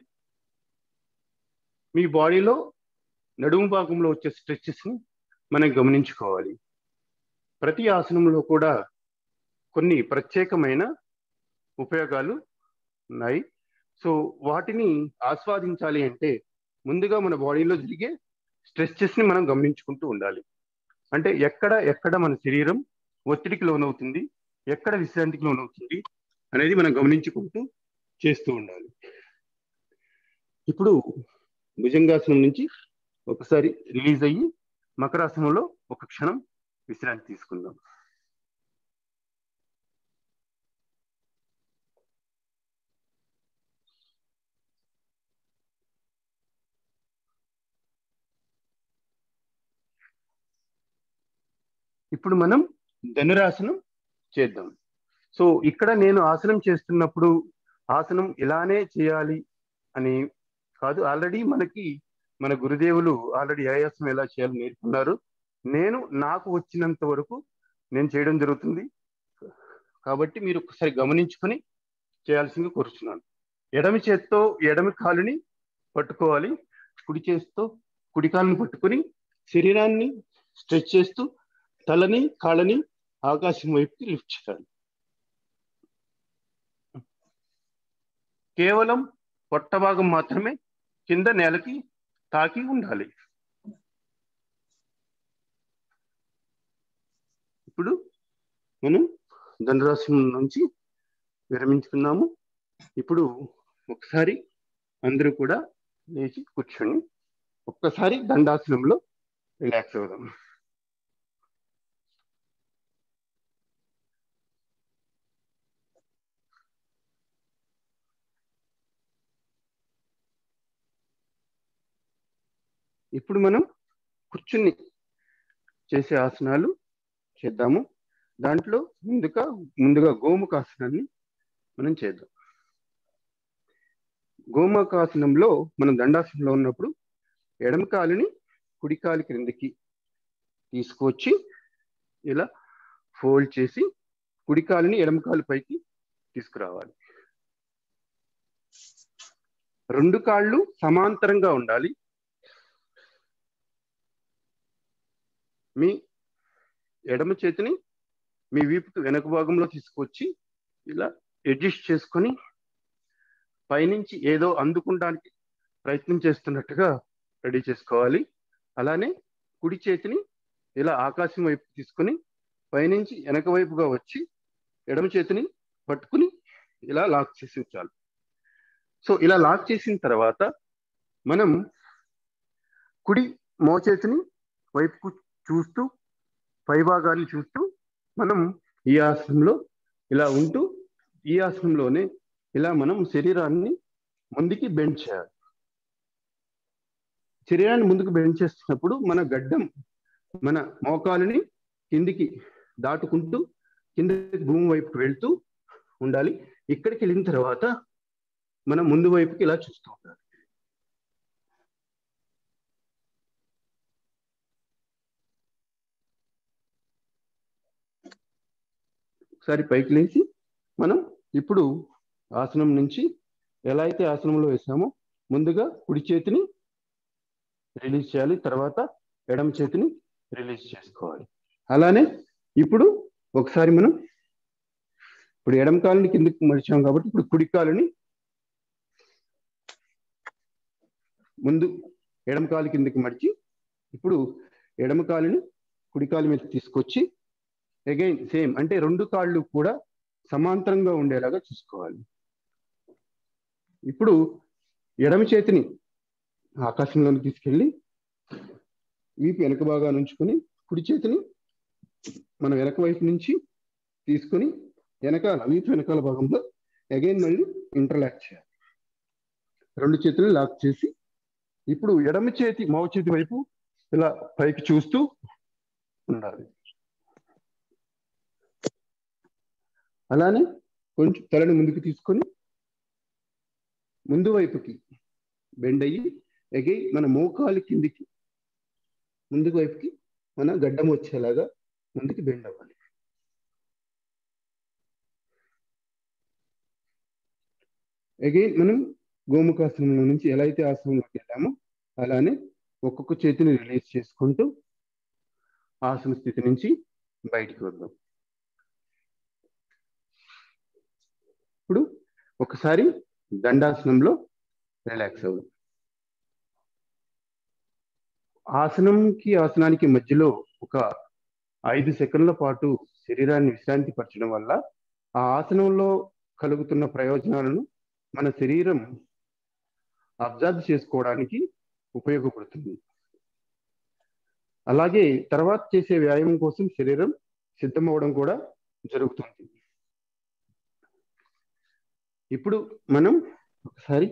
D: మీ బాడీలో నడుము భాగంలో వచ్చే స్ట్రెచెస్ని మనం గమనించుకోవాలి. ప్రతి ఆసనంలో కూడా కొన్ని ప్రత్యేకమైన ఉపయోగాలు ఉన్నాయి. సో వాటిని ఆస్వాదించాలి అంటే ముందుగా మన బాడీలో జరిగే స్ట్రెచెస్ని మనం గమనించుకుంటూ ఉండాలి. అంటే ఎక్కడ మన శరీరం ఒత్తిడికి లోనవుతుంది, ఎక్కడ విశ్రాంతికి లోనవుతుంది అనేది మనం గమనించుకుంటూ చేస్తూ ఉండాలి. ఇప్పుడు భుజంగాసనం నుంచి ఒకసారి రిలీజ్ అయ్యి మకరాసనంలో ఒక క్షణం విశ్రాంతి తీసుకుందాం. ఇప్పుడు మనం ధనురాసనం చేద్దాం. సో ఇక్కడ నేను ఆసనం చేస్తున్నప్పుడు ఆసనం ఇలానే చేయాలి అని కాదు, ఆల్రెడీ మనకి మన గురుదేవులు ఆల్రెడీ ఏ ఆసనం ఎలా చేయాలో నేర్పున్నారు. నేను నాకు వచ్చినంత వరకు నేను చేయడం జరుగుతుంది. కాబట్టి మీరు ఒకసారి గమనించుకొని చేయాల్సిందిగా కోరుచున్నాను. ఎడమ చేత్తో ఎడమ కాలుని పట్టుకోవాలి, కుడి చేత్తో కుడి కాలుని పట్టుకొని శరీరాన్ని స్ట్రెచ్ చేస్తూ తలని కాళ్ళని ఆకాశం వైపుకి లిఫ్ట్ చేయాలి. కేవలం పొట్ట భాగం మాత్రమే కింద నేలకి తాకి ఉండాలి. ఇప్పుడు మనం ధనురాసనం నుంచి విరమించుకున్నాము. ఇప్పుడు ఒకసారి అందరూ కూడా లేచి కూర్చొని ఒక్కసారి దండాసనంలో రిలాక్స్ అవుదాం. ఇప్పుడు మనం కూర్చుని చేసే ఆసనాలు చేద్దాము. దాంట్లో ముందుగా గోముఖాసనాన్ని మనం చేద్దాం. గోముఖాసనంలో మనం దండాసనంలో ఉన్నప్పుడు ఎడమ కాలుని కుడి కాలు క్రిందికి తీసుకొచ్చి ఇలా ఫోల్డ్ చేసి కుడి కాలుని ఎడమ కాలు పైకి తీసుకురావాలి. రెండు కాళ్ళు సమాంతరంగా ఉండాలి. మీ ఎడమ చేతిని మీ వీపుకు వెనక భాగంలో తీసుకొచ్చి ఇలా అడ్జస్ట్ చేసుకొని పైనుంచి ఏదో అందుకోవడానికి ప్రయత్నం చేస్తున్నట్టుగా రెడీ చేసుకోవాలి. అలానే కుడి చేతిని ఇలా ఆకాశం వైపు తీసుకొని పైనుంచి వెనక వైపుగా వచ్చి ఎడమ చేతిని పట్టుకుని ఇలా లాక్ చేసి ఉంచాలి. సో ఇలా లాక్ చేసిన తర్వాత మనం కుడి మోచేతిని వైపుకు చూస్తూ పై భాగాన్ని చూస్తూ మనం ఈ ఆసనంలో ఇలా ఉంటూ ఈ ఆసనంలోనే ఇలా మనం శరీరాన్ని ముందుకి బెండ్ చేయాలి. శరీరాన్ని ముందుకు బెండ్ చేస్తున్నప్పుడు మన గడ్డం మన మోకాలుని కిందికి దాటుకుంటూ కిందకి భూమి వైపుకి వెళ్తూ ఉండాలి. ఇక్కడికి వెళ్ళిన తర్వాత మనం ముందు వైపుకి ఇలా చూస్తూ ఉండాలి. ఒకసారి పైకి లేచి మనం ఇప్పుడు ఆసనం నుంచి ఎలా అయితే ఆసనంలో వేసామో ముందుగా కుడి చేతిని రిలీజ్ చేయాలి, తర్వాత ఎడమ చేతిని రిలీజ్ చేసుకోవాలి. అలానే ఇప్పుడు ఒకసారి మనం ఇప్పుడు ఎడమ కాలుని కిందకి మడిచాం కాబట్టి ఇప్పుడు కుడి కాలుని ముందు ఎడమ కాలు కిందకి మడిచి ఇప్పుడు ఎడమ కాలుని కుడి కాలు మీద తీసుకొచ్చి అగైన్ సేమ్ అంటే రెండు కాళ్ళు కూడా సమాంతరంగా ఉండేలాగా చూసుకోవాలి. ఇప్పుడు ఎడమ చేతిని ఆకాశంలోకి తీసుకెళ్ళి వీపు వెనక భాగాన్ని ఉంచుకొని కుడి చేతిని మన వెనక వైపు నుంచి తీసుకొని వీపు వెనకాల భాగంలో అగైన్ మళ్ళీ ఇంటర్లాక్ చేయాలి. రెండు చేతులు లాక్ చేసి ఇప్పుడు ఎడమ చేతి మౌ చేతి వైపు ఇలా పైకి చూస్తూ ఉండాలి. అలానే కొంచెం తలని ముందుకు తీసుకొని ముందు వైపుకి బెండ్ అయ్యి అగైన్ మన మోకాలు కిందికి ముందు వైపుకి మన గడ్డం వచ్చేలాగా ముందుకి బెండ్ అవ్వాలి. అగైన్ మనం గోముఖాసనంలో నుంచి ఎలా అయితే ఆసనంలోకి వెళ్ళామో అలానే ఒక్కొక్క చేతిని రిలీజ్ చేసుకుంటూ ఆసన స్థితి నుంచి బయటికి వద్దాం. ఇప్పుడు ఒకసారి దండాసనంలో రిలాక్స్ అవ్వడం. ఆసనానికి మధ్యలో ఒక 5 సెకండ్ల పాటు శరీరాన్ని విశ్రాంతి పరచడం వల్ల ఆ ఆసనంలో కలుగుతున్న ప్రయోజనాలను మన శరీరం అబ్జర్వ్ చేసుకోవడానికి ఉపయోగపడుతుంది. అలాగే తర్వాత చేసే వ్యాయామం కోసం శరీరం సిద్ధమవడం కూడా జరుగుతుంది. ఇప్పుడు మనం ఒకసారి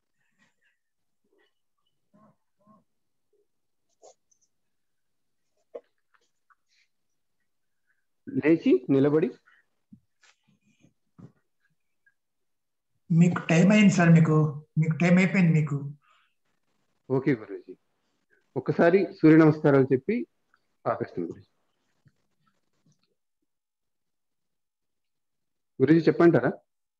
D: లేచి నిలబడి,
B: మీకు టైం అయింది సార్, మీకు టైం అయిపోయింది మీకు.
D: ఓకే గురూజీ, ఒకసారి సూర్య నమస్కారాలు చెప్పి ఆపేస్తుంది గురూజీ. గురూజీ చెప్పంటారా?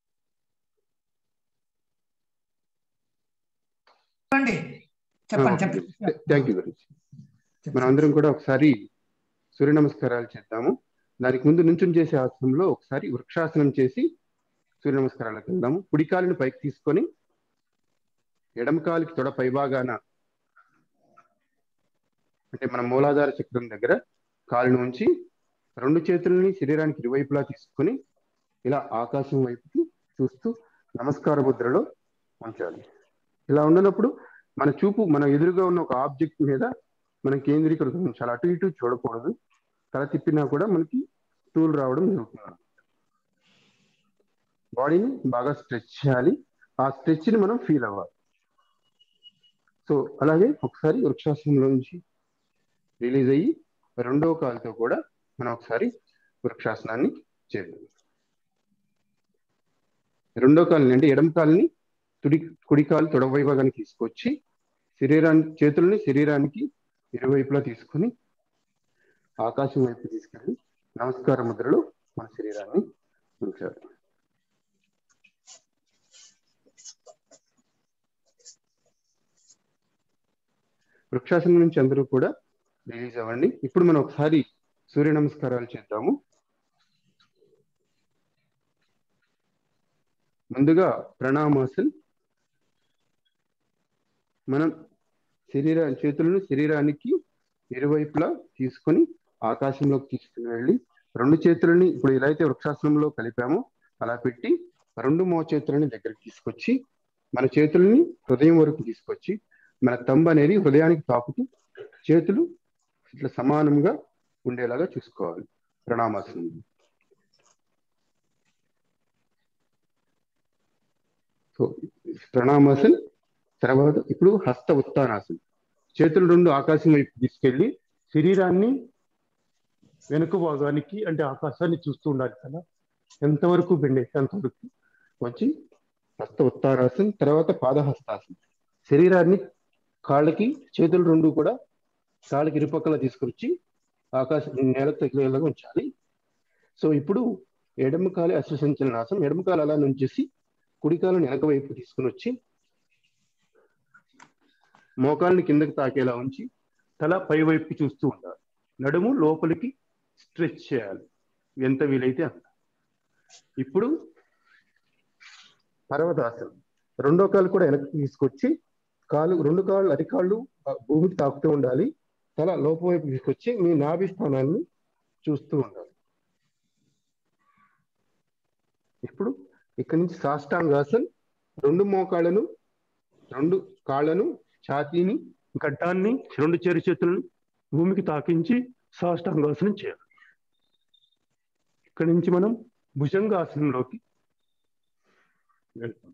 B: చెప్పండి చెప్పండి.
D: Thank you Guruji. మనం అందరం కూడా ఒకసారి సూర్య నమస్కారాలు చేద్దాము. దానికి ముందు నుంచుని చేసే ఆసనంలో ఒకసారి వృక్షాసనం చేసి సూర్య నమస్కారాలకు వెళ్దాము. కుడి కాలుని పైకి తీసుకొని ఎడమ కాలుకి తొడ పైభాగాన, అంటే మన మూలాధార చక్రం దగ్గర కాలును ఉంచి 2 చేతులని శరీరానికి ఇరువైపులా తీసుకొని ఇలా ఆకాశం వైపుకి చూస్తూ నమస్కార ముద్రలో ఉంచాలి. ఇలా ఉండనప్పుడు మన చూపు మన ఎదురుగా ఉన్న ఒక ఆబ్జెక్ట్ మీద మనం కేంద్రీకృతం ఉంచాలి. అటు ఇటు చూడకూడదు. తల తిప్పినా కూడా మనకి టూల్ రావడం జరుగుతుంది. బాడీని బాగా స్ట్రెచ్ చేయాలి. ఆ స్ట్రెచ్ని మనం ఫీల్ అవ్వాలి. సో అలాగే ఒకసారి వృక్షాసనంలో నుంచి రిలీజ్ అయ్యి 2వ కాలుతో కూడా మనం ఒకసారి వృక్షాసనాన్ని చేద్దాం. 2వ కాలుని అంటే ఎడమ కాలుని కుడి కాలు తొడ వైభాగానికి తీసుకొచ్చి చేతులని శరీరానికి ఇరువైపులా తీసుకొని ఆకాశం వైపు తీసుకెళ్ళి నమస్కార ముద్రలో మన శరీరాన్ని ఉంచాలి. వృక్షాసనం నుంచి అందరూ కూడా రిలీజ్ అవ్వండి. ఇప్పుడు మనం ఒకసారి సూర్య నమస్కారాలు చేద్దాము. ముందుగా ప్రణామాసన్. మనం చేతులను శరీరానికి ఇరువైపులా తీసుకొని ఆకాశంలోకి తీసుకుని వెళ్ళి 2 చేతులని ఇప్పుడు ఎలా అయితే వృక్షాసనంలో కలిపామో అలా పెట్టి 2 మోచేతులని దగ్గరికి తీసుకొచ్చి మన చేతులని హృదయం వరకు తీసుకొచ్చి మన తంబు అనేది హృదయానికి తాకుతూ చేతులు ఇట్లా సమానంగా ఉండేలాగా చూసుకోవాలి. ప్రణామాసనం. సో ప్రణామాసన్ తర్వాత ఇప్పుడు హస్త ఉత్తానాసనం. చేతులు 2 ఆకాశం వైపు తీసుకెళ్ళి శరీరాన్ని వెనుక భాగానికి అంటే ఆకాశాన్ని చూస్తూ ఉండాలి కదా. ఎంతవరకు బెండేసి అంతవరకు వచ్చి హస్త ఉత్తానాసనం. తర్వాత పాదహస్తాసనం. శరీరాన్ని కాళ్ళకి చేతులు 2 కూడా కాళ్ళకి ఇరుపక్కల తీసుకొచ్చి ఆకాశం నేల తగిలేలాగా ఉంచాలి. సో ఇప్పుడు ఎడమ కాలి అశ్వసంచలనాసనం. ఎడమ కాలు అలా నుంచేసి కుడి కాలుని వెనక వైపు తీసుకుని వచ్చి మోకాళ్ళని కిందకి తాకేలా ఉంచి తల పై వైపుకి చూస్తూ ఉండాలి. నడుము లోపలికి స్ట్రెచ్ చేయాలి ఎంత వీలైతే అంత. ఇప్పుడు పర్వతాసనం. 2వ కాలు కూడా వెనక్కి తీసుకొచ్చి 2 కాళ్ళు అరికాళ్ళు భూమికి తాకుతూ ఉండాలి. తల లోపల వైపు తీసుకొచ్చి మీ నాభి స్థానాన్ని చూస్తూ ఉండాలి. ఇప్పుడు ఇక్కడి నుంచి సాష్టాంగాసన్. 2 మోకాళ్ళను 2 కాళ్ళను ఛాతీని గడ్డాన్ని 2 చేరి చేతులను భూమికి తాకించి సాష్టాంగాసనం చేయాలి. ఇక్కడి నుంచి మనం భుజంగాసనంలోకి వెళ్తాం.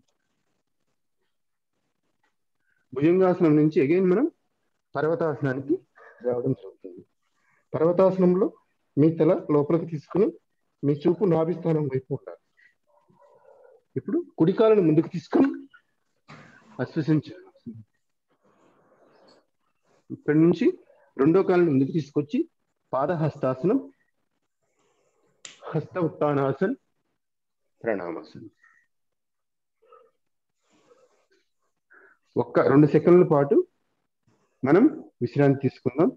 D: భుజంగాసనం నుంచి అగైన్ మనం పర్వతాసనానికి రావడం జరుగుతుంది. పర్వతాసనంలో మీ తల లోపలికి తీసుకుని మీ చూపు నాభిస్థానం వైపు ఉండాలి. ఇప్పుడు కుడికాలను ముందుకు తీసుకుని అశ్వసించాలి. ఇక్కడి నుంచి 2వ కాలను ముందుకు తీసుకొచ్చి పాదహస్తాసనం, హస్త ఉత్తానాసన్, ప్రణామాసనం. 2 సెకండ్ల పాటు మనం విశ్రాంతి తీసుకుందాం.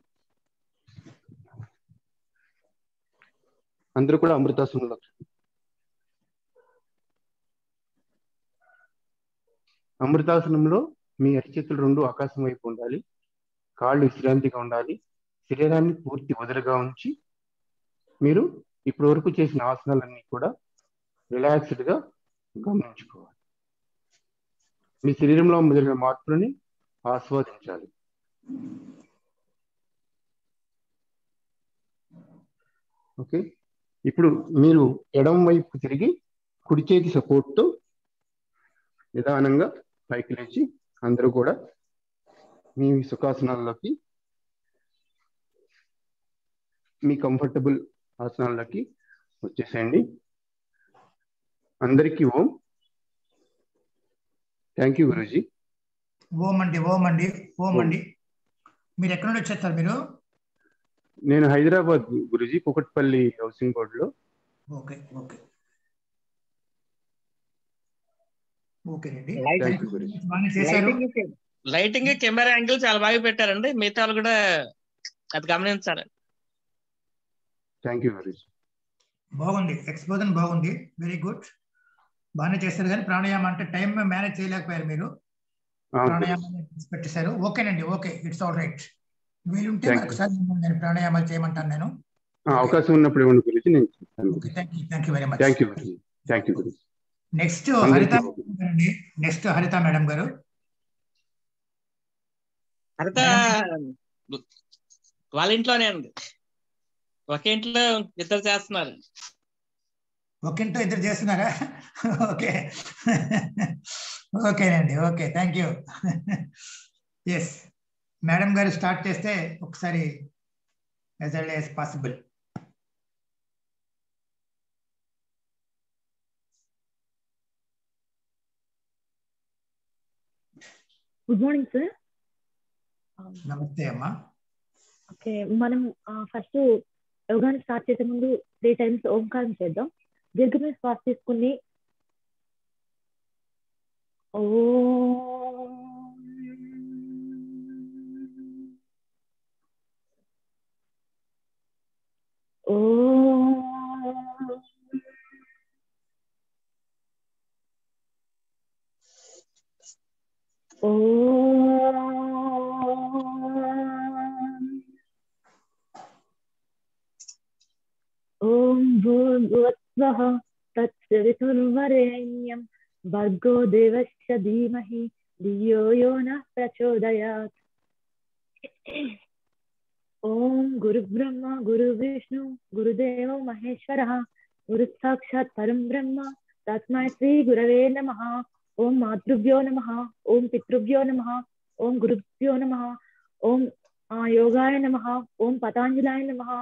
D: అందరూ కూడా అమృతాసనంలో. అమృతాసనంలో మీ అరిచేతులు 2 ఆకాశం వైపు ఉండాలి. కాళ్ళు విశ్రాంతిగా ఉండాలి. శరీరాన్ని పూర్తి వదులుగా ఉంచి మీరు ఇప్పటి వరకు చేసిన ఆసనాలన్నీ కూడా రిలాక్స్డ్గా గమనించుకోవాలి. మీ శరీరంలో జరిగిన మార్పులని ఆస్వాదించాలి. ఓకే, ఇప్పుడు మీరు ఎడమ వైపు తిరిగి కుడి చేతి సపోర్ట్తో నిదానంగా పైకి లేచి అందరూ కూడా మీ సుఖాసనాల్లోకి, మీ కంఫర్టబుల్ ఆసనాల్లోకి వచ్చేసేయండి. అందరికీ ఓం. Thank you Guruji.
B: ఓం అండి, ఓం అండి, ఓం అండి. మీరు ఎక్కడ నుండి వచ్చేస్తారు? మీరు?
D: నేను హైదరాబాద్ గురూజీ, కుకట్పల్లి హౌసింగ్ బోర్డులో.
B: ఓకే ఓకే ఓకేనండి.
E: లైటింగ్ కెమెరా యాంగిల్ చాలా బాగా పెట్టారండి. మిగతా వాళ్ళు కూడా అది గమనించాలి.
D: Thank you Guruji.
B: బాగుంది, ఎక్స్పోజన్ బాగుంది, వెరీ గుడ్. బాగానే చేస్తారు. కానీ ప్రాణాయామం అంటే టైం మేనేజ్ చేయలేకపోయారు మీరు. ప్రాణాయామం పెట్టేశారు. ఓకేనండి, ఓకే, ఇట్స్ ఆల్ రైట్. వీలుంటే ఒకసారి నేను ప్రాణాయామాలు చేయమంటాను. నేను
D: అవకాశం ఉన్నప్పుడు ఇవ్వండి గురూజీ, నేను చెప్తాను.
B: Thank you very much.
D: Thank you Guruji. Thank you Guruji.
B: Next Haritha అండి. నెక్స్ట్ హరిత మేడం గారు.
E: హరిత వాళ్ళ ఇంట్లోనే అండి. ఒకే ఇంట్లో ఇద్దరు చేస్తున్నారు.
B: ఒక ఇంట్లో ఇద్దరు చేస్తున్నారా? ఓకే ఓకేనండి, okay, thank you. Yes madam గారు స్టార్ట్ చేస్తే ఒకసారి as early as possible.
F: Good morning sir.
B: నమస్తే అమ్మా.
F: ఓకే, మనం ఫస్ట్ యోగాని స్టార్ట్ చేసే ముందు 3 times ఓంకారం చేద్దాం. దీర్ఘమైన శ్వాస తీసుకుని ఓం భూర్భువస్వః తత్సవితుర్వరేణ్యం భర్గో దేవస్య ధీమహి ధియో యో నః ప్రచోదయాత్. ఓం గురుబ్రహ్మ గురువిష్ణు గురుదేవో మహేశ్వరః గురు సాక్షాత్ పరం బ్రహ్మ తస్మై శ్రీ గురవే నమః. ఓం మాతృభ్యో నమః, ఓం పితృభ్యో నమః, ఓం గురుభ్యో నమః, ఓం యోగాయ నమః, ఓం పతాంజలాయ నమః.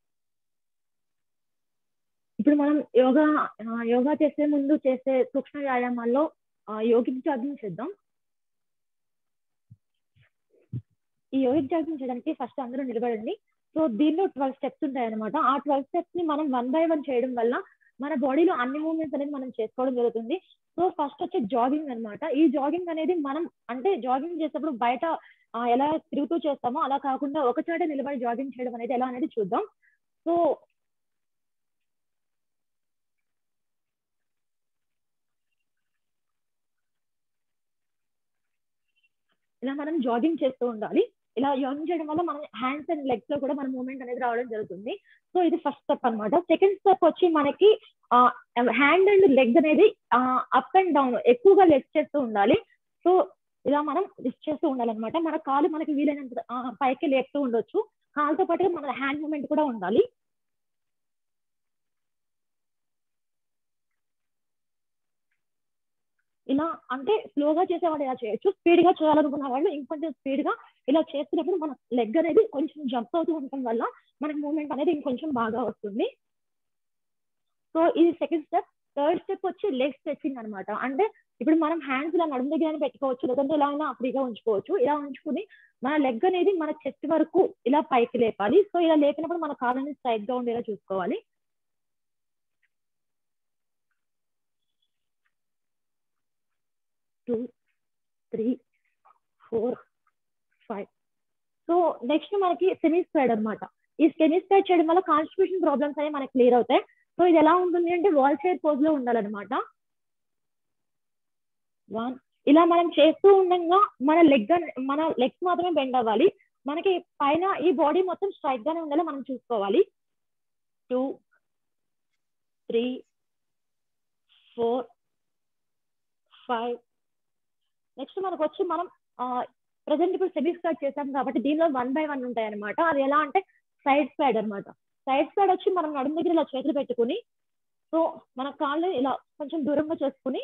F: ఇప్పుడు మనం యోగా చేసే ముందు చేసే సూక్ష్మ వ్యాయామాల్లో యోగిక్ జాగింగ్ చేద్దాం. ఈ యోగిక్ జాగింగ్ చేయడానికి ఫస్ట్ అందరూ నిలబడండి. సో దీనిలో 12 steps ఉంటాయి అనమాట. ఆ 12 steps ని మనం 1 by 1 చేయడం వల్ల మన బాడీలో అన్ని మూవ్మెంట్స్ అనేది మనం చేసుకోవడం జరుగుతుంది. సో ఫస్ట్ వచ్చే జాగింగ్ అనమాట. ఈ జాగింగ్ అనేది మనం అంటే జాగింగ్ చేసేటప్పుడు బయట ఎలా తిరుగుతూ చేస్తామో అలా కాకుండా ఒక చోట నిలబడి జాగింగ్ చేయడం అనేది ఎలా అనేది చూద్దాం. సో ఇలా మనం జాగింగ్ చేస్తూ ఉండాలి. ఇలా జాగింగ్ చేయడం వల్ల మన హ్యాండ్స్ అండ్ లెగ్స్ లో కూడా మన మూవ్మెంట్ అనేది రావడం జరుగుతుంది. సో ఇది ఫస్ట్ స్టెప్ అనమాట. సెకండ్ స్టెప్ వచ్చి మనకి హ్యాండ్ అండ్ లెగ్ అనేది అప్ అండ్ డౌన్ ఎక్కువగా లిఫ్ట్ చేస్తూ ఉండాలి. సో ఇలా మనం లిఫ్ట్ చేస్తూ ఉండాలన్నమాట. మన కాలు మనకి వీలైనంత పైకి లేపుతూ ఉండొచ్చు. కాలుతో పాటుగా మన హ్యాండ్ మూవ్మెంట్ కూడా ఉండాలి. ఇలా అంటే స్లోగా చేసేవాళ్ళు ఇలా చేయొచ్చు. స్పీడ్ గా చేయాలనుకున్న వాళ్ళు ఇంకొంచెం స్పీడ్ గా ఇలా చేస్తున్నప్పుడు మన లెగ్ అనేది కొంచెం జంప్ అవుతూ ఉండటం వల్ల మనకి మూవ్మెంట్ అనేది ఇంకొంచెం బాగా వస్తుంది. సో ఇది సెకండ్ స్టెప్. థర్డ్ స్టెప్ వచ్చి లెగ్ స్ట్రెచింగ్ అనమాట. అంటే ఇప్పుడు మనం హ్యాండ్స్ ఇలా నడుము దగ్గర పెట్టుకోవచ్చు, లేదంటే ఇలా అయినా ఫ్రీగా ఉంచుకోవచ్చు. ఇలా ఉంచుకుని మన లెగ్ అనేది మన చెస్ట్ వరకు ఇలా పైకి లేపాలి. సో ఇలా లేపినప్పుడు మన కాళ్ళని స్ట్రైట్ గా ఉండేలా చూసుకోవాలి. టూ 3 4 5. సో నెక్స్ట్ మనకి సెమీ స్క్వేర్డ్ అనమాట. ఈ సెమీ స్క్వేర్డ్ చేయడం వల్ల కాన్స్టిట్యూషన్ ప్రాబ్లమ్స్ అనేవి మనకి క్లియర్ అవుతాయి. సో ఇది ఎలా ఉంటుంది అంటే వాల్ చైర్ పోజ్ లో ఉండాలన్నమాట. 1 ఇలా మనం చేస్తూ ఉండగా మన లెగ్స్ మాత్రమే బెండ్ అవ్వాలి. మనకి పైన ఈ బాడీ మొత్తం స్ట్రైట్ గానే ఉండాలి మనం చూసుకోవాలి. 2 3 4 5. నెక్స్ట్ మనకు వచ్చి మనం ప్రజెంట్ ఇప్పుడు సెమీ స్క్వాడ్ చేసాం కాబట్టి దీనిలో 1 by 1 ఉంటాయి అనమాట. అది ఎలా అంటే సైడ్ స్క్వాడ్ అనమాట. సైడ్ స్క్వాడ్ వచ్చి మనం నడుము దగ్గర ఇలా చేతులు పెట్టుకుని, సో మన కాళ్ళు ఇలా కొంచెం దూరంగా చేసుకుని,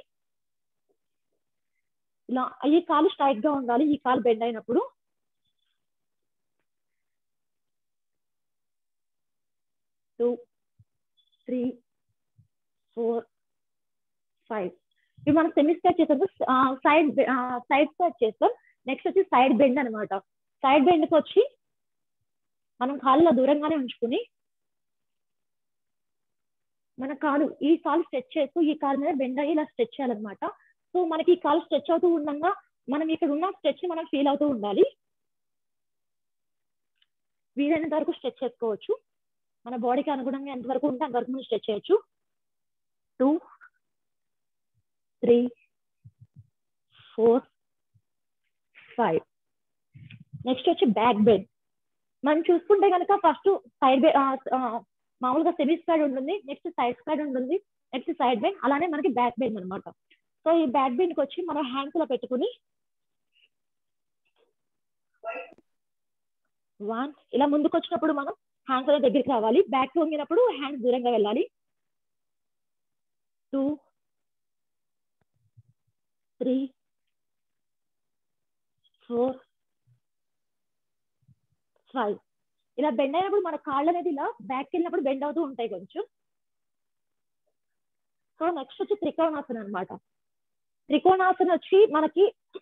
F: ఇలా ఈ కాలు స్ట్రైట్ గా ఉండాలి. ఈ కాలు బెండ్ అయినప్పుడు 2 3 4 5. ఇవి మనం సెమీ స్క్వాడ్ చేసాము. సైడ్ స్క్వాడ్ చేస్తాం. నెక్స్ట్ వచ్చి సైడ్ బెండ్ అనమాట. సైడ్ బెండ్కి వచ్చి మనం కాళ్ళ దూరంగానే ఉంచుకుని మన కాలు ఈ కాలు స్ట్రెచ్ చేస్తూ ఈ కాలు మీద బెండ్ అయ్యి ఇలా స్ట్రెచ్ చేయాలన్నమాట. సో మనకి ఈ కాలు స్ట్రెచ్ అవుతూ ఉండగా మనం ఇక్కడ ఉన్న స్ట్రెచ్ మనం ఫీల్ అవుతూ ఉండాలి. వీలైనంత వరకు స్ట్రెచ్ చేసుకోవచ్చు. మన బాడీకి అనుగుణంగా ఎంతవరకు ఉంటే అంతవరకు మనం స్ట్రెచ్ చేయొచ్చు. 2 3 4 5. నెక్స్ట్ వచ్చి బ్యాక్ బెండ్. మనం చూసుకుంటే కనుక ఫస్ట్ సైడ్ మామూలుగా సెమీ స్క్వాడ్ ఉంటుంది, నెక్స్ట్ సైడ్ స్క్వాడ్ ఉంటుంది, నెక్స్ట్ సైడ్ బెండ్, అలానే మనకి బ్యాక్ బెండ్ అనమాట. సో ఈ బ్యాక్ బెండ్కి వచ్చి మనం హ్యాండ్స్ లో పెట్టుకుని 1 ఇలా ముందుకు వచ్చినప్పుడు మనం హ్యాండ్స్ లో దగ్గరికి రావాలి. బ్యాక్ వంగినప్పుడు హ్యాండ్స్ దూరంగా వెళ్ళాలి. 2 3 4 5. ఇలా బెండ్ అయినప్పుడు మన కాళ్ళు అనేది ఇలా బ్యాక్ వెళ్ళినప్పుడు బెండ్ అవుతూ ఉంటాయి కొంచెం. సో నెక్స్ట్ వచ్చి త్రికోణాసన అనమాట. త్రికోణాసన వచ్చి మనకి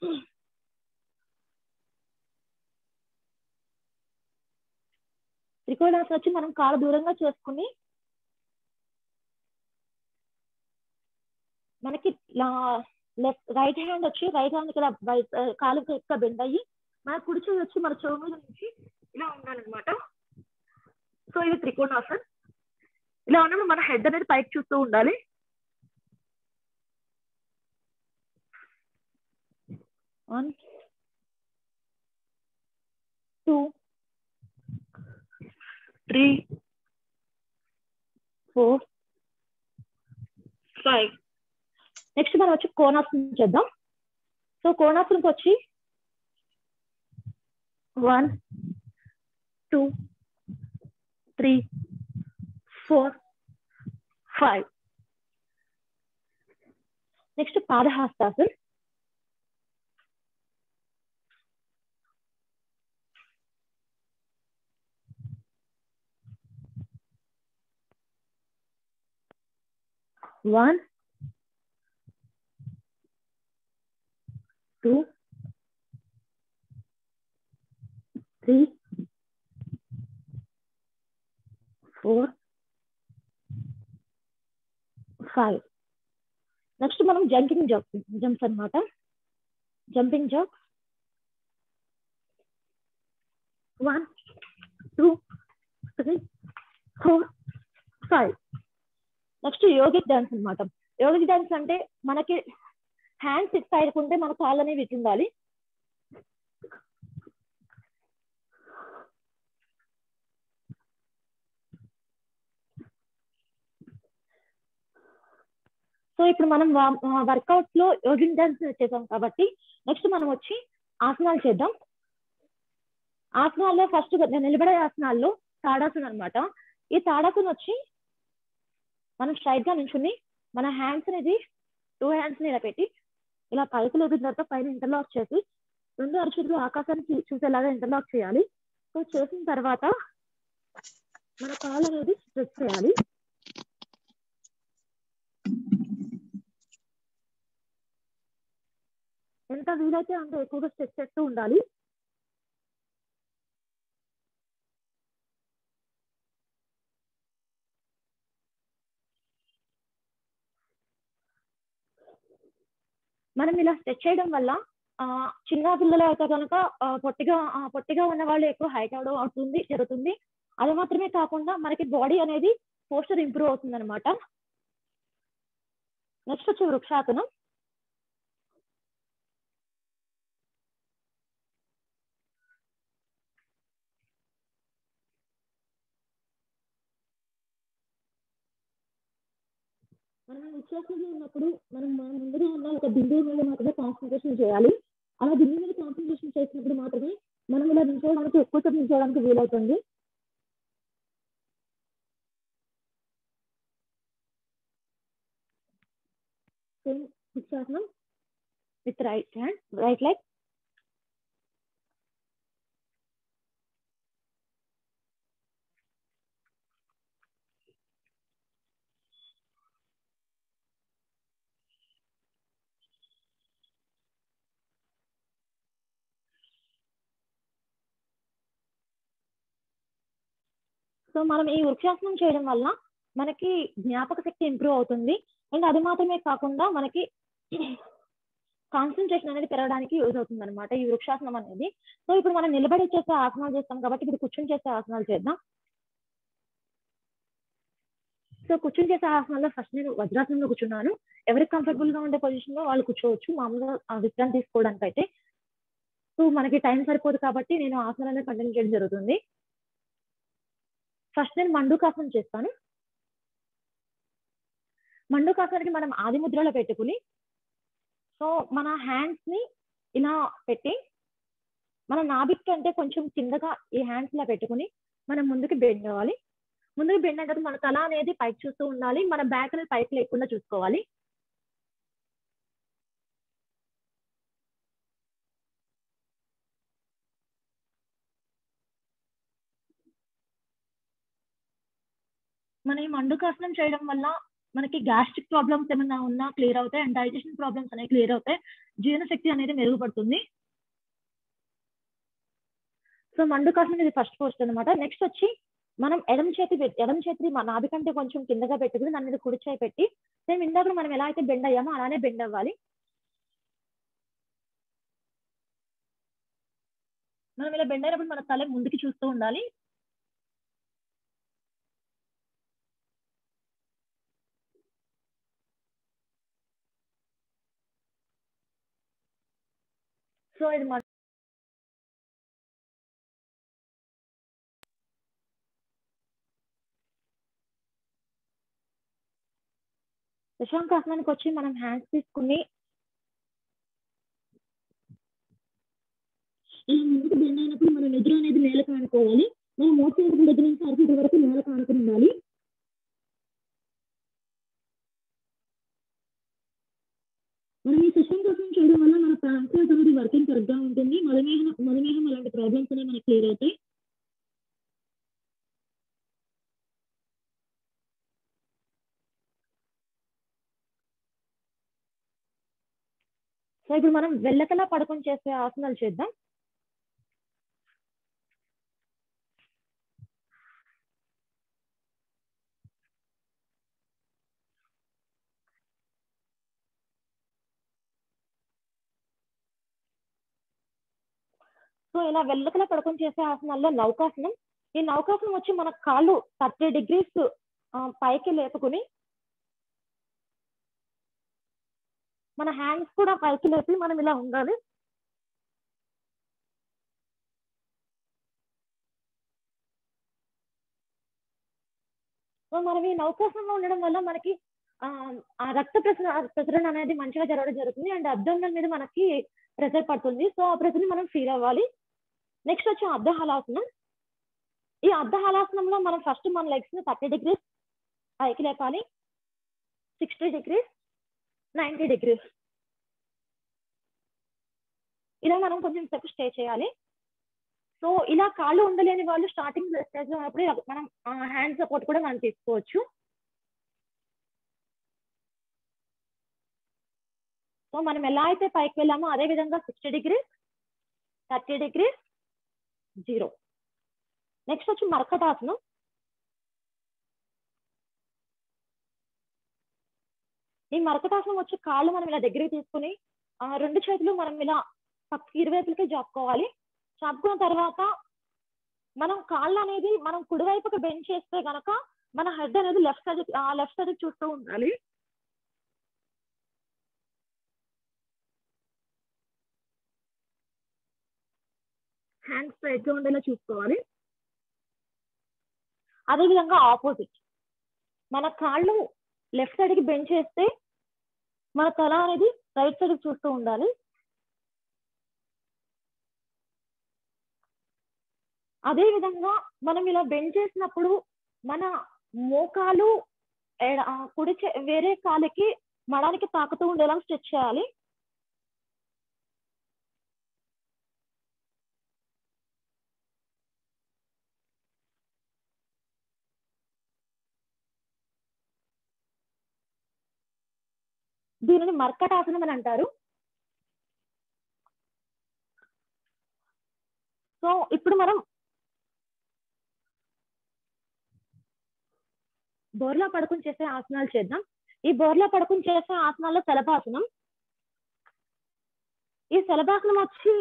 F: మనం కాళ్ళు దూరంగా చేసుకుని మనకి రైట్ హ్యాండ్ వచ్చి రైట్ హ్యాండ్ ఇక్కడ కాలు ఎక్కువ బెండ్ అయ్యి మన కుడి చేయి వచ్చి మన చెవు మీద నుంచి ఇలా ఉండాలన్నమాట. సో ఇది త్రికోణాసన్. ఇలా ఉన్నప్పుడు మన హెడ్ అనేది పైకి చూస్తూ ఉండాలి. 1 2 3 4 5. నెక్స్ట్ మనం వచ్చి కోణాసనం చేద్దాం. సో కోణాసనంకి వచ్చి 1 2 3 4 5. నెక్స్ట్ పాదహస్తాసన్. One, 2 3 4 5. నెక్స్ట్ మనం జంప్స్ అన్నమాట. Jumping jumps 1 2 3 4 5. Next yogic dance అనమాట. యోగిక్ డాన్స్ అంటే మనకి హ్యాండ్స్ ఇట్ సైడ్ ఉంటే మన కాళ్ళు అనేవి ఇటు ఉండాలి. సో ఇప్పుడు మనం వర్కౌట్ లో యోగిక్ డాన్స్ చేసాం కాబట్టి నెక్స్ట్ మనం వచ్చి ఆసనాలు చేద్దాం. ఆసనాల్లో ఫస్ట్ నిలబడే ఆసనాల్లో తాడాసన అనమాట. ఈ తాడాసన వచ్చి మనం స్ట్రైట్ గా నుంచుని మన హ్యాండ్స్ అనేది 2 హ్యాండ్స్ ని ఇలా పెట్టి ఇలా పైకి లేపిన తర్వాత పైన ఇంటర్లాక్ చేసి 2 అరచేతులు ఆకాశాన్ని చూసేలాగా ఇంటర్లాక్ చేయాలి. సో చేసిన తర్వాత మన కాలు అనేది స్ట్రెచ్ చేయాలి. ఎంత వీలైతే అంత ఎక్కువగా స్ట్రెచ్ చేస్తూ ఉండాలి. మనం ఇలా స్ట్రెచ్ చేయడం వల్ల చిన్న పిల్లలు అయితే కనుక పొట్టిగా ఉన్న వాళ్ళు ఎక్కువ హైట్ అవడం అవుతుంది జరుగుతుంది. అది మాత్రమే కాకుండా మనకి బాడీ అనేది పోస్చర్ ఇంప్రూవ్ అవుతుంది అనమాట. నెక్స్ట్ వచ్చి వృక్షాసనం. మనం ఉచ్ఛ్వాసంలో ఉన్నప్పుడు మనం ముందుగా ఉన్న ఒక బిందువు మీద మాత్రమే కాన్సన్ట్రేషన్ చేయాలి. అలా బిందువు మీద కాన్సన్ట్రేషన్ చేసినప్పుడు మాత్రమే మనం ఇలా నిల్చోవడానికి ఎక్కువసేపు నిల్చోవడానికి వీలవుతుంది. ఉచ్ఛ్వాసనం with right hand, right leg. So మనం ఈ వృక్షాసనం చేయడం వల్ల మనకి జ్ఞాపక శక్తి ఇంప్రూవ్ అవుతుంది. అండ్ అది మాత్రమే కాకుండా మనకి కాన్సన్ట్రేషన్ అనేది పెరగడానికి యూజ్ అవుతుంది అనమాట ఈ వృక్షాసనం అనేది. సో ఇప్పుడు మనం నిలబడి చేసే ఆసనాలు చేస్తాం కాబట్టి ఇప్పుడు కూర్చొని చేసే ఆసనాలు చేద్దాం. సో కూర్చొని చేసే ఆసనాల్లో ఫస్ట్ నేను వజ్రాసనంలో కూర్చున్నాను. ఎవరికి కంఫర్టబుల్ గా ఉండే పొజిషన్ లో వాళ్ళు కూర్చోవచ్చు మామూలుగా విశ్రాంతి తీసుకోవడానికి అయితే. సో మనకి టైం సరిపోదు కాబట్టి నేను ఆసనాన్ని కంటిన్యూ చేయడం జరుగుతుంది. ఫస్ట్ నేను మండూకాసనం చేస్తాను. మండూకాసనానికి మనం ఆది ముద్రలో పెట్టుకుని సో మన హ్యాండ్స్ ని ఇలా పెట్టి మన నాభి కంటే కొంచెం కిందగా ఈ హ్యాండ్స్ ఇలా పెట్టుకుని మనం ముందుకు బెండ్ అవ్వాలి. ముందుకు బెండ్ అయిన తర్వాత మన తల అనేది పైకి చూస్తూ ఉండాలి. మన బ్యాక్ అనేది పైకి లేకుండా చూసుకోవాలి. మన ఈ మండూకాసనం చేయడం వల్ల మనకి గ్యాస్ట్రిక్ ప్రాబ్లమ్స్ ఏమైనా ఉన్నా క్లియర్ అవుతాయి అండ్ డైజెషన్ ప్రాబ్లమ్స్ అనేవి క్లియర్ అవుతాయి. జీర్ణశక్తి అనేది మెరుగుపడుతుంది. సో మండూకాసనం ఇది ఫస్ట్ పోస్ట్ అనమాట. నెక్స్ట్ వచ్చి మనం ఎడమ చేతి మన నాభి కంటే కొంచెం కిందగా పెట్టుకుని దాని మీద కుడి చేయి పెట్టి సేమ్ ఇందాక మనం ఎలా అయితే బెండ్ అయ్యామో అలానే బెండ్ అవ్వాలి. మనం ఇలా బెండ్ అయినప్పుడు మన తల ముందుకి చూస్తూ ఉండాలి. సో ఇది శశాంకాసనానికి వచ్చి మనం హ్యాండ్స్ తీసుకుని ఇలా ముందుకు బెండ్ అయినప్పుడు మనం నిద్ర అనేది నేలకు ఆనుకోవాలి. మనం మోసం దగ్గర నుంచి అరటి వరకు నేలకు ఆనుకుని ఉండాలి. మనం ఈ శశాంకాసనం చేయడం వల్ల మన ప్యాంక్రియాస్ అనేది వర్కింగ్ కరెక్ట్గా ఉంటుంది. మధుమేహం అలాంటి ప్రాబ్లమ్స్ అనేవి మనకి క్లియర్ అవుతాయి. సో ఇప్పుడు మనం వెళ్ళకలా పడుకొని చేసే ఆసనాలు చేద్దాం. సో ఇలా వెళ్ళకలా పడుకొని చేసే ఆసనాల్లో నౌకాసనం. ఈ నౌకాసనం వచ్చి మన కాళ్ళు 30 degrees పైకి లేపుకుని మన హ్యాండ్స్ కూడా పైకి లేపి మనం ఇలా ఉండాలి. సో మనం ఈ నౌకాసనంలో ఉండడం వల్ల మనకి ఆ రక్త ప్రసరణ అనేది మంచిగా జరగడం జరుగుతుంది అండ్ అబ్డోమినల్ మీద మనకి ప్రెషర్ పడుతుంది. సో ఆ ప్రెషర్ ని మనం ఫీల్ అవ్వాలి. నెక్స్ట్ వచ్చి అర్ధహలాసనం. ఈ అర్ధహలాసనంలో మనం ఫస్ట్ మన లెగ్స్ ని 30 degrees పైకి లేపాలి, 60 degrees, 90 degrees ఇలా మనం కొంచెం సేపు స్టే చేయాలి. సో ఇలా కాళ్ళు ఉండలేని వాళ్ళు స్టార్టింగ్ స్టేజ్ లో ఉన్నప్పుడు మనం హ్యాండ్ సపోర్ట్ కూడా మనం తీసుకోవచ్చు. సో మనం ఎలా అయితే పైకి వెళ్ళామో అదే విధంగా 60 degrees, 30 degrees, 0. నెక్స్ట్ వచ్చి మర్కటాసనం. ఈ మర్కటాసనం వచ్చి కాళ్ళు మనం ఇలా దగ్గరికి తీసుకుని 2 చేతులు మనం ఇలా పక్కకి ఇరువైపులకి జాపుకోవాలి. చాపుకున్న తర్వాత మనం కాళ్ళు అనేది మనం కుడివైపుకి బెండ్ చేస్తే గనక మన హెడ్ అనేది లెఫ్ట్ సైడ్ చూస్తూ ఉండాలి. హ్యాండ్స్ స్ట్రైట్ గా ఉండేలా చూసుకోవాలి. అదేవిధంగా ఆపోజిట్ మన కాళ్ళు లెఫ్ట్ సైడ్ కి బెండ్ చేస్తే మన తల అనేది రైట్ సైడ్ చూస్తూ ఉండాలి. అదే విధంగా మనం ఇలా బెండ్ చేసినప్పుడు మన మోకాలు వేరే కాలికి మడానికి తాకుతూ ఉండేలా స్ట్రెచ్ చేయాలి. దీనిని మర్కటాసనం అని అంటారు. సో ఇప్పుడు మనం బోర్లా పడుకుని చేసే ఆసనాలు చేద్దాం. ఈ బోర్లా పడుకుని చేసే ఆసనాల్లో శలభాసనం. ఈ శలభాసనం వచ్చి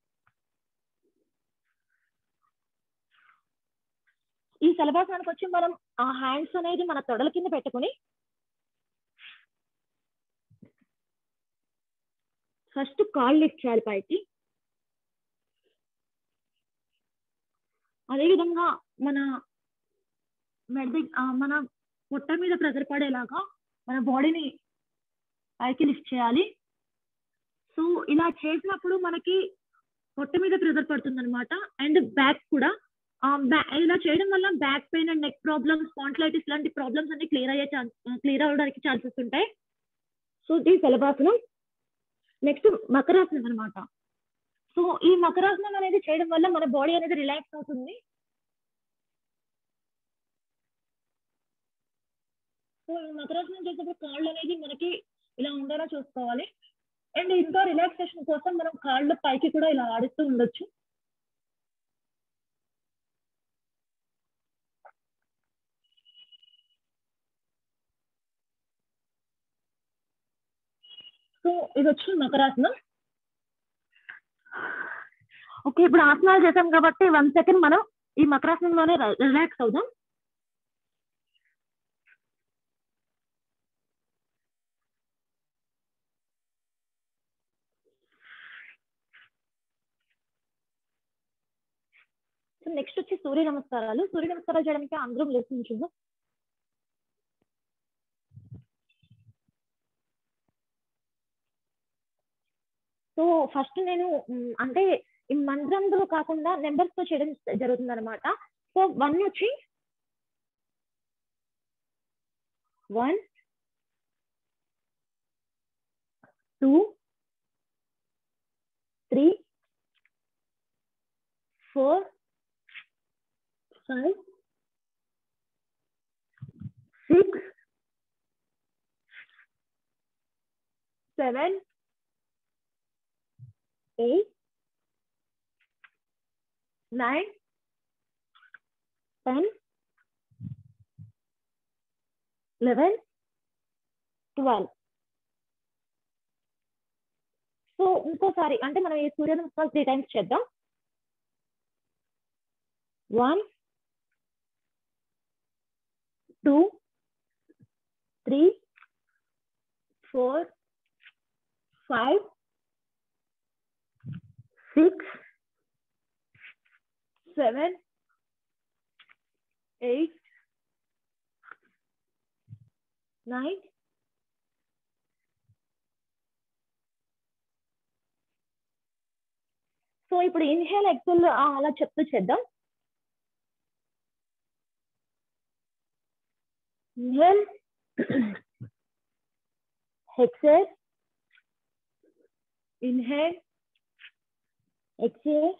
F: శలభాసనానికి వచ్చి మనం ఆ హ్యాండ్స్ అనేది మన తొడల కింద పెట్టుకుని ఫస్ట్ కాళ్ళు లిఫ్ట్ చేయాలి పైకి. అదేవిధంగా మన మన పొట్ట మీద ప్రెజర్ పడేలాగా మన బాడీని పైకి లిఫ్ట్ చేయాలి. సో ఇలా చేసినప్పుడు మనకి పొట్ట మీద ప్రెజర్ పడుతుంది అనమాట. అండ్ బ్యాక్ కూడా ఇలా చేయడం వల్ల back pain and neck problems, spondylitis లాంటి ప్రాబ్లమ్స్ అన్ని క్లియర్ అవ్వడానికి ఛాన్సెస్ ఉంటాయి. సో ఇది శలభాసనం. నెక్స్ట్ మకరాసనం అనమాట. సో ఈ మకరాసనం అనేది చేయడం వల్ల మన బాడీ అనేది రిలాక్స్ అవుతుంది. సో ఈ మకరాసనం చేసేటప్పుడు కాళ్ళు అనేది మనకి ఇలా ఉండేలా చూసుకోవాలి. అండ్ ఇంకా రిలాక్సేషన్ కోసం మనం కాళ్ళు పైకి కూడా ఇలా ఆడిస్తూ ఉండొచ్చు. సో ఇది వచ్చి మకరాసనం. ఓకే, ఇప్పుడు ఆసనాలు చేసాం కాబట్టి 1 సెకండ్ మనం ఈ మకరాసనంలోనే రిలాక్స్ అవుదాం. నెక్స్ట్ వచ్చి సూర్య నమస్కారాలు. సూర్య నమస్కారాలు చేయడానికి అందరం లేచి నిల్చుందాం. సో ఫస్ట్ నేను అంటే ఈ మంత్రంలో కాకుండా నెంబర్స్ తో చేయడం జరుగుతుంది అనమాట. సో 1 వచ్చి 1 2 3 4 5 6 7 8 9 10 11 12. సో ఇంకోసారి అంటే మనం ఈ సూర్య నమస్కారం 3 టైమ్స్ చేద్దాం. 1 2 3 4 5 6 7 8 9 సో ఇప్పుడు ఇన్హేల్ ఎక్సెల్ అలా చెప్తూ చేద్దాం. Inhale exhale inhale exhale,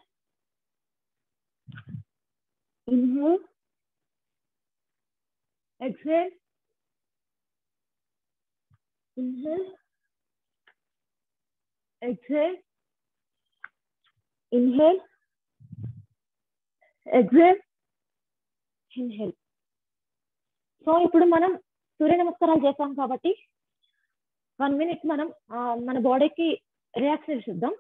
F: inhale, exhale, inhale, exhale, inhale, exhale, inhale. So ఇప్పుడు మనం సూర్య నమస్కారాలు చేస్తాం కాబట్టి 1 minute మనం మన బాడీకి రిలాక్సేషన్ ఇద్దాం.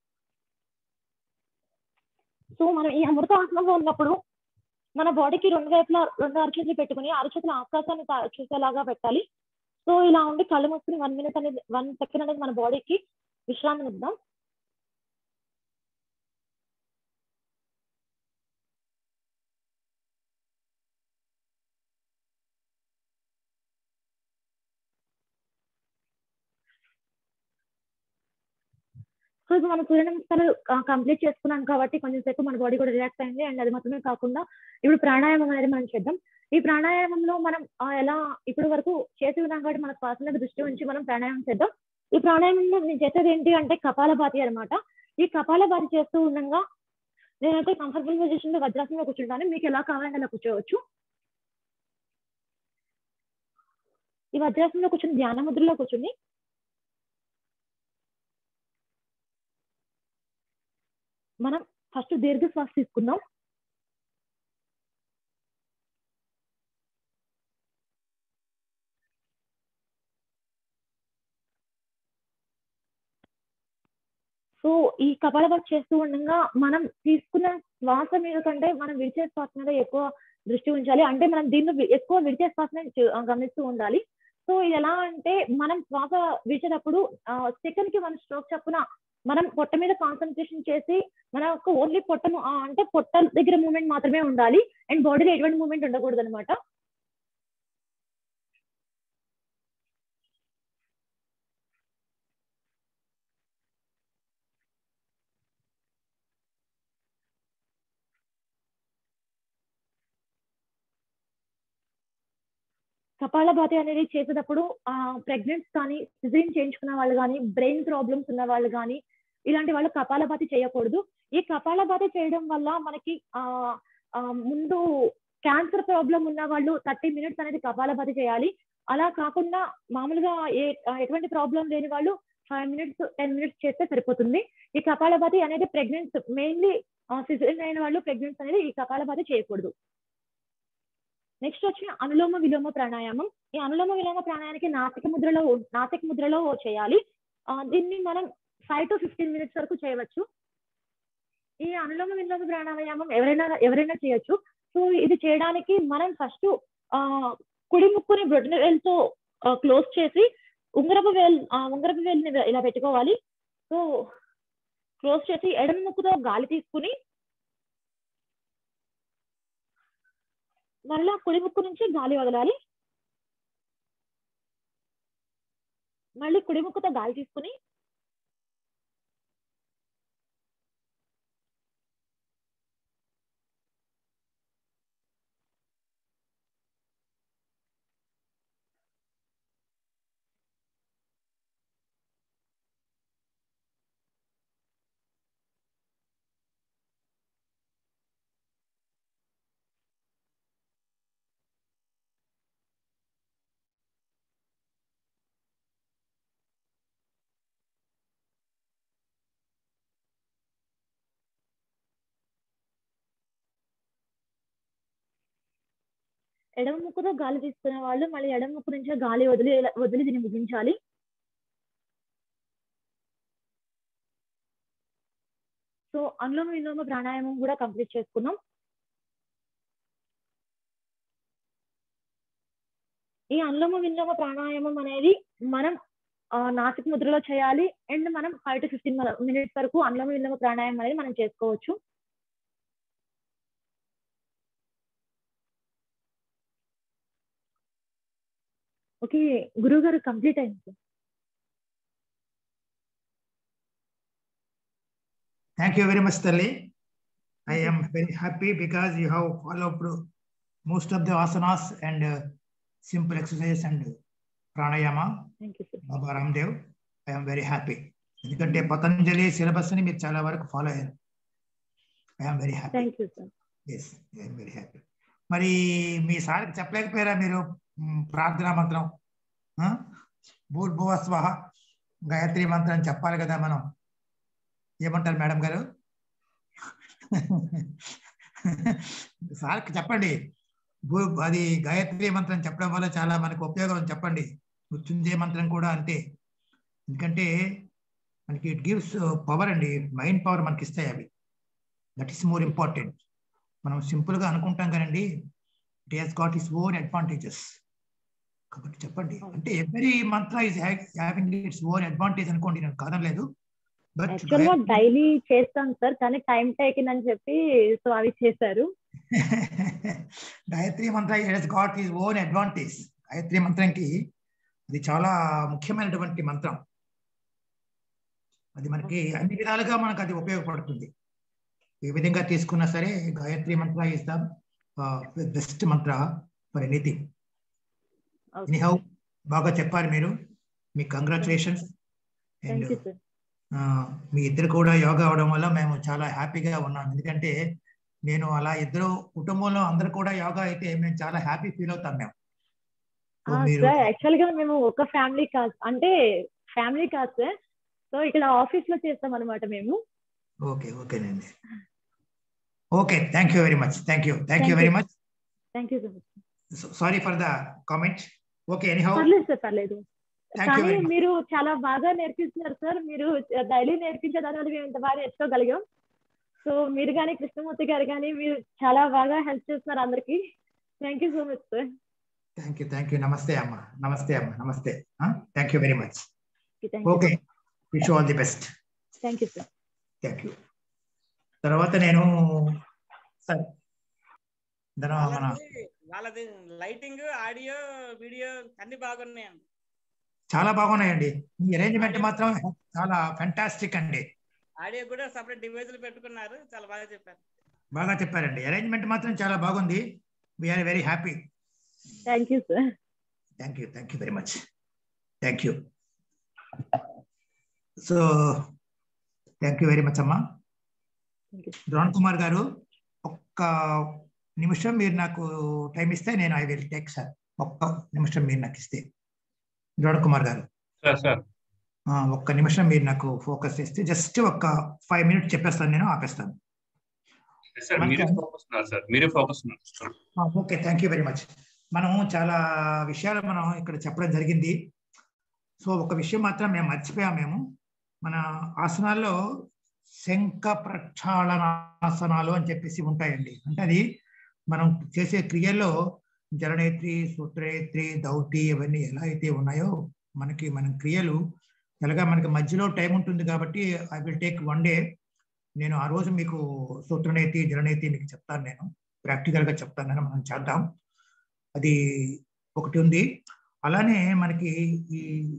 F: సో మనం ఈ అమృతాసనంలో ఉన్నప్పుడు మన బాడీకి 2 వైపులా 2 అరచేతులు పెట్టుకుని అరచేతుల ఆకాశాన్ని చూసేలాగా పెట్టాలి. సో ఇలా ఉండి కళ్ళు మూసుకుని 1 minute అనేది 1 second అనేది మన బాడీకి విశ్రాంతిని ఇద్దాం. సో ఇప్పుడు మనం సూర్య నమస్కారాలు కంప్లీట్ చేసుకున్నాం కాబట్టి కొంచెం సేపు మన బాడీ కూడా రిలాక్స్ అయింది. అండ్ అది మాత్రమే కాకుండా ఇప్పుడు ప్రాణాయామం అనేది మనం చేద్దాం. ఈ ప్రాణాయామంలో మనం ఎలా ఇప్పటి వరకు చేసి ఉన్నాం కాబట్టి మన శ్వాస మీద దృష్టి ఉంచి మనం ప్రాణాయామం చేద్దాం. ఈ ప్రాణాయామంలో నేను చేసేది ఏంటి అంటే కపాలభాతి అనమాట. ఈ కపాలభాతి చేస్తూ ఉండగా నేనైతే కంఫర్టబుల్ పొజిషన్ లో వజ్రాసనంలో కూర్చుంటాను. మీకు ఎలా కావాలంటే అలా కూర్చోవచ్చు. ఈ వజ్రాసనంలో కూర్చుని ధ్యాన ముద్రలో కూర్చుని మనం ఫస్ట్ దీర్ఘ శ్వాస తీసుకుందాం. సో ఈ కపాలభాతి చేస్తూ ఉండగా మనం తీసుకున్న శ్వాస మీద కంటే మనం విడిచే శ్వాస మీద ఎక్కువ దృష్టి ఉంచాలి. అంటే మనం దీనిలో ఎక్కువ విడిచే శ్వాసని గమనిస్తూ ఉండాలి. సో ఇది ఎలా అంటే మనం శ్వాస విడిచేటప్పుడు సెకండ్ కి 1 స్ట్రోక్ చొప్పున మనం పొట్ట మీద కాన్సన్ట్రేషన్ చేసి మనకు ఓన్లీ పొట్టను అంటే పొట్ట దగ్గర మూమెంట్ మాత్రమే ఉండాలి. అండ్ బాడీలో ఎటువంటి మూమెంట్ ఉండకూడదు అనమాట. కపాలభాతి అనేది చేసేటప్పుడు ప్రెగ్నెంట్స్ కానీ సిజరీన్ చేయించుకున్న వాళ్ళు కానీ బ్రెయిన్ ప్రాబ్లమ్స్ ఉన్న వాళ్ళు కానీ ఇలాంటి వాళ్ళు కపాలభాతి చేయకూడదు. ఈ కపాలభాతి చేయడం వల్ల మనకి ముందు క్యాన్సర్ ప్రాబ్లం ఉన్న వాళ్ళు 30 minutes అనేది కపాలభాతి చేయాలి. అలా కాకుండా మామూలుగా ఎటువంటి ప్రాబ్లం లేని వాళ్ళు 5 minutes 10 minutes చేస్తే సరిపోతుంది. ఈ కపాలభాతి అనేది ప్రెగ్నెంట్స్ మెయిన్లీ సిజరీన్ అయిన వాళ్ళు ప్రెగ్నెంట్స్ అనేది ఈ కపాలభాతి చేయకూడదు. నెక్స్ట్ వచ్చి అనులోమ విలోమ ప్రాణాయామం. ఈ అనులోమ విలోమ ప్రాణాయామానికి నాసిక ముద్రలో చేయాలి. దీన్ని మనం 5 to 15 minutes వరకు చేయవచ్చు. ఈ అనులోమ విలోమ ప్రాణాయామం ఎవరైనా చేయొచ్చు. సో ఇది చేయడానికి మనం ఫస్ట్ కుడి ముక్కుని బ్రొటనవేలుతో క్లోజ్ చేసి ఉంగరపు వేలుని ఇలా పెట్టుకోవాలి. సో క్లోజ్ చేసి ఎడమ ముక్కుతో గాలి తీసుకుని మళ్ళా కుడి ముక్కు నుంచి గాలి వదలాలి. మళ్ళీ కుడి ముక్కుతో గాలి తీసుకుని ఎడమ ముక్కుతో గాలి తీసుకునే వాళ్ళు మళ్ళీ ఎడమ ముక్కు నుంచి గాలి వదిలి దీన్ని ముగించాలి. సో అనులోమ విలోమ ప్రాణాయామం కూడా కంప్లీట్ చేసుకున్నాం. ఈ అనులోమ విలోమ ప్రాణాయామం అనేది మనం నాసిక ముద్రలో చేయాలి. అండ్ మనం 5 to 15 minutes వరకు అనులోమ విలోమ ప్రాణాయామం అనేది మనం చేసుకోవచ్చు. ఓకే గురువు గారు కంప్లీట్ అయింది.
B: Thank you very much, Talli. I am very happy because you have followed most of the asanas and simple exercise and pranayama.
F: Thank you, sir.
B: Baba Ramdev. I am very happy. ఎందుకంటే Patanjali syllabus ని మీరు చాలా వరకు follow అయ్యారు. I am very happy.
F: Thank you, sir.
B: Yes, I am very happy. మరి మీ సార్కి చెప్పలేకపోయారా మీరు ప్రార్థనా మంత్రం భూర్భువ స్వహ గాయత్రి మంత్రం చెప్పాలి కదా మనం? ఏమంటారు మేడం గారు? సార్కి చెప్పండి. అది గాయత్రి మంత్రం చెప్పడం వల్ల చాలా మనకు ఉపయోగం చెప్పండి. మృత్యుంజయ మంత్రం కూడా అంతే. ఎందుకంటే మనకి ఇట్ గివ్స్ పవర్ అండి, మైండ్ పవర్ మనకి ఇస్తాయి అవి. That is more important. మనం సింపుల్గా అనుకుంటాం కదండి, it has got its own advantages. కాబట్టి చెప్పండి. అంటే every mantra is having its own advantage అనుకోండి, నేను కాదనలేదు.
F: డైలీ చేస్తాం సార్, కానీ టైం టేకింగ్ అని చెప్పి సో అవి చేశారు.
B: Gayatri mantra has got his own advantage. Gayatri మంత్రంకి అది చాలా ముఖ్యమైనటువంటి మంత్రం. అది మనకి అన్ని విధాలుగా మనకు అది ఉపయోగపడుతుంది. ఏ విధంగా తీసుకున్నా సరే Gayatri mantra is the best mantra for anything. Anyhow బాగా చెప్పారు మీరు, మీకు కంగ్రాచులేషన్స్. అండ్ మీ ఇద్దరు కూడా యోగా అవడం వల్ల మేము చాలా హ్యాపీగా ఉన్నాం. ఎందుకంటే నేను అలా ఇద్దరు కుటుంబంలో అందరు కూడా యోగా అయితే మేము చాలా హ్యాపీ ఫీల్ అవుతాం మేము.
F: సార్ యాక్చువల్ గా మేము ఒక ఫ్యామిలీ కాదు, అంటే ఫ్యామిలీ కాదు సార్. సో ఇక్కడ ఆఫీస్ లో చేస్తాం అనమాట మేము.
B: ఓకే ఓకేనండి. Okay, thank you very much. Thank you very much.
F: Thank you sir.
B: Sorry for the comment. Okay, anyhow
F: పర్లేదు సార్, పర్లేదు. కానీ మీరు చాలా బాగా నేర్పిస్తున్నారు సార్. మీరు డైలీ నేర్పించేదాన్ని మేము ఇంత బాగా నేర్చుకోగలిగాం. సో మీరు కానీ కృష్ణమూర్తి గారు కానీ మీరు చాలా బాగా హెల్ప్ చేస్తున్నారు అందరికి. Thank you so much sir.
B: Thank you. నమస్తే అమ్మ. నమస్తే. Thank you very much. Okay, wish all the best.
F: Thank you sir.
B: Thank you. తర్వాత నేను సార్
E: వాళ్ళది లైటింగ్, ఆడియో, వీడియో అన్ని బాగున్నాయండి.
B: చాలా బాగున్నాయండి. ఈ అరేంజ్మెంట్ మాత్రం చాలా ఫ్యాంటాస్టిక్ అండి.
E: ఆడియో కూడా సెపరేట్ డివైజులు పెట్టుకున్నారు, చాలా బాగా చెప్పారు.
B: బాగా చెప్పారండి. అరేంజ్మెంట్ మాత్రం చాలా బాగుంది. We are very happy.
F: Thank you sir.
B: Thank you very much. Thank you. So thank you very much అమ్మా. ద్రోణ్ కుమార్ గారు, ఒక్క నిమిషం మీరు నాకు టైం ఇస్తే నేను ఐ విల్ టేక్ సార్. ఒక్క నిమిషం మీరు నాకు ఇస్తే ద్రోణ్ కుమార్ గారు. ఒక్క నిమిషం మీరు నాకు ఫోకస్ చేస్తే జస్ట్ ఒక్క 5 minutes చెప్పేస్తాను, నేను ఆపేస్తాను. Okay, thank you very much. మనం చాలా విషయాలు మనం ఇక్కడ చెప్పడం జరిగింది. సో ఒక విషయం మాత్రం మేము మర్చిపోయాము. మేము మన ఆసనాల్లో శంఖ ప్రక్షాళనాసనాలు అని చెప్పేసి ఉంటాయండి. అంటే అది మనం చేసే క్రియల్లో జలనేత్రి, సూత్రనేత్రి, దౌతి ఇవన్నీ ఎలా అయితే ఉన్నాయో మన క్రియలు ఎలాగా మనకి మధ్యలో టైం ఉంటుంది కాబట్టి ఐ విల్ టేక్ 1 day. నేను ఆ రోజు మీకు సూత్రనేతి, జలనేతి మీకు చెప్తాను, నేను ప్రాక్టికల్ గా చెప్తాను. నేను మనం చేద్దాం, అది ఒకటి ఉంది. అలానే మనకి ఈ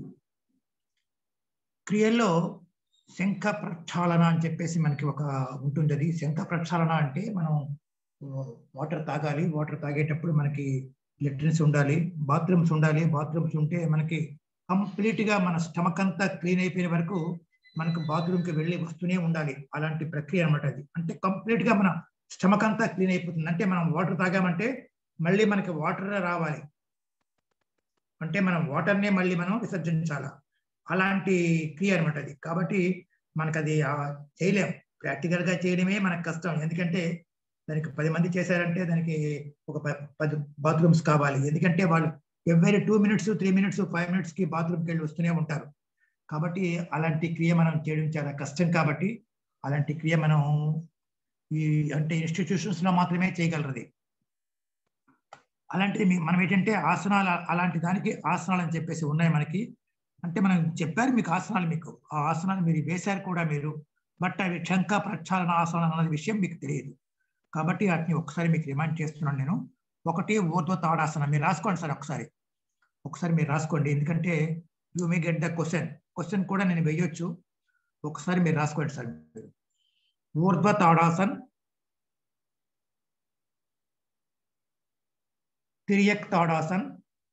B: క్రియల్లో శంఖ ప్రక్షాళన అని చెప్పేసి మనకి ఒక ఉంటుంది. అది శంఖ ప్రక్షాళన అంటే మనం వాటర్ తాగాలి. వాటర్ తాగేటప్పుడు మనకి లెట్రిన్స్ ఉండాలి, బాత్రూమ్స్ ఉండాలి. బాత్రూమ్స్ ఉంటే మనకి కంప్లీట్ గా మన స్టమక్ అంతా క్లీన్ అయిపోయిన వరకు మనకు బాత్రూమ్కి వెళ్ళి వస్తూనే ఉండాలి. అలాంటి ప్రక్రియ అనమాట అది. అంటే కంప్లీట్ గా మన స్టమక్ అంతా క్లీన్ అయిపోతుంది. అంటే మనం వాటర్ తాగామంటే మళ్ళీ మనకి వాటర్ రావాలి, అంటే మనం వాటర్నే మళ్ళీ మనం విసర్జించాలి. అలాంటి క్రియ అనమాట అది. కాబట్టి మనకు అది చేయలేం, ప్రాక్టికల్ గా చేయడమే మనకు కష్టం. ఎందుకంటే దానికి 10 మంది చేశారంటే దానికి ఒక 10 బాత్రూమ్స్ కావాలి. ఎందుకంటే వాళ్ళు ఎవ్రీ 2 minutes, 3 minutes, 5 minutes కి బాత్రూమ్కి వెళ్ళి వస్తూనే ఉంటారు. కాబట్టి అలాంటి క్రియ మనం చేయడం చాలా కష్టం. కాబట్టి అలాంటి క్రియ మనం అంటే ఇన్స్టిట్యూషన్స్ లో మాత్రమే చేయగలరు. అలాంటిది మనం ఏంటంటే ఆసనాలు, అలాంటి దానికి ఆసనాలు అని చెప్పేసి ఉన్నాయి మనకి. అంటే మనం చెప్పారు మీకు ఆసనాలు, మీకు ఆ ఆసనాలు మీరు వేశారు కూడా మీరు, బట్ అవి శంఖ ప్రక్షాళన ఆసనాలు అనే విషయం మీకు తెలియదు. కాబట్టి వాటిని ఒకసారి మీకు రిమైండ్ చేస్తున్నాను నేను. ఒకటి ఊర్ధ్వ తాడాసనం. మీరు రాసుకోండి సార్, ఒకసారి మీరు రాసుకోండి. ఎందుకంటే you may get the question కూడా నేను వేయొచ్చు. ఒకసారి మీరు రాసుకోండి సార్. ఊర్ధ్వ తాడాసన్, తిరియక్ తాడాసన్,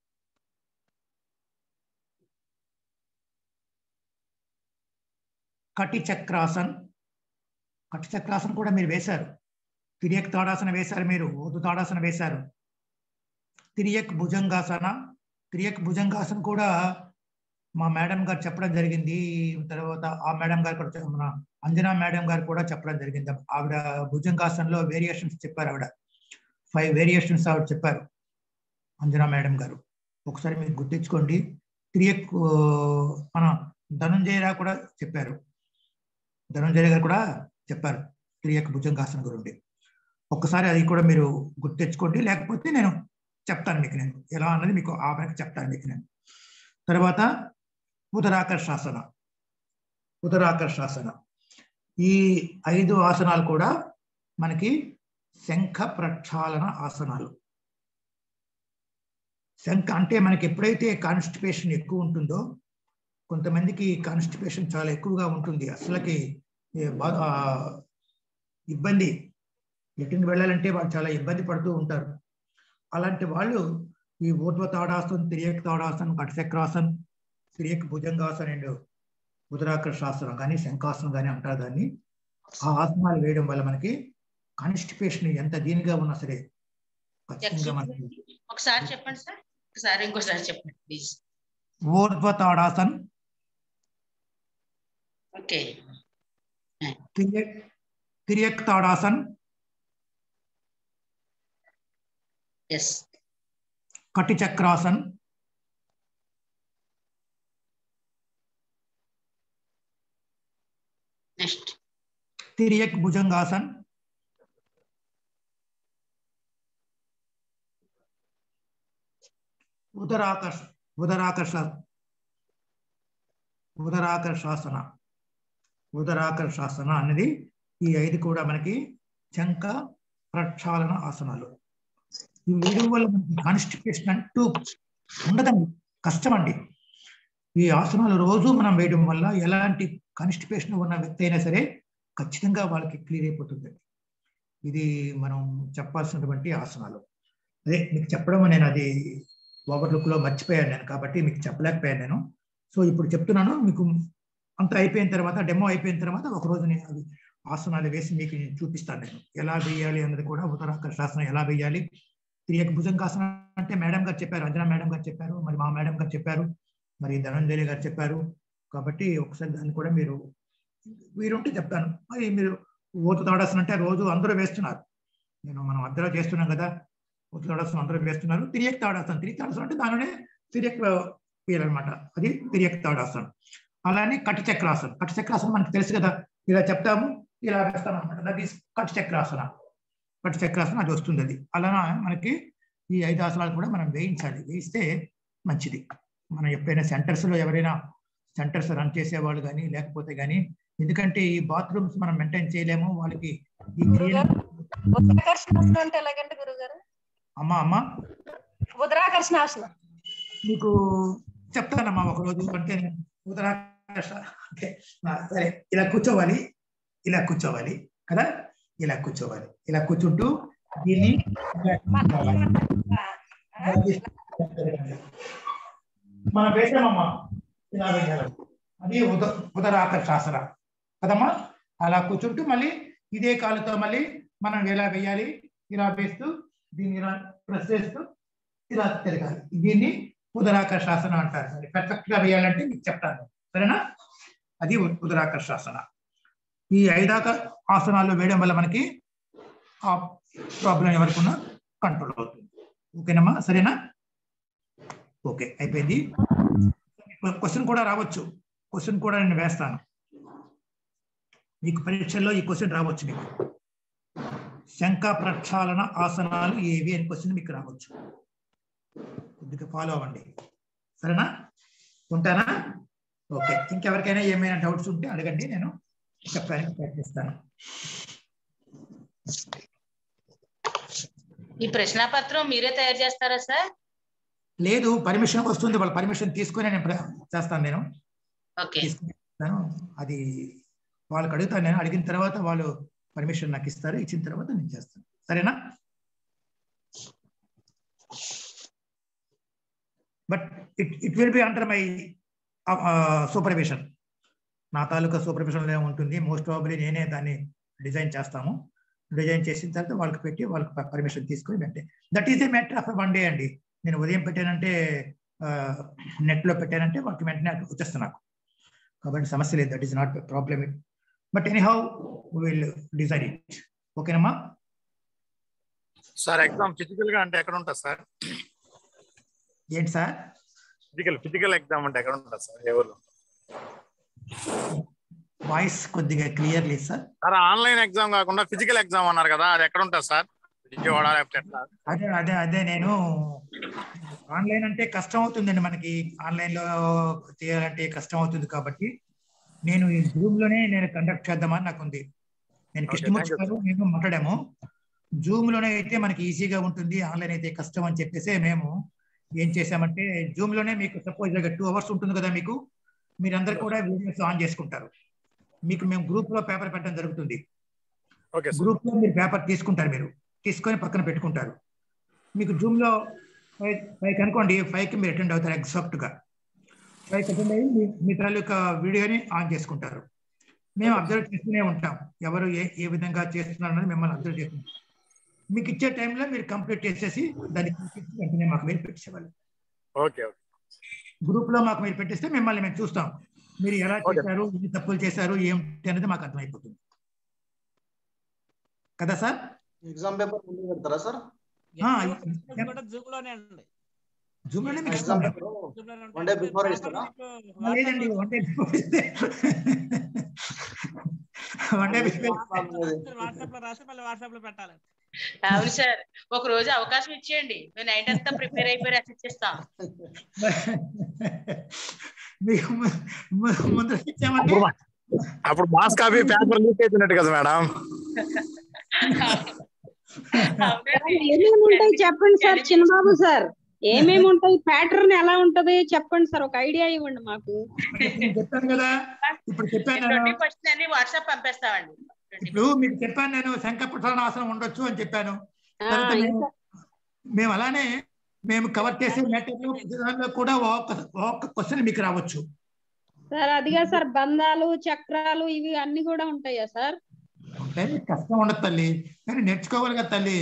B: కటి చక్రాసన్. కటి చక్రాసన్ కూడా మీరు వేశారు. తిరియక్ తాడాసన వేశారు, మీరు ఊర్ధ్వ తాడాసన వేశారు. తిరియక్ భుజంగాసన. తిరియక్ భుజంగాసన కూడా మా మేడం గారు చెప్పడం జరిగింది. తర్వాత ఆ మేడం గారు కూడా, మన అంజనా మేడం గారు కూడా చెప్పడం జరిగింది. ఆవిడ భుజంగాసనలో వేరియేషన్స్ చెప్పారు. ఆవిడ 5 వేరియేషన్స్ ఆవిడ చెప్పారు, అంజనా మేడం గారు. ఒకసారి మీకు గుర్తించుకోండి. తిరియక్ మన ధనుంజయ కూడా చెప్పారు, ధనుంజయ గారు కూడా చెప్పారు తిరియక్ భుజంగాసన గురించి. ఒక్కసారి అది కూడా మీరు గుర్తించుకోండి. లేకపోతే నేను చెప్తాను మీకు, నేను ఎలా అన్నది మీకు ఆ మనకి చెప్తాను మీకు నేను. తర్వాత ఉదరాకర్షాసన. ఈ 5 ఆసనాలు కూడా మనకి శంఖ ప్రక్షాళన ఆసనాలు. శంఖ అంటే మనకి ఎప్పుడైతే కాన్స్టిపేషన్ ఎక్కువ ఉంటుందో, కొంతమందికి కాన్స్టిపేషన్ చాలా ఎక్కువగా ఉంటుంది, అసలుకి బాగా ఇబ్బంది, లెట్రిన్ వెళ్ళాలంటే వాళ్ళు చాలా ఇబ్బంది పడుతూ ఉంటారు. అలాంటి వాళ్ళు ఈ ఊర్ధ్వ తాడాసన్, తిరియక్ తాడాసన్, కటచక్రాసన్, తిరియక్ భుజంగాసన్ అండ్ ఉదరాకర్షాసనం కానీ శంఖాసనం కానీ అంటారు దాన్ని. ఆ ఆసనాలు వేయడం వల్ల మనకి కాన్స్టిపేషన్ ఎంత దీనిగా ఉన్నా సరే ఖచ్చితంగా మనకి.
G: ఒకసారి చెప్పండి సార్, ఒకసారి ఇంకోసారి చెప్పండి ప్లీజ్.
B: ఊర్ధ్వ తాడాసన్,
G: ఓకే,
B: తిరియక్ తాడాసన్,
G: ఎస్,
B: కటిచక్రాసన్,
G: నెక్స్ట్
B: తిరియక్ భుజంగాసన్, ఉదరాకర్షాసన అనేది ఈ 5 కూడా మనకి చంక ప్రక్షాళన ఆసనాలు. ఈ వేయడం వల్ల మనకి కాన్స్టిపేషన్ అంటూ ఉండదండి, కష్టం అండి. ఈ ఆసనాలు రోజు మనం వేయడం వల్ల ఎలాంటి కాన్స్టిపేషన్ ఉన్న వ్యక్తి అయినా సరే ఖచ్చితంగా వాళ్ళకి క్లియర్ అయిపోతుంది. ఇది మనం చెప్పాల్సినటువంటి ఆసనాలు. అదే మీకు చెప్పడం నేను అది ఓవర్లుక్ లో మర్చిపోయాను నేను, కాబట్టి మీకు చెప్పలేకపోయాను నేను. సో ఇప్పుడు చెప్తున్నాను, మీకు అంత అయిపోయిన తర్వాత, డెమో అయిపోయిన తర్వాత ఒక రోజు నేను అవి ఆసనాలు వేసి మీకు చూపిస్తాను. నేను ఎలా వేయాలి అన్నది కూడా, ఉదరాకర్షాసనం ఎలా వేయాలి, తిరియక్ భుజంగాసనం అంటే మేడం గారు చెప్పారు, అంజనా మేడం గారు చెప్పారు, మరి మా మేడం గారు చెప్పారు, మరి ధనంజలి గారు చెప్పారు. కాబట్టి ఒకసారి దాన్ని కూడా మీరు వీరుంటే చెప్తాను. మరి మీరు ఊర్ధ్వ తాడాసనం అంటే రోజు అందరూ వేస్తున్నారు, మనం అందరూ చేస్తున్నాం కదా, ఊర్ధ్వ తాడాసనం అందరూ వేస్తున్నారు. తిరియక్ తాడాసనం అంటే దానిలోనే తిరియక్ వేయాలన్నమాట, అది తిరియక్ తాడాసనం. అలానే కటిచక్రాసనం మనకు తెలుసు కదా, ఇలా చెప్తాము ఇలా వేస్తాం అనమాట, దట్ ఈస్ కటిచక్రాసనం అది వస్తుంది. అది అలా మనకి ఈ 5 ఆసనాలు కూడా మనం వేయించాలి, వేయిస్తే మంచిది. మనం ఎప్పుడైనా సెంటర్స్లో ఎవరైనా సెంటర్స్ రన్ చేసేవాళ్ళు కానీ లేకపోతే కానీ, ఎందుకంటే ఈ బాత్రూమ్స్ మనం మెయింటైన్ చేయలేము వాళ్ళకి. ఈ అమ్మా
F: ఉదరాకర్షణాసనం
B: మీకు చెప్తానమ్మా ఒకరోజు, అంటే ఉదరాకర్షణ అంటే సరే ఇలా కూర్చోవాలి కదా, ఇలా కూర్చుంటూ దీన్ని మనం వేసామమ్మా, ఇలా వేయాలి, అది ఉదరాకర్షాసన కదమ్మా. అలా కూర్చుంటూ మళ్ళీ ఇదే కాలుతో మళ్ళీ మనం ఎలా వేయాలి, ఇలా వేస్తూ దీన్ని ఇలా ప్రెస్ చేస్తూ ఇలా తిరగాలి. దీన్ని ఉదరాకర్షాసన అంటారు. పర్ఫెక్ట్ గా వేయాలంటే మీకు చెప్తాను, సరేనా? అది ఉదరాకర్షాసన. ఈ 5 ఆసనాలు వేయడం వల్ల మనకి ఆ ప్రాబ్లం ఎవరికన్నా కంట్రోల్ అవుతుంది. ఓకేనమ్మా, సరేనా? ఓకే, అయిపోయింది. క్వశ్చన్ కూడా రావచ్చు, క్వశ్చన్ కూడా నేను వేస్తాను మీకు పరీక్షల్లో. ఈ క్వశ్చన్ రావచ్చు మీకు, శంఖ ప్రక్షాళన ఆసనాలు ఏవి అని క్వశ్చన్ మీకు రావచ్చు. కొద్దిగా ఫాలో అవ్వండి, సరేనా? ఉంటానా? ఓకే, ఇంకెవరికైనా ఏమైనా డౌట్స్ ఉంటే అడగండి, నేను చెప్పడానికి ప్రయత్నిస్తాను.
G: ఈ ప్రశ్నపత్రం మీరే తయారు చేస్తారా సార్?
B: లేదు, పర్మిషన్ వస్తుంది, వాళ్ళ పర్మిషన్ తీసుకుని నేను చేస్తాను. నేను తీసుకుని అది వాళ్ళకి అడుగుతాను, నేను అడిగిన తర్వాత వాళ్ళు పర్మిషన్ నాకు ఇస్తారు, ఇచ్చిన తర్వాత నేను చేస్తాను, సరేనా? But it will be under my supervision. నా తాలూకా సూపర్విజన్లో ఉంటుంది. మోస్ట్ ప్రాబబ్లీ నేనే దాన్ని డిజైన్ చేస్తాము. డిజైన్ చేసిన తర్వాత వాళ్ళకి పెట్టి వాళ్ళకి పర్మిషన్ తీసుకొని వెంటనే, that is a matter of 1 day అండి. నేను ఉదయం పెట్టానంటే, నెట్లో పెట్టానంటే వాళ్ళకి వెంటనే వచ్చేస్తాను నాకు, కాబట్టి సమస్య లేదు. That is not problem. But anyhow will design it. ఓకేనమ్మా?
H: సార్ ఎగ్జామ్ ఫిజికల్ గా అంటే ఎక్కడ ఉంటుంది సార్?
B: ఏంటి సార్?
H: ఫిజికల్ ఎగ్జామ్ అంటే ఎక్కడ ఉంటుంది సార్? ఎవరు?
B: వాయిస్ కొద్దిగా క్లియర్ లేదు సార్.
H: సార్ ఆన్లైన్ ఎగ్జామ్ కాకుండా ఫిజికల్ ఎగ్జామ్ అన్నారు కదా, అది ఎక్కడ ఉంటుంది సార్? విజయవాడ లేకపోతే ఎట్లా?
B: అదే నేను ఆన్లైన్ అంటే కష్టం అవుతుందండి, మనకి ఆన్లైన్ లో చేయాలంటే కష్టం అవుతుంది. కాబట్టి నేను ఈ జూమ్ లోనే నేను కండక్ట్ చేద్దామని నాకు ఉంది. నేను కృష్ణమూర్తి గారు మేము మాట్లాడాము, జూమ్ లోనే అయితే మనకి ఈజీగా ఉంటుంది, ఆన్లైన్ అయితే కష్టం అని చెప్పేసి మేము ఏం చేసామంటే, జూమ్ లోనే మీకు సపోజ్ 2 hours ఉంటుంది కదా మీకు, మీరందరూ కూడా వీడియోస్ ఆన్ చేసుకుంటారు. మీకు మేము గ్రూప్ లో పేపర్ పెట్టడం జరుగుతుంది. గ్రూప్ లో మీరు పేపర్ తీసుకుంటారు, మీరు తీసుకొని పక్కన పెట్టుకుంటారు. మీకు జూమ్ లో 5 అనుకోండి, 5కి మీరు అటెండ్ అవుతారు. ఎగ్జాక్ట్ గా 5కి అటెండ్ అయ్యి మీ తాలూకా వీడియోని ఆన్ చేసుకుంటారు. మేము అబ్జర్వ్ చేస్తూనే ఉంటాం, ఎవరు ఏ విధంగా చేస్తున్నారు అని మిమ్మల్ని అబ్జర్వ్ చేస్తున్నాం. మీకు ఇచ్చే టైంలో మీరు కంప్లీట్ చేసేసి దాన్ని వెంటనే మాకు మీరు పెట్టేసేవాళ్ళు. గ్రూప్ లో మాకు మీరు పెట్టిస్తే మిమ్మల్ని మేము చూస్తాం, మీరు ఎలా చేశారు, ఎన్ని తప్పులు చేశారు, ఏమిటి అనేది మాకు అర్థమైపోతుంది కదా సార్.
I: ఎగ్జామ్ పేపర్ ముందు పెడతారా సార్?
E: జూమ్ లోనే అండి.
B: జూమ్ లోనే మీకు
I: exam paper one day before ఇస్తారా?
B: లేదండి, వన్ డే బిఫోర్ ఇస్తే వన్ డే బిఫోర్
E: వాట్సాప్ లో రాసి మళ్ళీ వాట్సాప్ లో పెట్టాలి.
G: అవును సార్, ఒక రోజు అవకాశం ఇచ్చేయండి, మేము నైట్ అంతా ప్రిపేర్ అయిపోయి రాసి ఇచ్చేస్తాం.
B: ముందు ఇచ్చామంటే
H: అప్పుడు మాస్ కాపీ పేపర్ లీక్ అవుతున్నట్టు కదా మేడం.
J: ఏమేమి ఉంటాయి చెప్పండి సార్ చిన్నబాబు సార్, ఏమేమి ఉంటాయి, ప్యాటర్న్ ఎలా ఉంటది చెప్పండి సార్, ఒక ఐడియా ఇవ్వండి మాకు.
B: చెప్పాను కదా, ఇప్పుడు చెప్పాను
G: అన్ని వాట్సాప్ పంపిస్తామండి.
B: ఇప్పుడు మీకు చెప్పాను నేను శంఖప్రసారణాసనం ఉండొచ్చు అని చెప్పాను. మేము అలానే మేము కవర్ చేసే మెటీరియల్ కూడా ఒక క్వశ్చన్ మీకు రావచ్చు
J: సార్. అదిగా సార్, బంధాలు చక్రాలు ఇవి అన్ని కూడా ఉంటాయా సార్?
B: ఉంటాయి, కష్టం ఉండదు తల్లి, కానీ నేర్చుకోవాలి కదా తల్లి.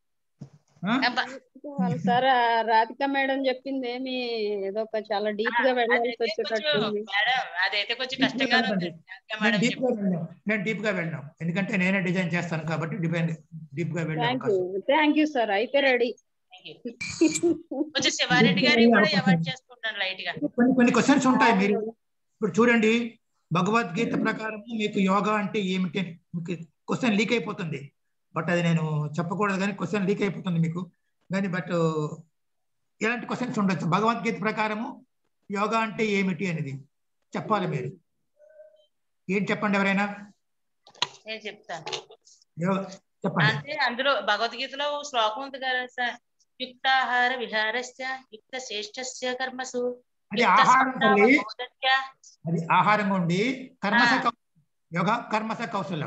J: సార్ రాధిక మేడం చెప్పింది ఏమి ఏదో ఒక చాలా డీప్ గా వెళ్ళాల్సి వచ్చేటట్టుంది.
G: అదైతే కొంచెం కష్టంగా ఉంది.
B: నేను డీప్ గా వెళ్ళాం, ఎందుకంటే నేనే డిజైన్ చేస్తాను కాబట్టి డీప్ గా వెళ్ళాం.
J: థ్యాంక్ యూ సార్, అయితే రెడీ.
G: కొంచెం శివారెడ్డి గారికి కూడా అవాయిడ్ చేసుకుంటాను లైట్ గా.
B: కొన్ని క్వశ్చన్స్ ఉంటాయి. మీరు ఇప్పుడు చూడండి, భగవద్గీత ప్రకారం మీకు యోగా అంటే ఏమిటి మీకు క్వశ్చన్ లీక్ అయిపోతుంది. బట్ అది నేను చెప్పకూడదు, కానీ క్వశ్చన్ లీక్ అయిపోతుంది మీకు. కానీ బట్ ఎలాంటి క్వశ్చన్స్ ఉండొచ్చు. భగవద్గీత ప్రకారము యోగా అంటే ఏమిటి అనేది చెప్పాలి మీరు. ఏం చెప్పండి ఎవరైనా?
G: నేను చెప్తాను.
B: చెప్పండి.
G: అంటే అందులో భగవద్గీతలో శ్లోకం ఉంది కదా సార్, యుక్తాహార విహారస్య యుక్త శ్రేష్ఠస్య కర్మసు.
B: అది ఆహారం, అది ఆహారం ఉండి యోగా కర్మస కౌశలం.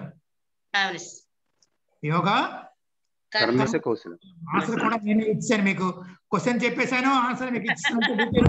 B: యోగా
D: కర్మస కౌశలం.
B: ఆన్సర్ కూడా నేను ఇచ్చాను మీకు, క్వశ్చన్ చెప్పేశాను, ఆన్సర్ మీకు ఇచ్చాను.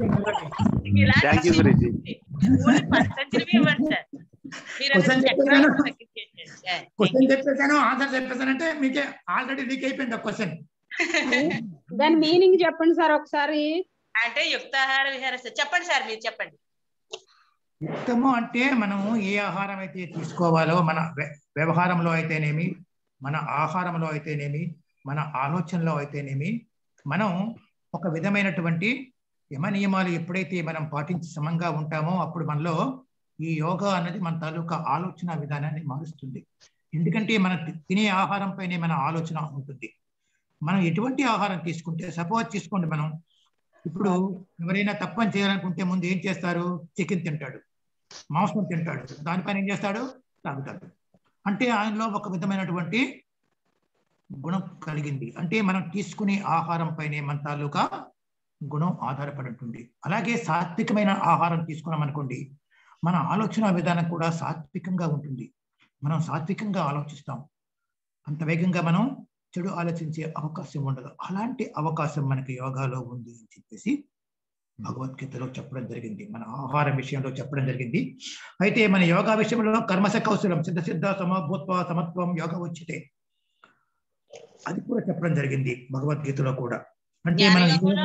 B: క్వశ్చన్ చెప్పేశాను, ఆన్సర్ చెప్పేశానంటే మీకే ఆల్రెడీ లీక్ అయిపోయింది ఆ క్వశ్చన్.
J: దాని మీనింగ్ చెప్పండి సార్ ఒకసారి.
G: అంటే యుక్తాహార విహారస్య చెప్పండి సార్, మీరు చెప్పండి.
B: యుక్తము అంటే మనం ఏ ఆహారం అయితే తీసుకోవాలో, మన వ్యవహారంలో అయితేనేమి, మన ఆహారంలో అయితేనేమి, మన ఆలోచనలో అయితేనేమి, మనం ఒక విధమైనటువంటి యమ నియమాలు ఎప్పుడైతే మనం పాటించి సమంగా ఉంటామో అప్పుడు మనలో ఈ యోగా అన్నది మన తాలూకా ఆలోచన విధానాన్ని మారుస్తుంది. ఎందుకంటే మన తినే ఆహారం పైనే మన ఆలోచన ఉంటుంది. మనం ఎటువంటి ఆహారం తీసుకుంటే, సపోజ్ తీసుకోండి, మనం ఇప్పుడు ఎవరైనా తప్పని చేయాలనుకుంటే ముందు ఏం చేస్తారు? చికెన్ తింటాడు, మాంసం తింటాడు, దానిపైన ఏం చేస్తాడు? తాగుతాడు. అంటే ఆయనలో ఒక విధమైనటువంటి గుణం కలిగింది. అంటే మనం తీసుకునే ఆహారం పైనే మన తాలూకా గుణం ఆధారపడి ఉంటుంది. అలాగే సాత్వికమైన ఆహారం తీసుకున్నాం అనుకోండి, మన ఆలోచన విధానం కూడా సాత్వికంగా ఉంటుంది. మనం సాత్వికంగా ఆలోచిస్తాం, అంత వేగంగా మనం చెడు ఆలోచించే అవకాశం ఉండదు. అలాంటి అవకాశం మనకి యోగాలో ఉంది అని చెప్పేసి భగవద్గీతలో చెప్పడం జరిగింది, మన ఆహారం విషయంలో చెప్పడం జరిగింది. అయితే మన యోగా విషయంలో కర్మస కౌశలం సిద్ధ సిద్ధ సమభూత్వ సమత్వం యోగ ఉచితే, అది కూడా చెప్పడం జరిగింది భగవద్గీతలో కూడా. అంటే మన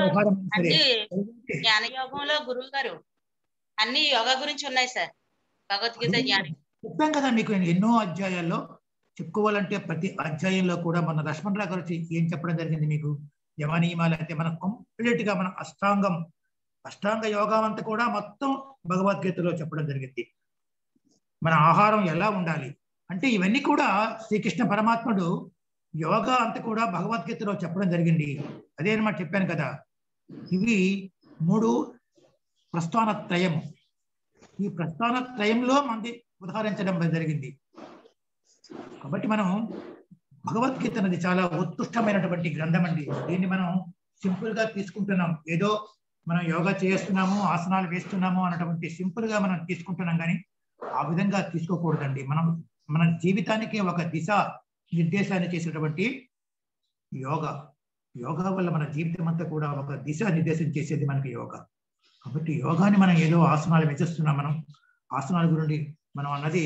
G: జ్ఞాన యోగంలో గురువు గారు అన్ని యోగా గురించి ఉన్నాయి సార్. భగవద్గీత జ్ఞానం
B: చెప్తాం కదా మీకు ఎన్నో అధ్యాయాల్లో. చెప్పుకోవాలంటే ప్రతి అధ్యాయంలో కూడా మన లక్ష్మణ్ రావు గారు ఏం చెప్పడం జరిగింది మీకు? యమ నియమాలు అయితే మనం కంప్లీట్ గా మన అష్టాంగ యోగం అంతా కూడా మొత్తం భగవద్గీతలో చెప్పడం జరిగింది. మన ఆహారం ఎలా ఉండాలి అంటే ఇవన్నీ కూడా శ్రీకృష్ణ పరమాత్ముడు యోగా అంతా కూడా భగవద్గీతలో చెప్పడం జరిగింది. అదే అనమాట చెప్పాను కదా, ఇవి 3 ప్రస్థాన త్రయము. ఈ ప్రస్థాన త్రయంలో మంది ఉదాహరించడం జరిగింది. కాబట్టి మనం భగవద్గీత అనేది చాలా ఉత్కృష్టమైనటువంటి గ్రంథం అండి. దీన్ని మనం సింపుల్ గా తీసుకుంటున్నాం, ఏదో మనం యోగా చేస్తున్నాము, ఆసనాలు వేస్తున్నాము అన్నటువంటి సింపుల్ గా మనం తీసుకుంటున్నాం, కానీ ఆ విధంగా తీసుకోకూడదండి. మనం మన జీవితానికి ఒక దిశ నిర్దేశాన్ని చేసేటువంటి యోగా. యోగా వల్ల మన జీవితం అంతా కూడా ఒక దిశ నిర్దేశం చేసేది మనకి యోగా. కాబట్టి యోగాని మనం ఏదో ఆసనాలు వేసేస్తున్నాం, మనం ఆసనాల గురించి మనం అన్నది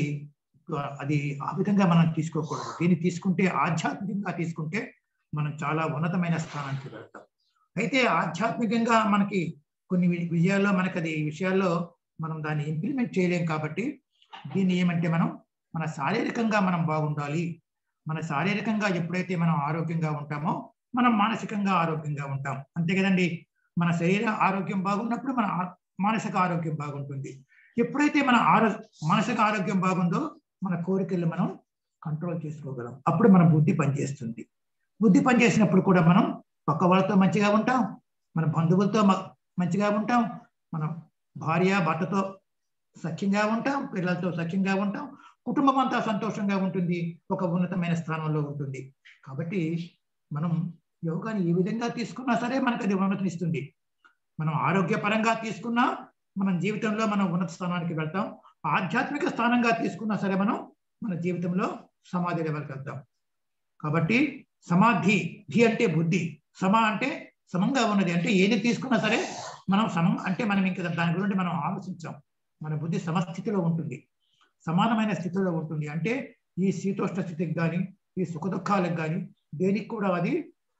B: అది ఆ విధంగా మనం తీసుకోకూడదు. దీన్ని తీసుకుంటే ఆధ్యాత్మికంగా తీసుకుంటే మనం చాలా ఉన్నతమైన స్థానానికి వెళ్తాం. అయితే ఆధ్యాత్మికంగా మనకి కొన్ని విషయాల్లో మనకి అది విషయాల్లో మనం దాన్ని ఇంప్లిమెంట్ చేయలేం. కాబట్టి దీన్ని ఏమంటే మనం మన శారీరకంగా మనం బాగుండాలి. మన శారీరకంగా ఎప్పుడైతే మనం ఆరోగ్యంగా ఉంటామో మనం మానసికంగా ఆరోగ్యంగా ఉంటాం. అంతే కదండి. మన శరీర ఆరోగ్యం బాగున్నప్పుడు మన మానసిక ఆరోగ్యం బాగుంటుంది. ఎప్పుడైతే మన మానసిక ఆరోగ్యం బాగుందో మన కోరికలు మనం కంట్రోల్ చేసుకోగలం. అప్పుడు మన బుద్ధి పనిచేస్తుంది. బుద్ధి పనిచేసినప్పుడు కూడా మనం పక్క వాళ్ళతో మంచిగా ఉంటాం, మన బంధువులతో మంచిగా ఉంటాం, మన భార్య భర్తతో సఖ్యంగా ఉంటాం, పిల్లలతో సఖ్యంగా ఉంటాం, కుటుంబం అంతా సంతోషంగా ఉంటుంది, ఒక ఉన్నతమైన స్థానంలో ఉంటుంది. కాబట్టి మనం యోగాని ఏ విధంగా తీసుకున్నా సరే మనకు అది ఉన్నతినిస్తుంది. మనం ఆరోగ్యపరంగా తీసుకున్నా మన జీవితంలో మనం ఉన్నత స్థానానికి వెళ్తాం. ఆధ్యాత్మిక స్థానంగా తీసుకున్నా సరే మనం మన జీవితంలో సమాధి లెవెల్కి వెళ్తాం. కాబట్టి సమాధి, ధి అంటే బుద్ధి, సమ అంటే సమంగా ఉన్నది. అంటే ఏది తీసుకున్నా సరే మనం సమం అంటే మనం ఇంకా దాని గురించి మనం ఆలోచించాం. మన బుద్ధి సమస్థితిలో ఉంటుంది, సమానమైన స్థితిలో ఉంటుంది. అంటే ఈ శీతోష్ణ స్థితికి కానీ ఈ సుఖ దుఃఖాలకు కానీ దేనికి కూడా అది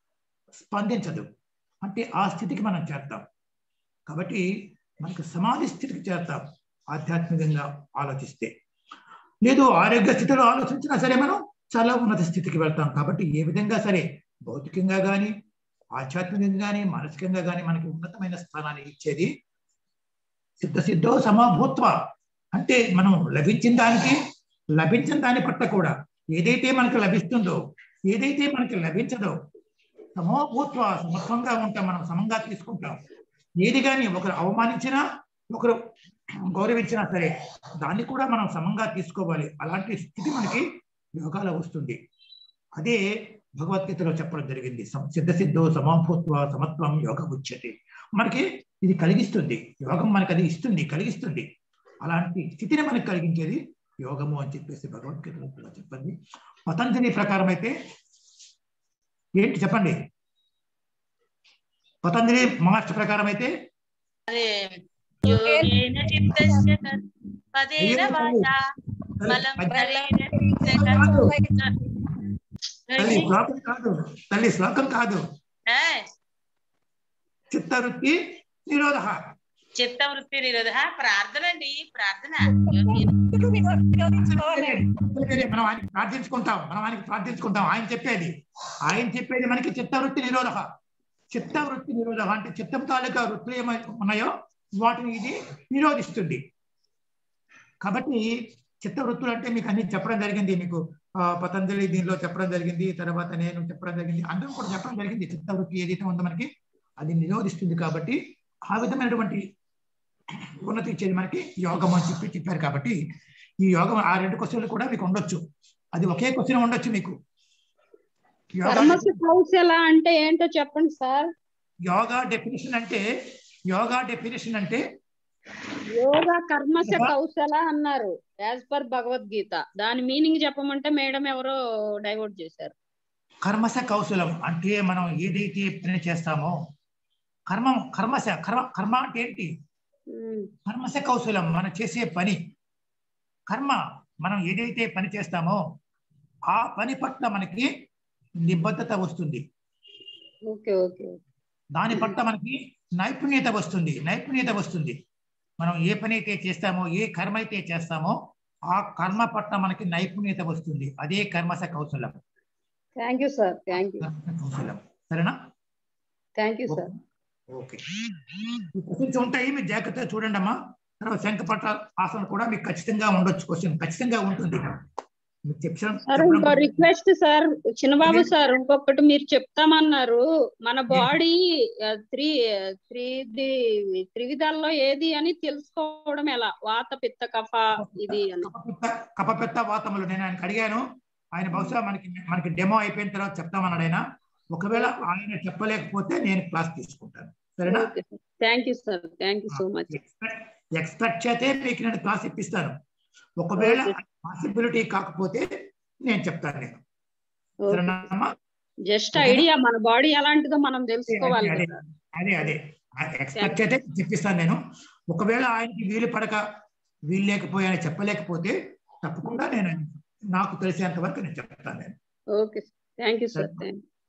B: స్పందించదు. అంటే ఆ స్థితికి మనం చేస్తాం. కాబట్టి మనకు సమాధి స్థితికి చేస్తాం ఆధ్యాత్మికంగా ఆలోచిస్తే. లేదు ఆరోగ్య స్థితిలో ఆలోచించినా సరే మనం చాలా ఉన్నత స్థితికి వెళ్తాం. కాబట్టి ఏ విధంగా సరే భౌతికంగా కానీ ఆధ్యాత్మికంగా కానీ మానసికంగా కానీ మనకి ఉన్నతమైన స్థానాన్ని ఇచ్చేది సిద్ధసిద్ధో సమభూత్వ. అంటే మనం లభించిన దాని పట్ల కూడా ఏదైతే మనకు లభిస్తుందో ఏదైతే మనకి లభించదో సమభూత్వ సమత్వంగా ఉంటాం, మనం సమంగా తీసుకుంటాం. ఏది కానీ ఒకరు అవమానించినా ఒకరు గౌరవించినా సరే దాన్ని కూడా మనం సమంగా తీసుకోవాలి. అలాంటి స్థితి మనకి యోగాలో వస్తుంది. అదే భగవద్గీతలో చెప్పడం జరిగింది. సిద్ధసిద్ధో సమభూత్వ సమత్వం యోగ ఉచ్యతే. మనకి ఇది కలిగిస్తుంది, యోగం మనకి అది ఇస్తుంది, కలిగిస్తుంది. అలాంటి స్థితిని మనకి కలిగించేది యోగము అని చెప్పేసి భగవద్గీతలో కూడా చెప్పండి. పతంజలి ప్రకారం అయితే ఏంటి చెప్పండి? పతంజలి మాస్టర్ ప్రకారం అయితే తల్లి శ్లోకం కాదు, చిత్తవృత్తి నిరోధ.
G: చిత్తవృత్తి నిరోధ ప్రార్థన అండి, ప్రార్థన.
B: మనం ఆయనకి ప్రార్థించుకుంటాం. ఆయన చెప్పేది మనకి చిత్తవృత్తి నిరోధ. చిత్తవృత్తి నిరోధ అంటే చిత్తం తాలూకా వృత్తులు ఏమై ఉన్నాయో వాటిని ఇది నిరోధిస్తుంది. కాబట్టి చిత్తవృత్తులు అంటే మీకు అన్ని చెప్పడం జరిగింది. మీకు పతంజలి దీనిలో చెప్పడం జరిగింది, తర్వాత నేను చెప్పడం జరిగింది, అందరం కూడా చెప్పడం జరిగింది. చిత్తవృత్తి ఏదైతే ఉందో మనకి అది నిరోధిస్తుంది. కాబట్టి ఆ విధమైనటువంటి ఉన్నతి ఇచ్చేది మనకి యోగం అని చెప్పారు. కాబట్టి ఈ యోగం ఆ రెండు క్వశ్చన్లు కూడా మీకు ఉండొచ్చు. అది ఒకే క్వశ్చన్ ఉండొచ్చు మీకు.
J: కౌశల అంటే ఏంటో చెప్పండి సార్.
B: యోగా డెఫినేషన్ అంటే యోగా
J: కర్మస కౌశల అన్నారు యాజ్ పర్ భగవద్గీత. దాని మీనింగ్ చెప్పమంటే మేడం ఎవరో డైవర్ట్ చేశారు.
B: కర్మస కౌశలం అంటే మనం ఏదైతే పని చేస్తామో కర్మ అంటే ఏంటి? కర్మస కౌశలం మనం చేసే పని. కర్మ మనం ఏదైతే పని చేస్తామో ఆ పని పట్ల మనకి నిబద్ధత వస్తుంది. దాని పట్ల మనకి నైపుణ్యత వస్తుంది. మనం ఏ పని అయితే చేస్తామో, ఏ కర్మ అయితే చేస్తామో ఆ కర్మ పట్ల మనకి నైపుణ్యత వస్తుంది. అదే కర్మస కౌశలం. కౌశలం. సరేనా? ఓకే. క్వశ్చన్స్ ఉంటాయి, మీరు జాగ్రత్తగా చూడండి అమ్మా. తర్వాత శంఖపట్ల ఆసనం కూడా మీకు ఖచ్చితంగా ఉండొచ్చు. క్వశ్చన్ ఖచ్చితంగా ఉంటుంది.
J: రిక్వెస్ట్ సార్, చిన్నబాబు సార్, ఇంకొకటి మీరు చెప్తామన్నారు. మన బాడీ త్రివిధాల్లో ఏది అని తెలుసుకోవడం ఎలా? వాత పిత్త కఫ ఇది అని.
B: కఫ పిత్త వాతములు నేను ఆయనకు అడిగాను. ఆయన బహుశా మనకి డెమో అయిపోయిన తర్వాత చెప్తామన్నాడు ఆయన. ఒకవేళ ఆయన చెప్పలేకపోతే నేను క్లాస్ తీసుకుంటాను. సరేనా?
J: Thank you sir, thank you so much.
B: Expect చేస్తే మీకు నేను క్లాస్ ఇప్పిస్తాను. ఒకవేళ పాసిబిలిటీ కాకపోతే నేను చెప్తాను. నేను సరేనమ్మా?
J: జస్ట్ ఐడియా, మన బాడీ ఎలాంటిదో మనం తెలుసుకోవాలి.
B: అదే ఎక్స్పెక్ట్ అయితే చెప్పిస్తాను నేను. ఒకవేళ ఆయనకి వీలు లేకపోయా చెప్పలేకపోతే తప్పకుండా నేను నాకు తెలిసేంత వరకు నేను చెప్తాను. నేను
J: okay, thank you sir.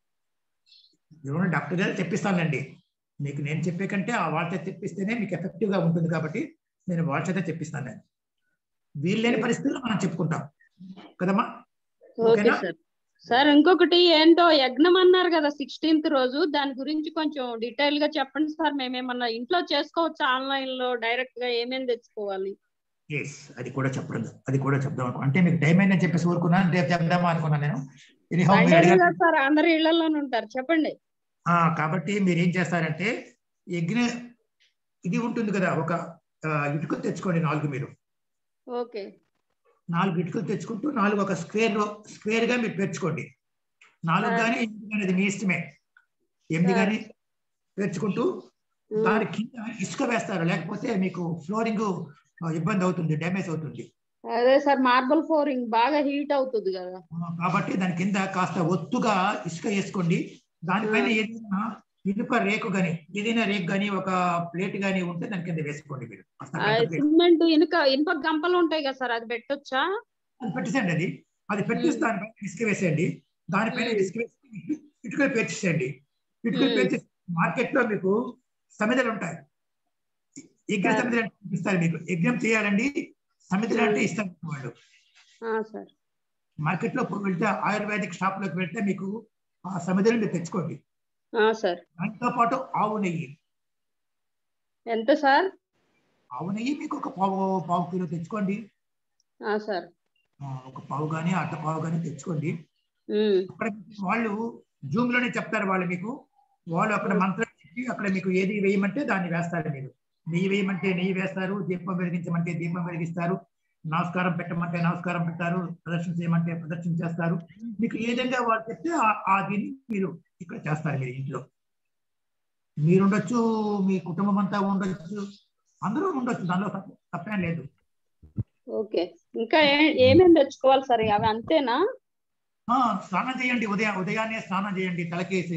B: Doctor గారు చెప్పిస్తానండి. మీకు నేను చెప్పే కంటే ఆ వాళ్ళ చేత చెప్పిస్తేనే మీకు ఎఫెక్టివ్ గా ఉంటుంది కాబట్టి నేను వాళ్ళ చేత చెప్పిస్తాను. నేను వీలు లేని పరిస్థితుల్లో మనం చెప్పుకుంటాం కదమ్మా?
J: Okay sir. సార్ ఇంకొకటి ఏంటో యజ్ఞం అన్నారు కదా 16th రోజు, దాని గురించి కొంచెం డీటెయిల్ గా చెప్పండి సార్. మేమేమన్నా ఇంట్లో చేసుకోవచ్చు, ఆన్లైన్ లో డైరెక్ట్ గా ఏమేమి తెచ్చుకోవాలి?
B: అది కూడా చెప్దాం అనుకో. అంటే మీకు టైం అయిందని చెప్పేసి ఊరుకున్నాను, రేపు చెప్దామా అనుకున్నాను నేను.
J: సార్ అందరు ఇళ్లలోనే ఉంటారు, చెప్పండి.
B: కాబట్టి మీరు ఏం చేస్తారంటే యజ్ఞ ఇది ఉంటుంది కదా, ఒక ఇటుకలు తెచ్చుకోండి 4. మీరు
J: ఓకే
B: 4 ఇటుకలు తెచ్చుకుంటూ 4 ఒక స్క్వేర్ గా మీరు పెంచుకోండి. 4 కానీ 8 కానీ మీ ఇష్టమే. 8 కానీ పెంచుకుంటూ దాని కింద ఇసుక వేస్తారు, లేకపోతే మీకు ఫ్లోరింగ్ ఇబ్బంది అవుతుంది, డ్యామేజ్ అవుతుంది.
J: అదే సార్, మార్బల్ ఫ్లోరింగ్ బాగా హీట్ అవుతుంది కదా,
B: కాబట్టి దాని కింద కాస్త ఒత్తుగా ఇసుక వేసుకోండి. దానిపైన ఏదైనా ఇనుప రేకు గాని ఒక ప్లేట్ గానీ ఉంటే దాని కింద వేసుకోండి. మీరు
J: సిమెంట్ ఇనుప గంపలు ఉంటాయి కదా సార్, అది పెట్టొచ్చా?
B: అది పెట్టేసండి. అది పెట్టేసి దానిపైన ఇసుక వేసేయండి. దానిపైన ఇసుక వేసి ఇటుకలు పేర్చేసేయండి. ఇటుకలు పేర్చేసి మార్కెట్ లో మీకు సమిధలు ఉంటాయి, యజ్ఞ సమిధలు అంటే ఇస్తారు. మీకు యజ్ఞం చేయాలండి, సమిధలు అంటే ఇస్తారు వాళ్ళు. మార్కెట్ లో వెళ్తే ఆయుర్వేదిక్ షాప్ లోకి వెళ్తే మీకు ఆ సమిధలు మీరు తెచ్చుకోండి. దాంతో పాటు ఆవు నెయ్యి.
J: ఎంత సార్?
B: ఆవు నెయ్యి మీకు ఒక పావు కిలో తెచ్చుకోండి. ఒక పావు గానీ అర్ధ పావు గానీ తెచ్చుకోండి. అక్కడ వాళ్ళు జూమ్ లోనే చెప్తారు వాళ్ళు మీకు. వాళ్ళు అక్కడ మంత్రం చెప్పి అక్కడ మీకు ఏది వేయమంటే దాన్ని వేస్తారు. మీరు నెయ్యి వేయమంటే నెయ్యి వేస్తారు, దీపం వెలిగించమంటే దీపం వెలిగిస్తారు, నమస్కారం పెట్టమంటే నమస్కారం పెట్టారు, ప్రదర్శన చేయమంటే ప్రదర్శన చేస్తారు. మీకు ఏ విధంగా వాళ్ళు చెప్తే ఆ దీన్ని మీరు ఇక్కడ చేస్తారు. మీరు ఇంట్లో మీరుండొచ్చు, మీ కుటుంబం అంతా ఉండొచ్చు, అందరూ ఉండొచ్చు, దానిలో తప్పేం లేదు.
J: ఓకే, ఇంకా ఏమేమి తెచ్చుకోవాలి సార్? అవి అంతేనా?
B: స్నానం చేయండి, ఉదయాన్నే స్నానం చేయండి, తలకేసి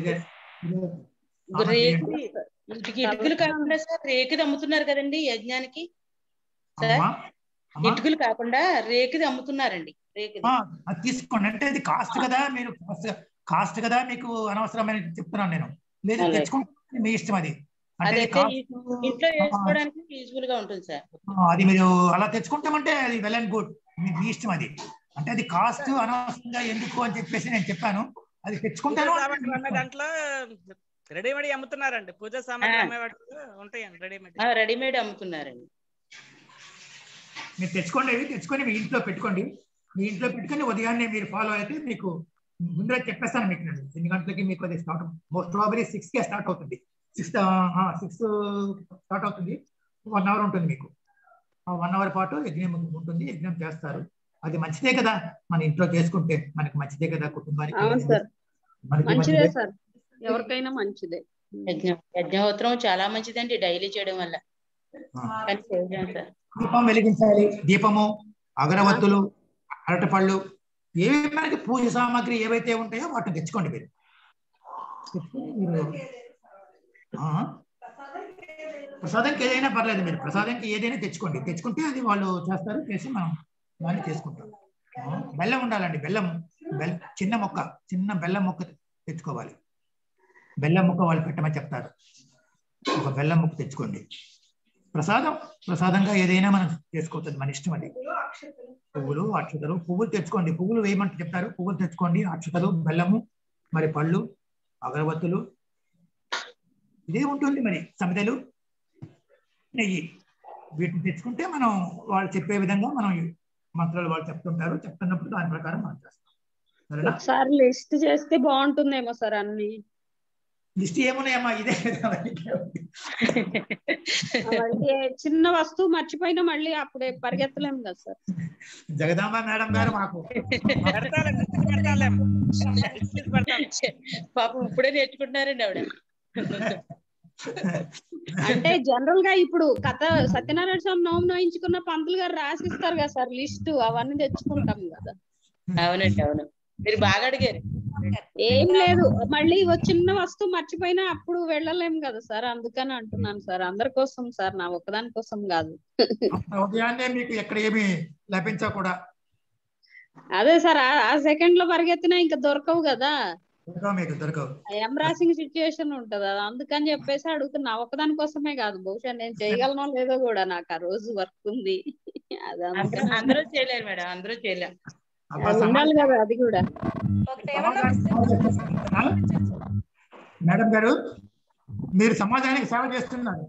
G: ఇటుకలు కాకుండా సార్ రేకుది అమ్ముతున్నారు కదండి యజ్ఞానికి. ఇటుకలు కాకుండా రేకుది అమ్ముతున్నారండి.
B: అది తీసుకోండి. అంటే అది కాస్ట్ కదా, మీరు కాస్ట్ కదా, మీకు అనవసరమైన చెప్తున్నాను నేను. లేదు తెచ్చుకుంటే మీ ఇష్టం. అది
G: ఇంట్లో వేసుకోవడానికి యూజ్ఫుల్ గా ఉంటుంది సార్.
B: అది మీరు అలా తెచ్చుకుంటామంటే అది వెల్ అండ్ గుడ్, మీ ఇష్టం. అది అంటే అది కాస్ట్ అనవసరంగా ఎందుకు అని చెప్పేసి నేను చెప్పాను. అది తెచ్చుకుంటాను.
K: దాంట్లో రెడీమేడ్ అమ్ముతున్నారండి, పూజ సామాగ్రి ఉంటాయండి,
G: రెడీమేడ్ అమ్ముతున్నారండి.
B: మీరు తెచ్చుకొని మీ ఇంట్లో పెట్టుకోండి. మీ ఇంట్లో పెట్టుకొని ఉదయాన్నే మీరు ఫాలో అయితే మీకు ముందుగా చెప్పేస్తాను. మీకు నేను 8 గంటలకి మీకు అది స్టార్ట్, మోస్ట్ ప్రాబబ్లీ 6కే స్టార్ట్ అవుతుంది. 6 స్టార్ట్ అవుతుంది. 1 అవర్ ఉంటుంది మీకు. ఆ 1 అవర్ పాటు యజ్ఞం ఉంటుంది, యజ్ఞం చేస్తారు. అది మంచిదే కదా, మన ఇంట్లో చేసుకుంటే మనకి మంచిదే కదా, కుటుంబానికి
J: మంచిదే సార్, ఎవరికైనా మంచిదే.
G: యజ్ఞోత్రం చాలా మంచిదండి డైలీ చేయడం వల్ల.
B: దీపం వెలిగించాలి. దీపము, అగరవత్తులు, అరటిపళ్ళు, ఏవి మనకి పూజ సామాగ్రి ఏవైతే ఉంటాయో వాటిని తెచ్చుకోండి. మీరు ప్రసాదంకి ఏదైనా పర్లేదు, మీరు ప్రసాదంకి ఏదైనా తెచ్చుకుంటే అది వాళ్ళు చేస్తారు, చేసి మనం దాన్ని చేసుకుంటాం. బెల్లం ఉండాలండి. చిన్న బెల్లం మొక్క తెచ్చుకోవాలి. బెల్లం ముక్క వాళ్ళు పెట్టమని చెప్తారు. ఒక బెల్లం ముక్క తెచ్చుకోండి. ప్రసాదంగా ఏదైనా మనం చేసుకోవచ్చు, మన ఇష్టం. అది పువ్వులు, అక్షతలు. పువ్వులు తెచ్చుకోండి, పువ్వులు వేయమంటే చెప్తారు, పువ్వులు తెచ్చుకోండి. అక్షతలు, బెల్లము, మరి పళ్ళు, అగరబత్తులు, ఇదే ఉంటుంది. మరి సమిధలు, నెయ్యి, వీటిని తెచ్చుకుంటే మనం వాళ్ళు చెప్పే విధంగా మనం మంత్రాలు వాళ్ళు చెప్తున్నప్పుడు దాని ప్రకారం మనం చేస్తాం.
J: ఒకసారి లిస్ట్ చేస్తే బాగుంటుందేమో సార్. అన్ని
B: లిస్ట్ ఏమున్నాయమ్మా, ఇదే
J: చిన్న వస్తువు మర్చిపోయినా మళ్ళీ అప్పుడే పరిగెత్తలేము కదా సార్.
B: జగదాంబ మేడం గారు మాకు
G: పాపం ఇప్పుడే నేర్చుకుంటున్నారండి ఆవిడ.
J: అంటే జనరల్ గా ఇప్పుడు కథ సత్యనారాయణ స్వామి నోము నోయించుకున్న పంతులు గారు రాసిస్తారు కదా సార్ లిస్ట్, అవన్నీ తెచ్చుకుంటాం కదా.
G: అవునండి, అవును, మీరు బాగా అడిగారు.
J: ఏం లేదు, మళ్ళీ చిన్న వస్తువు మర్చిపోయినా అప్పుడు వెళ్ళలేం కదా సార్, అందుకని అంటున్నాను సార్. అందరి కోసం సార్, నా ఒక్కదాని కోసం కాదు.
B: ఉదయాన్నే మీకు ఎక్కడ ఏమి లభించకూడా
J: అదే సార్, ఆ సెకండ్ లో పరిగెత్తినా ఇంకా దొరకవు కదా,
B: మీకు దొరకవు.
J: ఎంబ్రాసింగ్ సిచ్యుయేషన్ ఉంటది, అది అందుకని చెప్పేసి అడుగుతున్నా. ఒక్కదాని కోసమే కాదు, బహుశా నేను చేయగలనో లేదో కూడా, నాకు ఆ రోజు వర్క్ ఉంది. అది
G: అందరూ చేయలేరు మేడం, అందరూ చేయలేరు.
J: ఉండాలి కదా అది కూడా.
B: మేడం గారు, మీరు సమాజానికి సేవ చేస్తున్నారు.